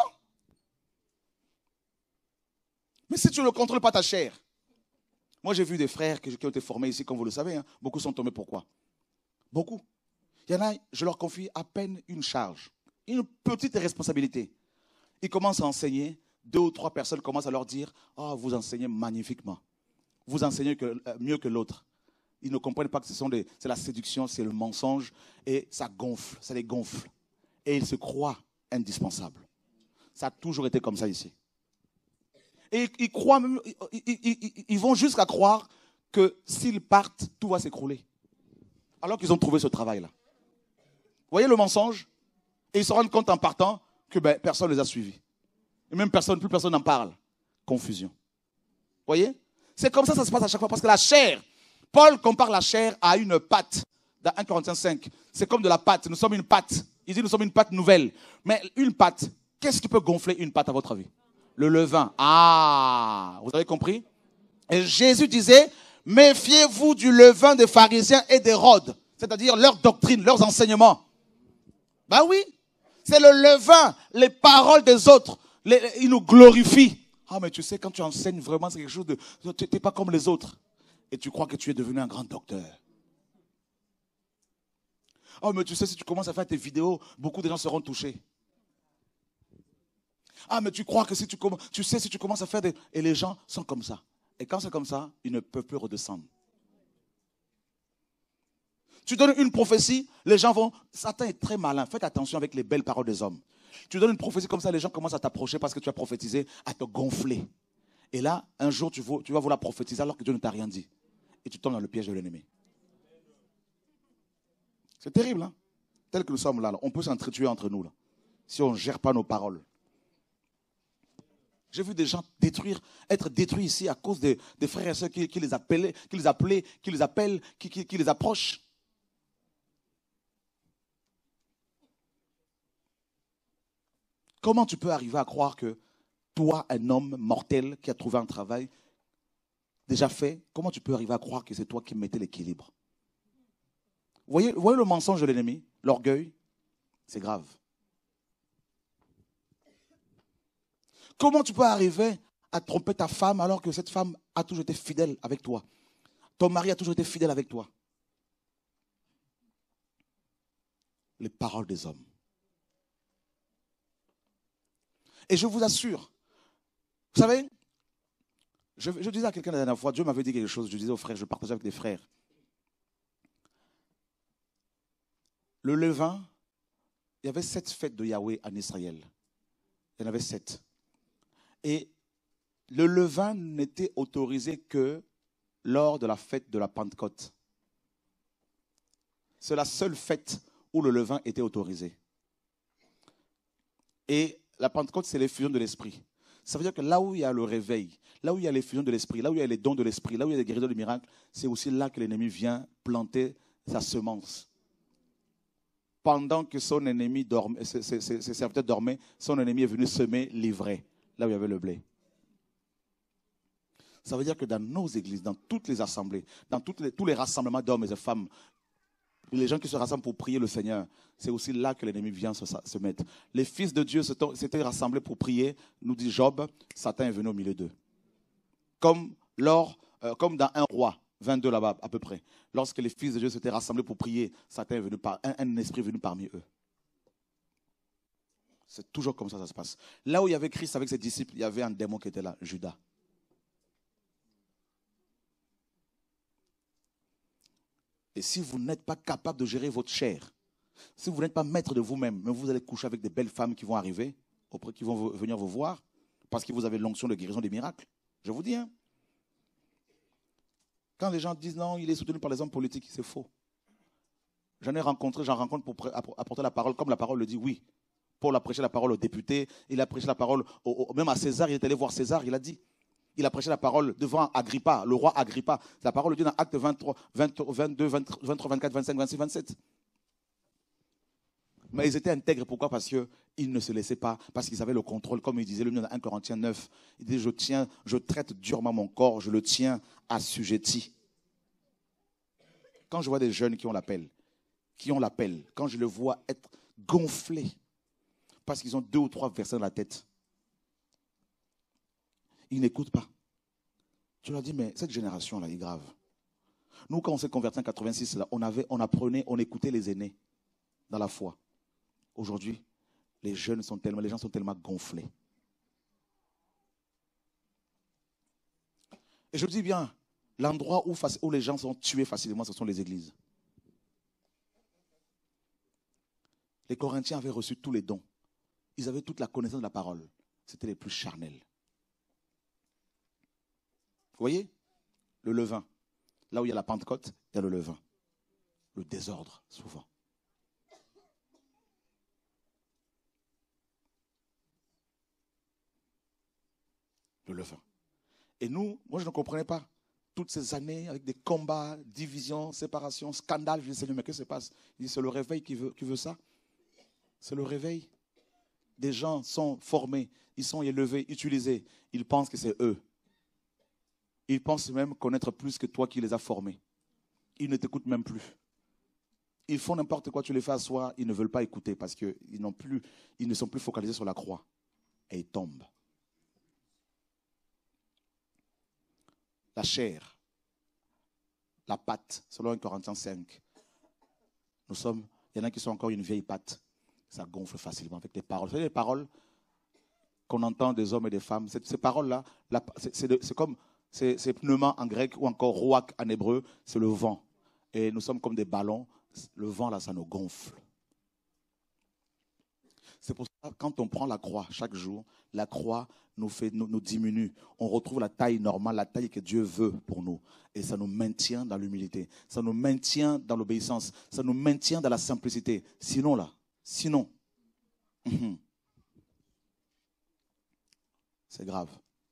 Mais si tu ne contrôles pas ta chair, moi, j'ai vu des frères qui ont été formés ici, comme vous le savez. Hein. Beaucoup sont tombés. Pourquoi? Beaucoup. Il y en a, je leur confie à peine une charge, une petite responsabilité. Ils commencent à enseigner. Deux ou trois personnes commencent à leur dire « Oh, vous enseignez magnifiquement. Vous enseignez que, euh, mieux que l'autre. » Ils ne comprennent pas que c'est la séduction, c'est le mensonge. Et ça gonfle, ça les gonfle. Et ils se croient indispensables. Ça a toujours été comme ça ici. Et ils croient même, ils, ils, ils, ils vont jusqu'à croire que s'ils partent, tout va s'écrouler. Alors qu'ils ont trouvé ce travail-là. Vous voyez le mensonge? Et ils se rendent compte en partant que ben, personne ne les a suivis. Et même personne, plus personne n'en parle. Confusion. Vous voyez? C'est comme ça que ça se passe à chaque fois. Parce que la chair, Paul compare la chair à une pâte. Dans un Corinthiens cinq, c'est comme de la pâte. Nous sommes une pâte. Il dit nous sommes une pâte nouvelle. Mais une pâte, qu'est-ce qui peut gonfler une pâte à votre avis? Le levain. Ah, vous avez compris? Et Jésus disait, méfiez-vous du levain des pharisiens et d'Hérode. C'est-à-dire leur doctrine, leurs enseignements. Ben oui, c'est le levain, les paroles des autres. Les, ils nous glorifient. Ah, mais tu sais, quand tu enseignes vraiment, c'est quelque chose de... Tu n'es pas comme les autres. Et tu crois que tu es devenu un grand docteur. Oh, mais tu sais, si tu commences à faire tes vidéos, beaucoup de gens seront touchés. Ah, mais tu crois que si tu commences, tu sais, si tu commences à faire des... Et les gens sont comme ça. Et quand c'est comme ça, ils ne peuvent plus redescendre. Tu donnes une prophétie, les gens vont... Satan est très malin. Faites attention avec les belles paroles des hommes. Tu donnes une prophétie comme ça, les gens commencent à t'approcher parce que tu as prophétisé, à te gonfler. Et là, un jour, tu vas, tu vas vouloir prophétiser alors que Dieu ne t'a rien dit. Et tu tombes dans le piège de l'ennemi. C'est terrible, hein? Tel que nous sommes là, là. On peut s'entretuer entre nous, là, si on ne gère pas nos paroles. J'ai vu des gens détruire, être détruits ici à cause des, des frères et sœurs qui, qui les appelaient, qui les appelaient, qui les appellent, qui, qui, qui les approchent. Comment tu peux arriver à croire que toi, un homme mortel qui a trouvé un travail déjà fait, comment tu peux arriver à croire que c'est toi qui mettais l'équilibre? Vous voyez, vous voyez le mensonge de l'ennemi, l'orgueil, c'est grave. Comment tu peux arriver à tromper ta femme alors que cette femme a toujours été fidèle avec toi? Ton mari a toujours été fidèle avec toi. Les paroles des hommes. Et je vous assure, vous savez, je, je disais à quelqu'un la dernière fois, Dieu m'avait dit quelque chose, je disais aux frères, je partageais avec des frères. Le levain, il y avait sept fêtes de Yahweh en Israël. Il y en avait sept. Et le levain n'était autorisé que lors de la fête de la Pentecôte. C'est la seule fête où le levain était autorisé. Et la Pentecôte, c'est l'effusion de l'Esprit. Ça veut dire que là où il y a le réveil, là où il y a l'effusion de l'Esprit, là où il y a les dons de l'Esprit, là où il y a les guérisons de miracles, c'est aussi là que l'ennemi vient planter sa semence. Pendant que son ennemi dormait, ses, ses, ses serviteurs dormaient, son ennemi est venu semer l'ivraie, là où il y avait le blé. Ça veut dire que dans nos églises, dans toutes les assemblées, dans toutes les, tous les rassemblements d'hommes et de femmes, les gens qui se rassemblent pour prier le Seigneur, c'est aussi là que l'ennemi vient se, se mettre. Les fils de Dieu s'étaient rassemblés pour prier, nous dit Job, Satan est venu au milieu d'eux. Comme, lors, euh, comme dans un roi, vingt-deux là-bas à peu près. Lorsque les fils de Dieu s'étaient rassemblés pour prier, Satan est venu par, un, un esprit est venu parmi eux. C'est toujours comme ça que ça se passe. Là où il y avait Christ avec ses disciples, il y avait un démon qui était là, Judas. Et si vous n'êtes pas capable de gérer votre chair, si vous n'êtes pas maître de vous-même, mais vous allez coucher avec des belles femmes qui vont arriver, auprès, qui vont venir vous voir, parce que vous avez l'onction de guérison des miracles. Je vous dis, hein. Quand les gens disent non, il est soutenu par les hommes politiques, c'est faux. J'en ai rencontré, j'en rencontre pour apporter la parole, comme la parole le dit, oui. Paul a prêché la parole aux députés, il a prêché la parole au, au, même à César, il est allé voir César, il a dit. Il a prêché la parole devant Agrippa, le roi Agrippa. La parole le dit dans Actes vingt-trois, vingt-deux, vingt-trois, vingt-quatre, vingt-cinq, vingt-six, vingt-sept. Mais ils étaient intègres. Pourquoi? Parce qu'ils ne se laissaient pas, parce qu'ils avaient le contrôle. Comme il disait le dans un Corinthiens neuf, il dit, je tiens, je traite durement mon corps, je le tiens assujetti. Quand je vois des jeunes qui ont l'appel, qui ont l'appel, quand je les vois être gonflés, parce qu'ils ont deux ou trois versets dans la tête, ils n'écoutent pas. Tu leur dis, mais cette génération-là est grave. Nous, quand on s'est convertis en quatre-vingt-six, là, on, avait, on apprenait, on écoutait les aînés dans la foi. Aujourd'hui, les jeunes sont tellement, les gens sont tellement gonflés. Et je dis bien, l'endroit où, où les gens sont tués facilement, ce sont les églises. Les Corinthiens avaient reçu tous les dons. Ils avaient toute la connaissance de la parole. C'était les plus charnels. Vous voyez? Le levain. Là où il y a la Pentecôte, il y a le levain. Le désordre, souvent. Le levain. Et nous, moi je ne comprenais pas. Toutes ces années, avec des combats, divisions, séparations, scandales, je dis, Seigneur, mais qu'est-ce qui se passe? Il dit, c'est le réveil qui veut, qui veut ça. C'est le réveil. Des gens sont formés, ils sont élevés, utilisés. Ils pensent que c'est eux. Ils pensent même connaître plus que toi qui les as formés. Ils ne t'écoutent même plus. Ils font n'importe quoi, tu les fais asseoir, ils ne veulent pas écouter parce qu'ils n'ont plus, ils ne sont plus focalisés sur la croix. Et ils tombent. La chair, la pâte, selon un Corinthiens cinq. Nous sommes, il y en a qui sont encore une vieille pâte. Ça gonfle facilement avec les paroles. Vous savez, les paroles qu'on entend des hommes et des femmes, ces, ces paroles-là, c'est comme... C'est pneuma en grec ou encore roak en hébreu, c'est le vent. Et nous sommes comme des ballons le vent là, ça nous gonfle. C'est pour ça que quand on prend la croix chaque jour, la croix nous, fait, nous, nous diminue. On retrouve la taille normale, la taille que Dieu veut pour nous. Et ça nous maintient dans l'humilité. Ça nous maintient dans l'obéissance. Ça nous maintient dans la simplicité. Sinon là, sinon, hum, c'est grave.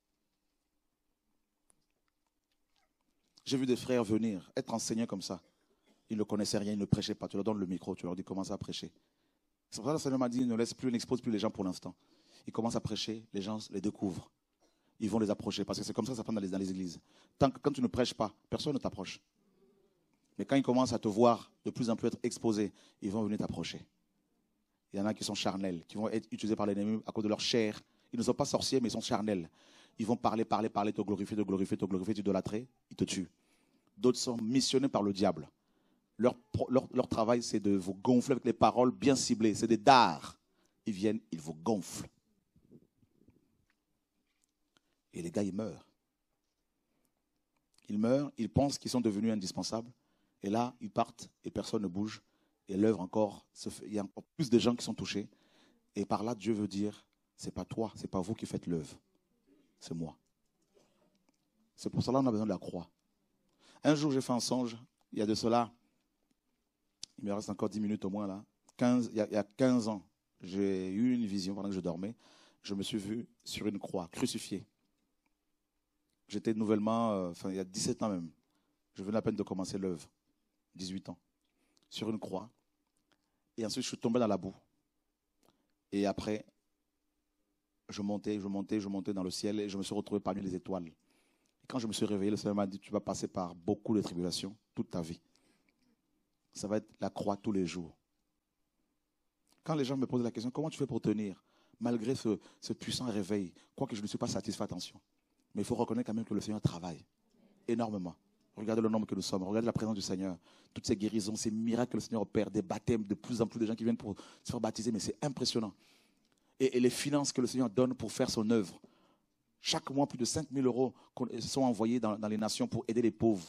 J'ai vu des frères venir, être enseignés comme ça. Ils ne connaissaient rien, ils ne prêchaient pas. Tu leur donnes le micro, tu leur dis commence à prêcher. C'est pour ça que le Seigneur m'a dit ne laisse plus, n'expose plus les gens pour l'instant. Ils commencent à prêcher, les gens les découvrent. Ils vont les approcher parce que c'est comme ça que ça prend dans les, dans les églises. Tant que, quand tu ne prêches pas, personne ne t'approche. Mais quand ils commencent à te voir de plus en plus être exposés, ils vont venir t'approcher. Il y en a qui sont charnels, qui vont être utilisés par l'ennemi à cause de leur chair. Ils ne sont pas sorciers, mais ils sont charnels. Ils vont parler, parler, parler, te glorifier, te glorifier, te glorifier, t'idolâtrer, ils te tuent. D'autres sont missionnés par le diable. Leur, leur, leur travail, c'est de vous gonfler avec les paroles bien ciblées. C'est des dards. Ils viennent, ils vous gonflent. Et les gars, ils meurent. Ils meurent, ils pensent qu'ils sont devenus indispensables. Et là, ils partent et personne ne bouge. Et l'œuvre encore, se fait, il y a encore plus de gens qui sont touchés. Et par là, Dieu veut dire, c'est pas toi, c'est pas vous qui faites l'œuvre. C'est moi. C'est pour cela qu'on a besoin de la croix. Un jour, j'ai fait un songe. Il y a de cela, il me reste encore dix minutes au moins là. quinze, il, y a, il y a quinze ans, j'ai eu une vision pendant que je dormais. Je me suis vu sur une croix, crucifié. J'étais nouvellement, euh, enfin il y a dix-sept ans même. Je venais à peine de commencer l'œuvre. dix-huit ans. Sur une croix. Et ensuite, je suis tombé dans la boue. Et après, je montais, je montais, je montais dans le ciel et je me suis retrouvé parmi les étoiles. Et quand je me suis réveillé, le Seigneur m'a dit, tu vas passer par beaucoup de tribulations toute ta vie. Ça va être la croix tous les jours. Quand les gens me posent la question, comment tu fais pour tenir malgré ce, ce puissant réveil, quoique je ne suis pas satisfait, attention. Mais il faut reconnaître quand même que le Seigneur travaille énormément. Regardez le nombre que nous sommes, regardez la présence du Seigneur, toutes ces guérisons, ces miracles que le Seigneur opère, des baptêmes, de plus en plus de gens qui viennent pour se faire baptiser, mais c'est impressionnant. Et, et les finances que le Seigneur donne pour faire son œuvre. Chaque mois, plus de cinq mille euros sont envoyés dans, dans les nations pour aider les pauvres.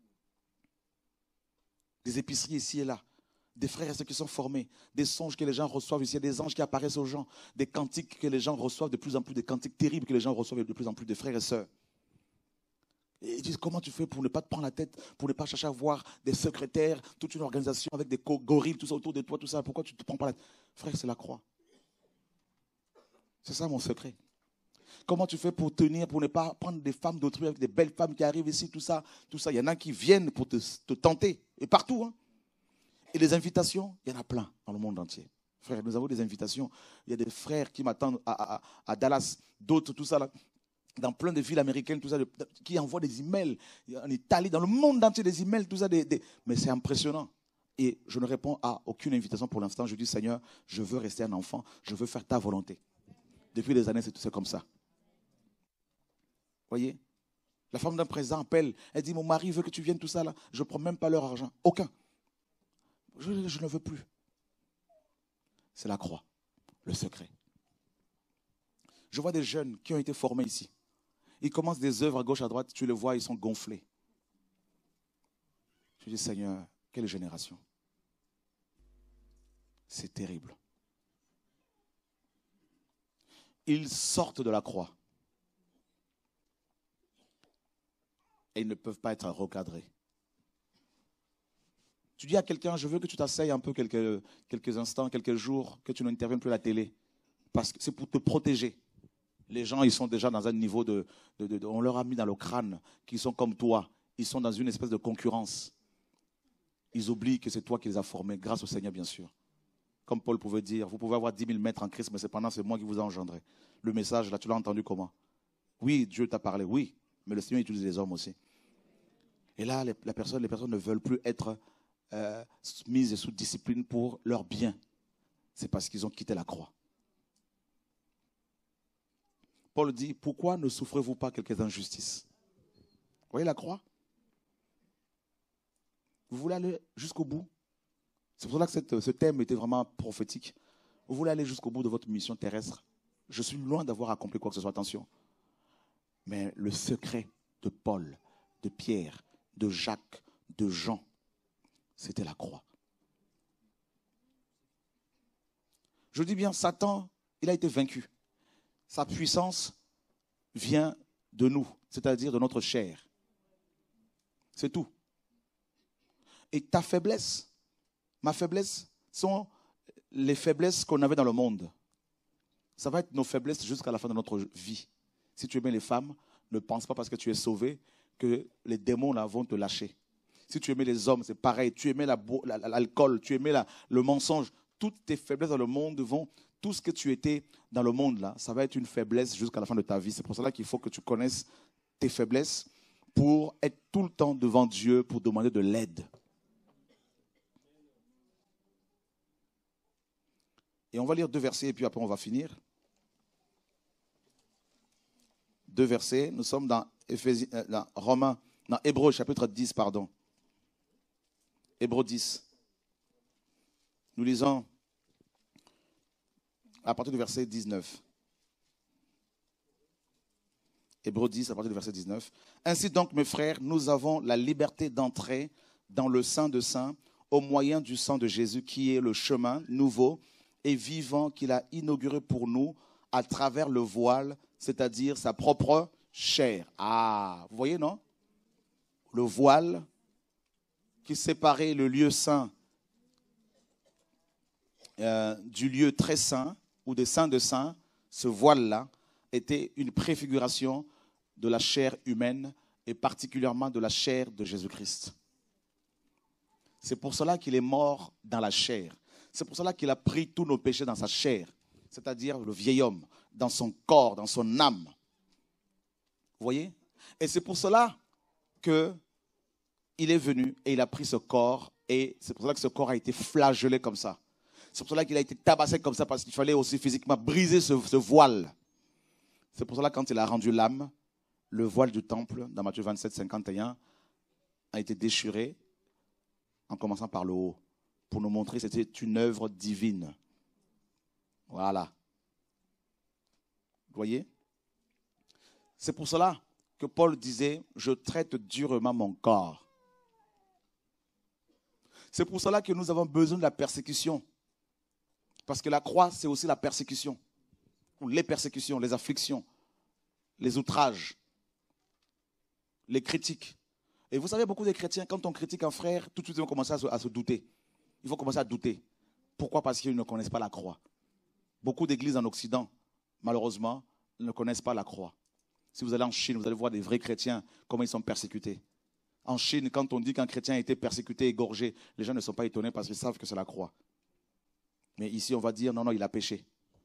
Des épiceries ici et là. Des frères et sœurs qui sont formés. Des songes que les gens reçoivent ici. Des anges qui apparaissent aux gens. Des cantiques que les gens reçoivent de plus en plus. Des cantiques terribles que les gens reçoivent de plus en plus. Des frères et sœurs. Et ils disent, comment tu fais pour ne pas te prendre la tête, pour ne pas chercher à voir des secrétaires, toute une organisation avec des gorilles, tout ça autour de toi, tout ça. Pourquoi tu ne te prends pas la tête? Frère, c'est la croix. C'est ça mon secret. Comment tu fais pour tenir, pour ne pas prendre des femmes d'autrui avec des belles femmes qui arrivent ici, tout ça, tout ça. Il y en a qui viennent pour te, te tenter. Et partout. Hein. Et les invitations, il y en a plein dans le monde entier. Frère, nous avons des invitations. Il y a des frères qui m'attendent à, à, à Dallas, d'autres, tout ça là. Dans plein de villes américaines, tout ça, qui envoient des emails, en Italie, dans le monde entier, des emails, tout ça, des, des... mais c'est impressionnant. Et je ne réponds à aucune invitation pour l'instant. Je dis, Seigneur, je veux rester un enfant, je veux faire ta volonté. Depuis des années, c'est comme ça. Voyez, la femme d'un président appelle, elle dit, mon mari veut que tu viennes, tout ça là, je ne prends même pas leur argent, aucun. Je, je ne veux plus. C'est la croix, le secret. Je vois des jeunes qui ont été formés ici. Ils commencent des œuvres à gauche, à droite, tu les vois, ils sont gonflés. Je dis, Seigneur, quelle génération. C'est terrible. Ils sortent de la croix. Et ils ne peuvent pas être recadrés. Tu dis à quelqu'un, je veux que tu t'asseyes un peu quelques, quelques instants, quelques jours, que tu n'interviennes plus à la télé. Parce que c'est pour te protéger. Les gens, ils sont déjà dans un niveau de, de, de, de... On leur a mis dans le crâne qu'ils sont comme toi. Ils sont dans une espèce de concurrence. Ils oublient que c'est toi qui les as formés, grâce au Seigneur, bien sûr. Comme Paul pouvait dire, vous pouvez avoir dix mille maîtres en Christ, mais cependant, c'est moi qui vous ai engendré. Le message, là, tu l'as entendu comment? Oui, Dieu t'a parlé, oui, mais le Seigneur utilise les hommes aussi. Et là, les, la personne, les personnes ne veulent plus être euh, mises sous discipline pour leur bien. C'est parce qu'ils ont quitté la croix. Paul dit, pourquoi ne souffrez-vous pas quelques injustices? Vous voyez la croix? Vous voulez aller jusqu'au bout? C'est pour cela que cette, ce thème était vraiment prophétique. Vous voulez aller jusqu'au bout de votre mission terrestre? Je suis loin d'avoir accompli quoi que ce soit, attention. Mais le secret de Paul, de Pierre, de Jacques, de Jean, c'était la croix. Je dis bien, Satan, il a été vaincu. Sa puissance vient de nous, c'est-à-dire de notre chair. C'est tout. Et ta faiblesse, ma faiblesse, sont les faiblesses qu'on avait dans le monde. Ça va être nos faiblesses jusqu'à la fin de notre vie. Si tu aimais les femmes, ne pense pas parce que tu es sauvé que les démons là vont te lâcher. Si tu aimais les hommes, c'est pareil. Tu aimais l'alcool, tu aimais la, le mensonge. Toutes tes faiblesses dans le monde vont, tout ce que tu étais dans le monde là, ça va être une faiblesse jusqu'à la fin de ta vie. C'est pour cela qu'il faut que tu connaisses tes faiblesses pour être tout le temps devant Dieu, pour demander de l'aide. Et on va lire deux versets et puis après on va finir. Deux versets. Nous sommes dans, Éphésiens, dans Romains, dans Hébreux chapitre dix, pardon. Hébreux dix. Nous lisons à partir du verset dix-neuf. Hébreux dix, à partir du verset dix-neuf. Ainsi donc, mes frères, nous avons la liberté d'entrer dans le Saint de Saints au moyen du sang de Jésus, qui est le chemin nouveau et vivant qu'il a inauguré pour nous à travers le voile, c'est-à-dire sa propre chair. Ah, vous voyez, non? Le voile qui séparait le lieu saint euh, du lieu très saint ou des saints de saints, ce voile-là était une préfiguration de la chair humaine et particulièrement de la chair de Jésus-Christ. C'est pour cela qu'il est mort dans la chair. C'est pour cela qu'il a pris tous nos péchés dans sa chair, c'est-à-dire le vieil homme, dans son corps, dans son âme. Vous voyez? Et c'est pour cela qu'il est venu et il a pris ce corps et c'est pour cela que ce corps a été flagellé comme ça. C'est pour cela qu'il a été tabassé comme ça parce qu'il fallait aussi physiquement briser ce, ce voile. C'est pour cela que quand il a rendu l'âme, le voile du temple, dans Matthieu vingt-sept, cinquante et un, a été déchiré en commençant par le haut pour nous montrer que c'était une œuvre divine. Voilà. Vous voyez? C'est pour cela que Paul disait « Je traite durement mon corps ». C'est pour cela que nous avons besoin de la persécution. Parce que la croix, c'est aussi la persécution. Ou les persécutions, les afflictions, les outrages, les critiques. Et vous savez, beaucoup de chrétiens, quand on critique un frère, tout de suite, ils vont commencer à se, à se douter. Ils vont commencer à douter. Pourquoi? Parce qu'ils ne connaissent pas la croix. Beaucoup d'églises en Occident, malheureusement, ne connaissent pas la croix. Si vous allez en Chine, vous allez voir des vrais chrétiens, comment ils sont persécutés. En Chine, quand on dit qu'un chrétien a été persécuté, égorgé, les gens ne sont pas étonnés parce qu'ils savent que c'est la croix. Mais ici, on va dire, non, non, il a péché.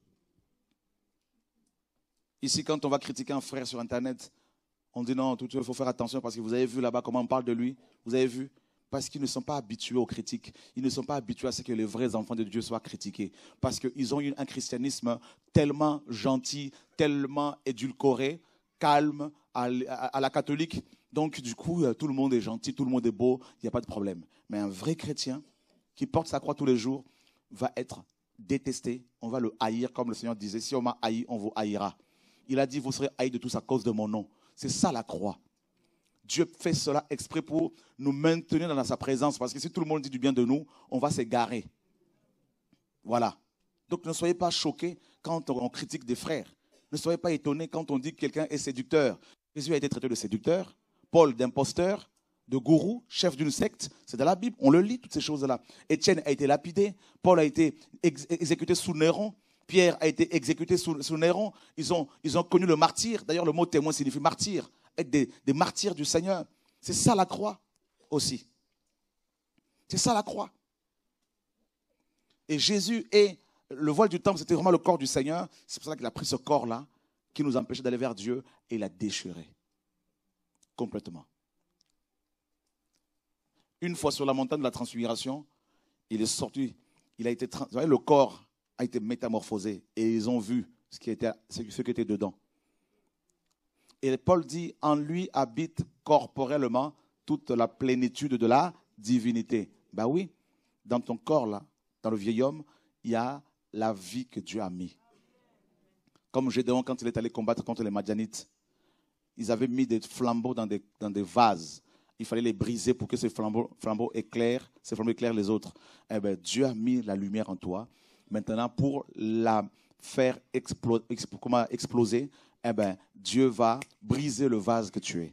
Ici, quand on va critiquer un frère sur Internet, on dit non, tout, il faut faire attention parce que vous avez vu là-bas comment on parle de lui. Vous avez vu? Parce qu'ils ne sont pas habitués aux critiques. Ils ne sont pas habitués à ce que les vrais enfants de Dieu soient critiqués. Parce qu'ils ont eu un christianisme tellement gentil, tellement édulcoré, calme, à, à, à la catholique. Donc, du coup, tout le monde est gentil, tout le monde est beau, il n'y a pas de problème. Mais un vrai chrétien qui porte sa croix tous les jours va être détesté. On va le haïr, comme le Seigneur disait. Si on m'a haï, on vous haïra. Il a dit, vous serez haïs de tous à cause de mon nom. C'est ça la croix. Dieu fait cela exprès pour nous maintenir dans sa présence. Parce que si tout le monde dit du bien de nous, on va s'égarer. Voilà. Donc ne soyez pas choqués quand on critique des frères. Ne soyez pas étonnés quand on dit que quelqu'un est séducteur. Jésus a été traité de séducteur, Paul d'imposteur, de gourou, chef d'une secte. C'est dans la Bible, on le lit, toutes ces choses-là. Étienne a été lapidé, Paul a été ex exécuté sous Néron, Pierre a été exécuté sous, sous Néron. Ils ont, ils ont connu le martyr. D'ailleurs, le mot témoin signifie martyr. Être des, des martyrs du Seigneur. C'est ça la croix aussi. C'est ça la croix. Et Jésus est, le voile du temple, c'était vraiment le corps du Seigneur. C'est pour ça qu'il a pris ce corps-là, qui nous empêchait d'aller vers Dieu, et il l'a déchiré. Complètement. Une fois sur la montagne de la transfiguration, il est sorti, il a été, vous voyez, le corps a été métamorphosé et ils ont vu ce qui était, ce qui était dedans. Et Paul dit, en lui habite corporellement toute la plénitude de la divinité. Ben oui, dans ton corps là, dans le vieil homme, il y a la vie que Dieu a mis. Comme Gédéon, quand il est allé combattre contre les Madianites, ils avaient mis des flambeaux dans des, dans des vases. Il fallait les briser pour que ces flambeaux, flambeaux éclairent, ces flambeaux éclairent les autres. Eh bien, Dieu a mis la lumière en toi. Maintenant, pour la faire explo expl comment, exploser, eh ben, Dieu va briser le vase que tu es.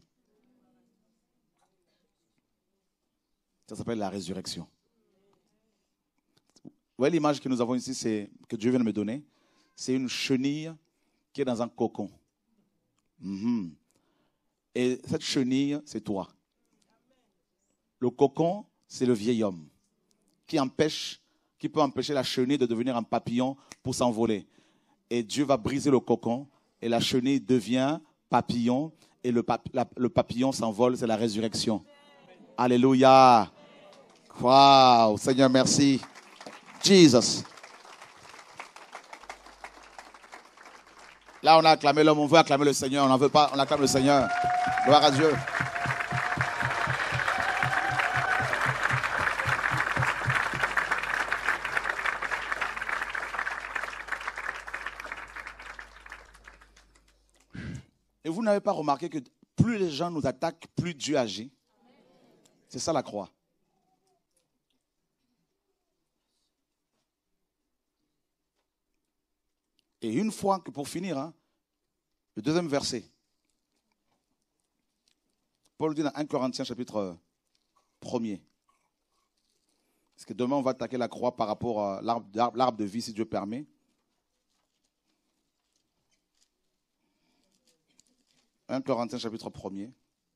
Ça s'appelle la résurrection. Vous voyez l'image que nous avons ici, c'est que Dieu vient de me donner. C'est une chenille qui est dans un cocon. Mm-hmm. Et cette chenille, c'est toi. Le cocon, c'est le vieil homme qui empêche, qui peut empêcher la chenille de devenir un papillon pour s'envoler. Et Dieu va briser le cocon et la chenille devient papillon et le, pap la, le papillon s'envole, c'est la résurrection. Alléluia. Waouh, Seigneur, merci. Jesus. Là, on a acclamé l'homme, on veut acclamer le Seigneur, on n'en veut pas, on acclame le Seigneur. Gloire à Dieu. Et vous n'avez pas remarqué que plus les gens nous attaquent, plus Dieu agit? C'est ça la croix. Et une fois que, pour finir, hein, le deuxième verset, Paul dit dans un Corinthiens chapitre premier. Parce que demain, on va attaquer la croix par rapport à l'arbre de vie, si Dieu permet. un Corinthiens chapitre premier.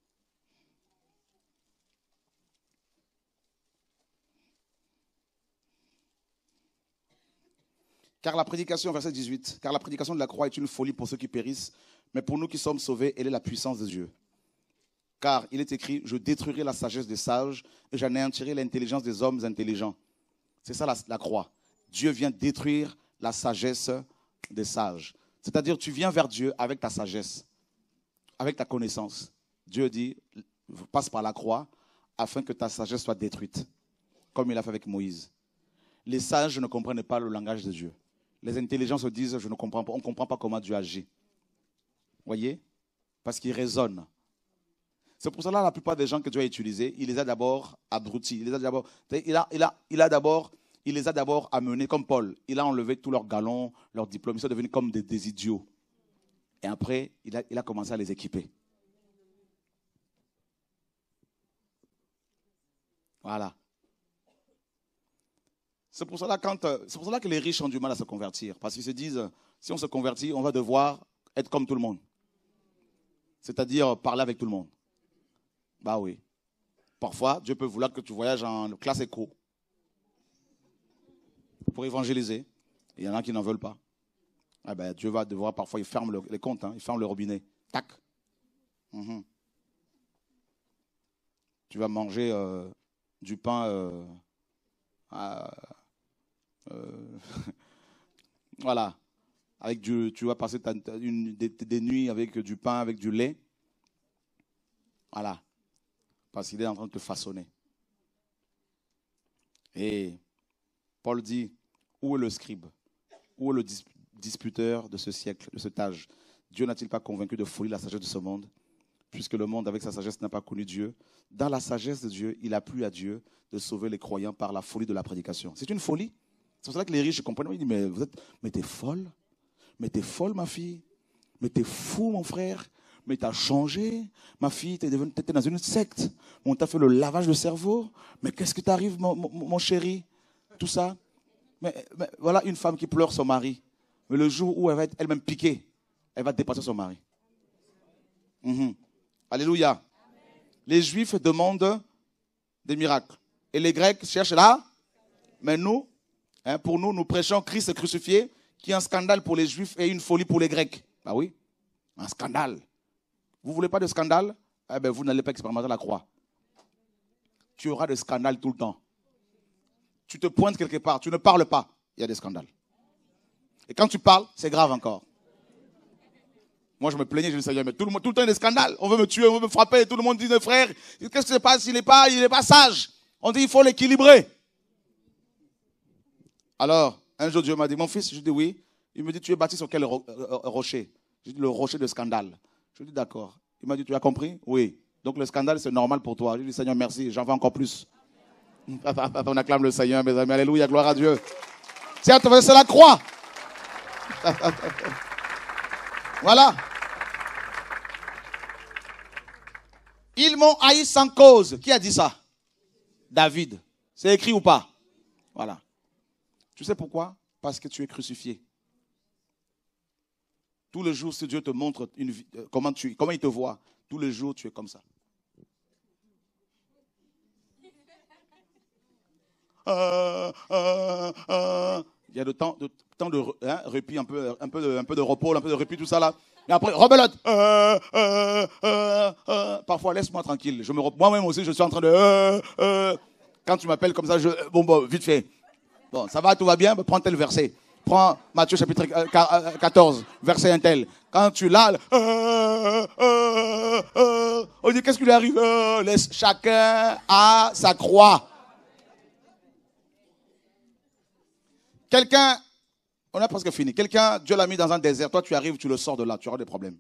Car la prédication, verset dix-huit, car la prédication de la croix est une folie pour ceux qui périssent, mais pour nous qui sommes sauvés, elle est la puissance de Dieu. Car il est écrit, je détruirai la sagesse des sages et j'anéantirai l'intelligence des hommes intelligents. C'est ça la, la croix. Dieu vient détruire la sagesse des sages. C'est-à-dire, tu viens vers Dieu avec ta sagesse, avec ta connaissance. Dieu dit, passe par la croix afin que ta sagesse soit détruite, comme il a fait avec Moïse. Les sages ne comprennent pas le langage de Dieu. Les intelligents se disent, je ne comprends pas, on ne comprend pas comment Dieu agit. Voyez? Parce qu'ils raisonnent. C'est pour cela que la plupart des gens que Dieu a utilisés, il les a d'abord abrutis. Il les a d'abord, il a, il a, il a d'abord, il les a d'abord amenés comme Paul. Il a enlevé tous leurs galons, leurs diplômes. Ils sont devenus comme des, des idiots. Et après, il a, il a commencé à les équiper. Voilà. C'est pour cela quand, c'est pour cela que les riches ont du mal à se convertir. Parce qu'ils se disent, si on se convertit, on va devoir être comme tout le monde. C'est-à-dire parler avec tout le monde. Bah oui. Parfois, Dieu peut vouloir que tu voyages en classe éco pour évangéliser. Il y en a qui n'en veulent pas. Ah ben, Dieu va devoir, parfois, il ferme le, les comptes, hein, il ferme le robinet. Tac. Mm-hmm. Tu vas manger euh, du pain... Euh, euh, euh, voilà. Avec du, tu vas passer ta, ta, une, des, des nuits avec du pain, avec du lait. Voilà. Parce qu'il est en train de te façonner. Et Paul dit, où est le scribe? Où est le dis, disputeur de ce siècle, de cet âge? Dieu n'a-t-il pas convaincu de folie la sagesse de ce monde? Puisque le monde, avec sa sagesse, n'a pas connu Dieu. Dans la sagesse de Dieu, il a plu à Dieu de sauver les croyants par la folie de la prédication. C'est une folie. C'est pour ça que les riches comprennent. Ils disent, mais vous êtes, mais t'es folle. Mais t'es folle, ma fille. Mais t'es fou, mon frère. Mais t'as changé. Ma fille, t'es t'étais dans une secte. On t'a fait le lavage de cerveau. Mais qu'est-ce qui t'arrive, mon, mon, mon chéri? Tout ça. Mais, mais voilà une femme qui pleure son mari. Mais le jour où elle va être elle-même piquée, elle va dépasser son mari. Mm-hmm. Alléluia. Amen. Les Juifs demandent des miracles. Et les Grecs cherchent là. Mais nous, hein, pour nous, nous prêchons Christ crucifié, qui est un scandale pour les Juifs et une folie pour les Grecs. Ah oui, un scandale. Vous ne voulez pas de scandale? Eh bien, vous n'allez pas expérimenter la croix. Tu auras des scandales tout le temps. Tu te pointes quelque part, tu ne parles pas, il y a des scandales. Et quand tu parles, c'est grave encore. Moi, je me plaignais, je me disais, mais tout le, monde, tout le temps, il y a des scandales. On veut me tuer, on veut me frapper. Tout le monde dit, frère, qu'est-ce qui se passe? Il n'est pas, il n'est pas sage. On dit, il faut l'équilibrer. Alors, un jour, Dieu m'a dit, mon fils, je dis oui. Il me dit, tu es bâti sur quel ro rocher? Je dis, le rocher de scandale. Je dis, d'accord. Il m'a dit, tu as compris? Oui. Donc, le scandale, c'est normal pour toi. Je dis, Seigneur, merci, j'en veux encore plus. On acclame le Seigneur, mes amis. Alléluia, gloire à Dieu. C'est la croix. Voilà. Ils m'ont haï sans cause. Qui a dit ça? David. C'est écrit ou pas? Voilà. Tu sais pourquoi? Parce que tu es crucifié. Tous les jours, si Dieu te montre une vie, comment, tu, comment il te voit, tous les jours, tu es comme ça. Euh, euh, euh. Il y a de temps de, temps de hein, répit, un peu, un, peu de, un peu de repos, un peu de répit, tout ça là. Et après, rebelote. Euh, euh, euh, euh. Parfois, laisse-moi tranquille. Je me, moi-même aussi, je suis en train de... Euh, euh. Quand tu m'appelles comme ça, je... Bon, bon, vite fait. Bon, ça va, tout va bien, prends tel verset. Prends Matthieu chapitre quatorze, verset un tel. Quand tu l'as, euh, euh, euh, on dit qu'est-ce qui lui arrive? euh, laisse, chacun a sa croix. Quelqu'un, on a presque fini. Quelqu'un, Dieu l'a mis dans un désert. Toi, tu arrives, tu le sors de là, tu auras des problèmes.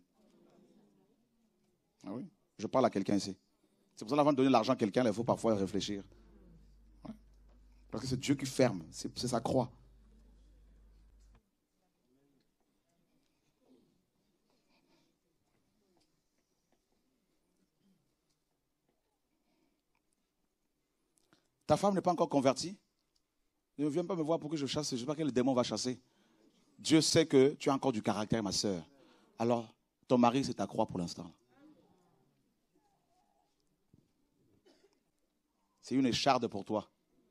Ah oui, je parle à quelqu'un ici. C'est pour ça qu'avant de donner l'argent à quelqu'un, il faut parfois réfléchir. Ouais. Parce que c'est Dieu qui ferme, c'est sa croix. Ta femme n'est pas encore convertie? Ne viens pas me voir pour que je chasse. Je ne sais pas quel démon va chasser. Dieu sait que tu as encore du caractère, ma soeur. Alors, ton mari, c'est ta croix pour l'instant. C'est une écharde pour toi.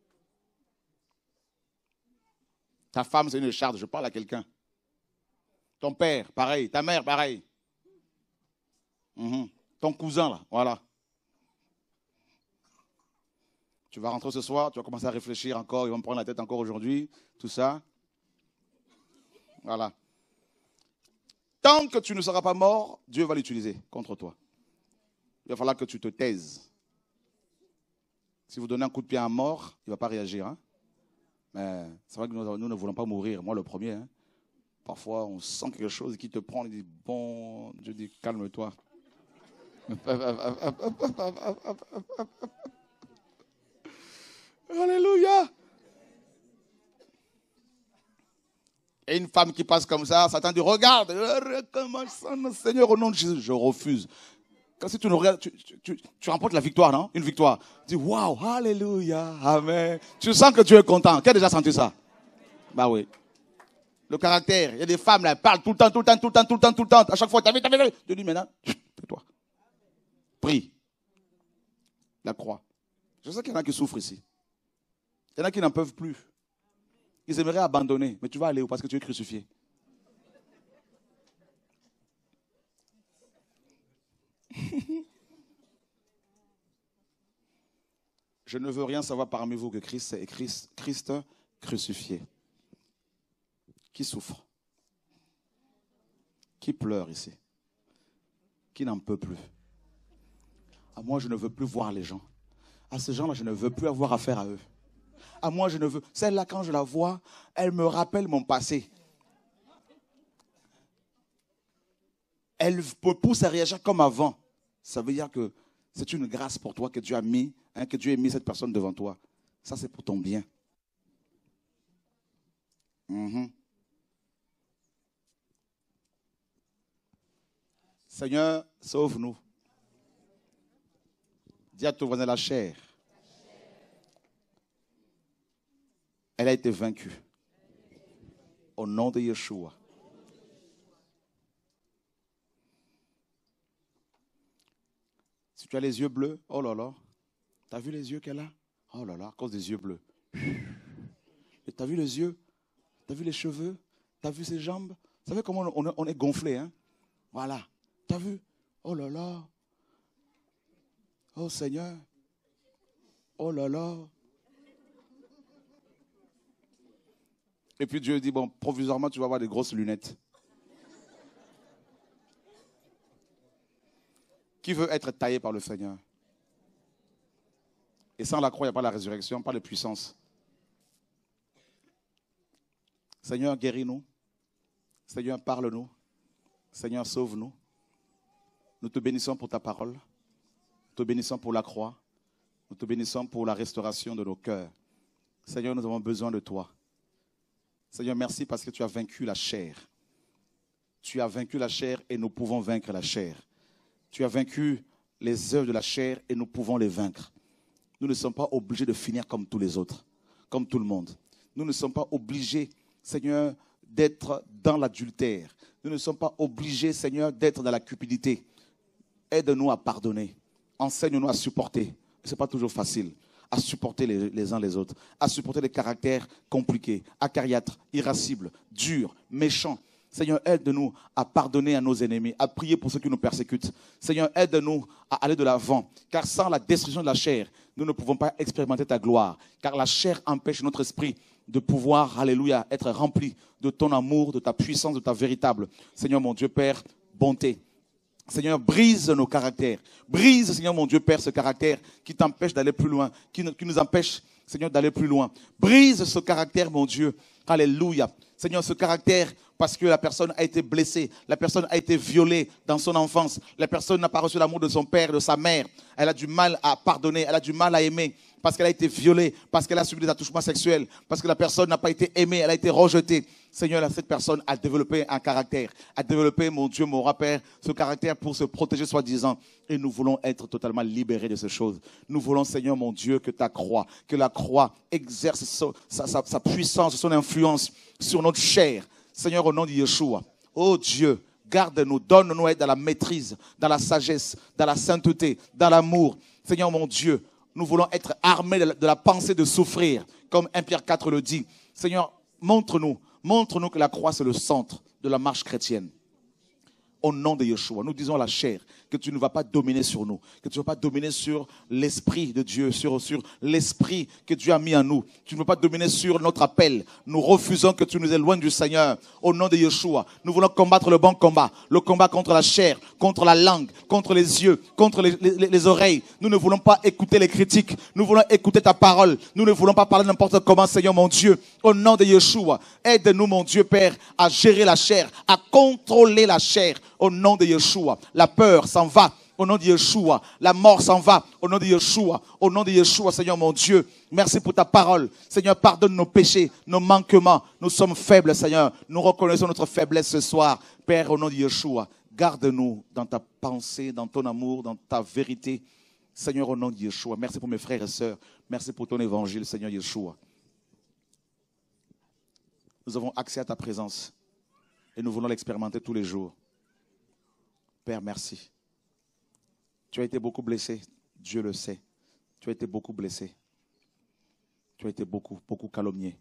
Ta femme, c'est une écharde. Je parle à quelqu'un. Ton père, pareil. Ta mère, pareil. Mm-hmm. Ton cousin, là, voilà. Tu vas rentrer ce soir, tu vas commencer à réfléchir encore, ils vont me prendre la tête encore aujourd'hui, tout ça. Voilà. Tant que tu ne seras pas mort, Dieu va l'utiliser contre toi. Il va falloir que tu te taises. Si vous donnez un coup de pied à un mort, il ne va pas réagir. Hein? Mais c'est vrai que nous, nous ne voulons pas mourir, moi le premier. Hein? Parfois, on sent quelque chose qui te prend, il dit, bon, Dieu dit, calme-toi. Alléluia. Et une femme qui passe comme ça, Satan dit, regarde, Seigneur, au nom de Jésus, je refuse. Quand si tu, nous regardes, tu, tu, tu, tu remportes la victoire, non? Une victoire. Tu dis, waouh, alléluia, amen. Tu sens que tu es content. Qui a déjà senti ça? Bah oui. Le caractère, il y a des femmes là, elles parlent tout le temps, tout le temps, tout le temps, tout le temps, tout le temps. À chaque fois, t'as vu, t'as vu, je dis maintenant, tais-toi. Prie. La croix. Je sais qu'il y en a qui souffrent ici. Il y en a qui n'en peuvent plus. Ils aimeraient abandonner, mais tu vas aller où? Parce que tu es crucifié. Je ne veux rien savoir parmi vous que Christ est Christ, Christ crucifié. Qui souffre? Qui pleure ici? Qui n'en peut plus? À moi, je ne veux plus voir les gens. À ces gens-là, je ne veux plus avoir affaire à eux. À moi, je ne veux... Celle-là, quand je la vois, elle me rappelle mon passé. Elle me pousse à réagir comme avant. Ça veut dire que c'est une grâce pour toi que Dieu a mis, hein, que Dieu ait mis cette personne devant toi. Ça, c'est pour ton bien. Mm-hmm. Seigneur, sauve-nous. Dis à ton voisin, la chair. Elle a été vaincue. Au nom de Yeshua. Si tu as les yeux bleus, oh là là. Tu as vu les yeux qu'elle a? Oh là là, à cause des yeux bleus. Et tu as vu les yeux? Tu as vu les cheveux? Tu as vu ses jambes? Vous savez comment on, on est gonflé, hein? Voilà. Tu as vu? Oh là là. Oh Seigneur. Oh là là. Et puis Dieu dit, bon, provisoirement, tu vas avoir des grosses lunettes. Qui veut être taillé par le Seigneur? Et sans la croix, il n'y a pas la résurrection, pas de puissance. Seigneur, guéris-nous. Seigneur, parle-nous. Seigneur, sauve-nous. Nous te bénissons pour ta parole. Nous te bénissons pour la croix. Nous te bénissons pour la restauration de nos cœurs. Seigneur, nous avons besoin de toi. Seigneur, merci parce que tu as vaincu la chair. Tu as vaincu la chair et nous pouvons vaincre la chair. Tu as vaincu les œuvres de la chair et nous pouvons les vaincre. Nous ne sommes pas obligés de finir comme tous les autres, comme tout le monde. Nous ne sommes pas obligés, Seigneur, d'être dans l'adultère. Nous ne sommes pas obligés, Seigneur, d'être dans la cupidité. Aide-nous à pardonner. Enseigne-nous à supporter. Ce n'est pas toujours facile. À supporter les, les uns les autres. À supporter les caractères compliqués, acariâtres, irascibles, durs, méchants. Seigneur, aide-nous à pardonner à nos ennemis, à prier pour ceux qui nous persécutent. Seigneur, aide-nous à aller de l'avant. Car sans la destruction de la chair, nous ne pouvons pas expérimenter ta gloire. Car la chair empêche notre esprit de pouvoir, alléluia, être rempli de ton amour, de ta puissance, de ta véritable. Seigneur, mon Dieu, Père, bonté. Seigneur, brise nos caractères. Brise, Seigneur, mon Dieu, Père, ce caractère qui t'empêche d'aller plus loin, qui nous, qui nous empêche, Seigneur, d'aller plus loin. Brise ce caractère, mon Dieu. Alléluia. Seigneur, ce caractère, parce que la personne a été blessée, la personne a été violée dans son enfance, la personne n'a pas reçu l'amour de son père, de sa mère, elle a du mal à pardonner, elle a du mal à aimer, parce qu'elle a été violée, parce qu'elle a subi des attouchements sexuels, parce que la personne n'a pas été aimée, elle a été rejetée. Seigneur, cette personne a développé un caractère, a développé, mon Dieu, mon Père, ce caractère pour se protéger soi-disant. Et nous voulons être totalement libérés de ces choses. Nous voulons, Seigneur, mon Dieu, que ta croix, que la croix exerce sa, sa, sa, sa puissance, son influence sur notre chair. Seigneur, au nom de Yeshua, oh Dieu, garde-nous, donne-nous être dans la maîtrise, dans la sagesse, dans la sainteté, dans l'amour. Seigneur, mon Dieu, nous voulons être armés de la, de la pensée de souffrir, comme un Pierre quatre le dit. Seigneur, montre-nous, montre-nous que la croix, c'est le centre de la marche chrétienne. Au nom de Yeshua, nous disons à la chair que tu ne vas pas dominer sur nous, que tu ne vas pas dominer sur l'esprit de Dieu, sur, sur l'esprit que Dieu a mis en nous. Tu ne vas pas dominer sur notre appel. Nous refusons que tu nous éloignes du Seigneur. Au nom de Yeshua, nous voulons combattre le bon combat, le combat contre la chair, contre la langue, contre les yeux, contre les, les, les oreilles. Nous ne voulons pas écouter les critiques. Nous voulons écouter ta parole. Nous ne voulons pas parler n'importe comment, Seigneur mon Dieu. Au nom de Yeshua, aide-nous, mon Dieu Père, à gérer la chair, à contrôler la chair. Au nom de Yeshua, la peur s'en va. Au nom de Yeshua, la mort s'en va. Au nom de Yeshua, au nom de Yeshua, Seigneur mon Dieu, merci pour ta parole. Seigneur, pardonne nos péchés, nos manquements. Nous sommes faibles, Seigneur. Nous reconnaissons notre faiblesse ce soir. Père, au nom de Yeshua, garde-nous dans ta pensée, dans ton amour, dans ta vérité. Seigneur, au nom de Yeshua, merci pour mes frères et sœurs. Merci pour ton évangile, Seigneur Yeshua. Nous avons accès à ta présence et nous voulons l'expérimenter tous les jours. Père, merci. Tu as été beaucoup blessé, Dieu le sait. Tu as été beaucoup blessé. Tu as été beaucoup, beaucoup calomnié.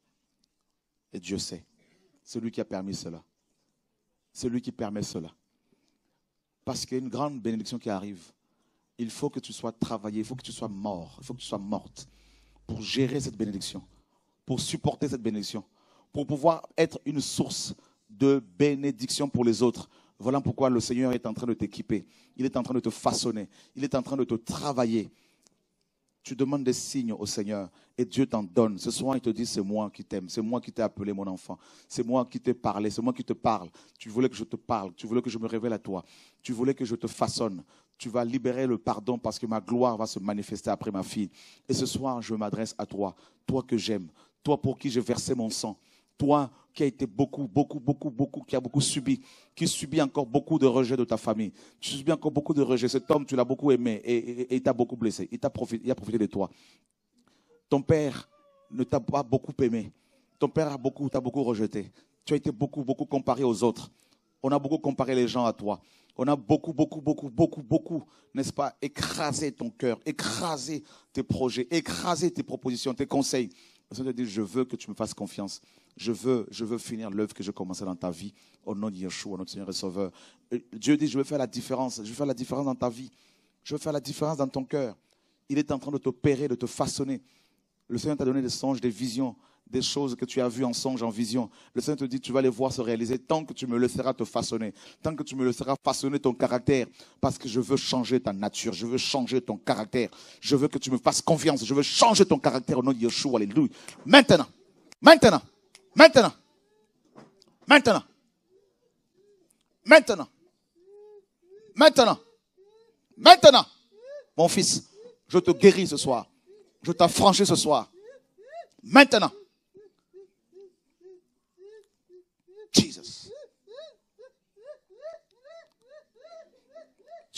Et Dieu sait. C'est lui qui a permis cela. C'est lui qui permet cela. Parce qu'il y a une grande bénédiction qui arrive. Il faut que tu sois travaillé, il faut que tu sois mort, il faut que tu sois morte pour gérer cette bénédiction, pour supporter cette bénédiction, pour pouvoir être une source de bénédiction pour les autres. Voilà pourquoi le Seigneur est en train de t'équiper. Il est en train de te façonner. Il est en train de te travailler. Tu demandes des signes au Seigneur et Dieu t'en donne. Ce soir, il te dit, c'est moi qui t'aime. C'est moi qui t'ai appelé, mon enfant. C'est moi qui t'ai parlé. C'est moi qui te parle. Tu voulais que je te parle. Tu voulais que je me révèle à toi. Tu voulais que je te façonne. Tu vas libérer le pardon parce que ma gloire va se manifester après ma fille. Et ce soir, je m'adresse à toi. Toi que j'aime. Toi pour qui j'ai versé mon sang. Toi qui as été beaucoup, beaucoup, beaucoup, beaucoup, qui a beaucoup subi, qui subit encore beaucoup de rejet de ta famille. Tu subis encore beaucoup de rejet. Cet homme, tu l'as beaucoup aimé et, et, et il t'a beaucoup blessé. Il t'a profité, il a profité de toi. Ton père ne t'a pas beaucoup aimé. Ton père a beaucoup, t'a beaucoup rejeté. Tu as été beaucoup, beaucoup comparé aux autres. On a beaucoup comparé les gens à toi. On a beaucoup, beaucoup, beaucoup, beaucoup, beaucoup, n'est-ce pas, écrasé ton cœur, écrasé tes projets, écrasé tes propositions, tes conseils. Le Seigneur te dit, je veux que tu me fasses confiance. Je veux, je veux finir l'œuvre que j'ai commencée dans ta vie. Au nom de Yeshua, notre Seigneur et Sauveur. Et Dieu dit, je veux faire la différence. Je veux faire la différence dans ta vie. Je veux faire la différence dans ton cœur. Il est en train de t'opérer, de te façonner. Le Seigneur t'a donné des songes, des visions, des choses que tu as vues en songe, en vision. Le Seigneur te dit, tu vas les voir se réaliser tant que tu me laisseras te façonner. Tant que tu me laisseras façonner ton caractère. Parce que je veux changer ta nature. Je veux changer ton caractère. Je veux que tu me fasses confiance. Je veux changer ton caractère au nom de Yeshua. Alléluia. Maintenant. Maintenant. Maintenant. Maintenant. Maintenant. Maintenant. Maintenant. Mon fils, je te guéris ce soir. Je t'affranchis ce soir. Maintenant.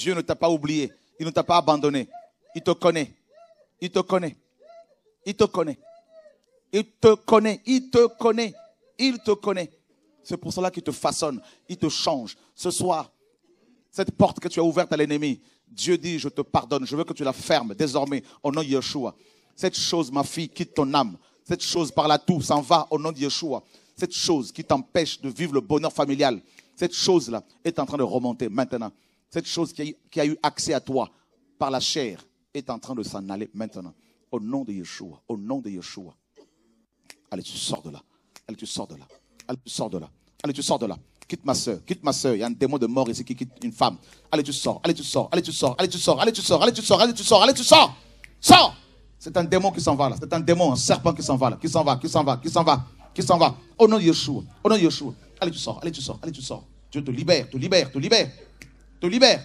Dieu ne t'a pas oublié. Il ne t'a pas abandonné. Il te connaît. Il te connaît. Il te connaît. Il te connaît. Il te connaît. Il te connaît. C'est pour cela qu'il te façonne. Il te change. Ce soir, cette porte que tu as ouverte à l'ennemi, Dieu dit, je te pardonne. Je veux que tu la fermes désormais au nom de Yeshua. Cette chose, ma fille, quitte ton âme. Cette chose par là tout s'en va au nom de Yeshua. Cette chose qui t'empêche de vivre le bonheur familial. Cette chose-là est en train de remonter maintenant. Cette chose qui a, qui a eu accès à toi par la chair est en train de s'en aller maintenant. Au nom de Yeshua. Au nom de Yeshua. Allez, tu sors de là. Allez, tu sors de là. Allez, tu sors de là. Allez, tu sors de là. Quitte ma soeur. Quitte ma soeur. Il y a un démon de mort ici qui quitte une femme. Allez, tu sors. Allez, tu sors. Allez, tu sors. Allez, tu sors. Allez, tu sors. Allez, tu sors. Allez, tu sors. Allez, tu sors. Sors. C'est un démon qui s'en va là. C'est un démon, un serpent qui s'en va là. Qui s'en va, qui s'en va, qui s'en va, qui s'en va. Au nom de Yeshua. Au nom de Yeshua. Allez, tu sors. Allez, tu sors. Allez, tu sors. Dieu te libère, te libère, te libère. Te libère.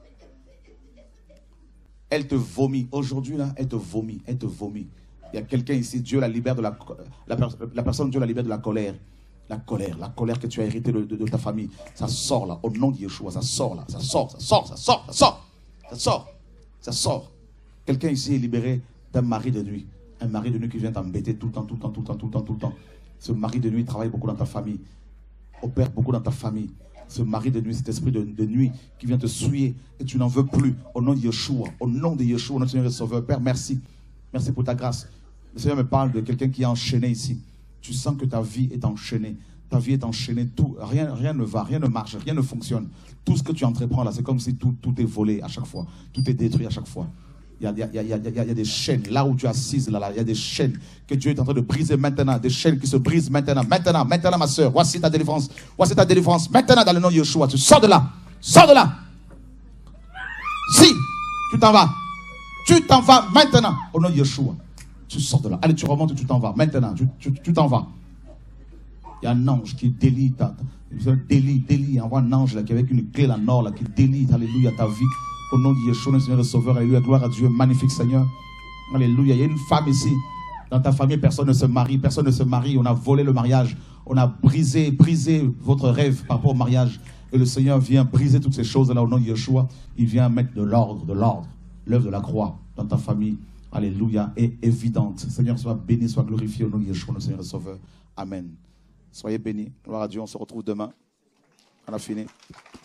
Elle te vomit. Aujourd'hui là, elle te vomit. Elle te vomit. Il y a quelqu'un ici, Dieu la libère de la, la, la personne, Dieu la libère de la colère. La colère, la colère que tu as héritée de, de, de ta famille. Ça sort là, au nom de Yeshua, ça sort là, ça sort, ça sort, ça sort, ça sort, ça sort, ça sort. Quelqu'un ici est libéré d'un mari de nuit. Un mari de nuit qui vient t'embêter tout le temps, tout le temps, tout le temps, tout le temps, tout le temps. Ce mari de nuit travaille beaucoup dans ta famille, opère beaucoup dans ta famille. Ce mari de nuit, cet esprit de, de nuit qui vient te souiller et tu n'en veux plus. Au nom de Yeshua, au nom de Yeshua, notre Seigneur et Sauveur. Père, merci. Merci pour ta grâce. Le Seigneur me parle de quelqu'un qui est enchaîné ici. Tu sens que ta vie est enchaînée. Ta vie est enchaînée. Tout, rien, rien ne va, rien ne marche, rien ne fonctionne. Tout ce que tu entreprends là, c'est comme si tout, tout est volé à chaque fois. Tout est détruit à chaque fois. Il y a, il y a, il y a, il y a, il y a des chaînes. Là où tu es assise, là, là, il y a des chaînes que Dieu est en train de briser maintenant. Des chaînes qui se brisent maintenant. Maintenant, maintenant, ma soeur. Voici ta délivrance. Voici ta délivrance. Maintenant, dans le nom de Yeshua. Tu sors de là. Sors de là. Si, tu t'en vas. Tu t'en vas maintenant. Au nom de Yeshua. Tu sors de là. Allez, tu remontes et tu t'en vas. Maintenant, tu t'en vas. Il y a un ange qui délie. Délie, délie. Envoie un ange là, qui avec une clé en or là, qui délie. Alléluia, ta vie. Au nom de Yeshua, Seigneur le Sauveur. Alléluia, gloire à Dieu. Magnifique Seigneur. Alléluia. Il y a une femme ici. Dans ta famille, personne ne se marie. Personne ne se marie. On a volé le mariage. On a brisé, brisé votre rêve par rapport au mariage. Et le Seigneur vient briser toutes ces choses-là au nom de Yeshua. Il vient mettre de l'ordre, de l'ordre. L'œuvre de la croix dans ta famille. Alléluia, est évidente. Seigneur, sois béni, sois glorifié au nom de Yeshua, notre Seigneur le Sauveur. Amen. Soyez bénis. Gloire à Dieu, on se retrouve demain. On a fini.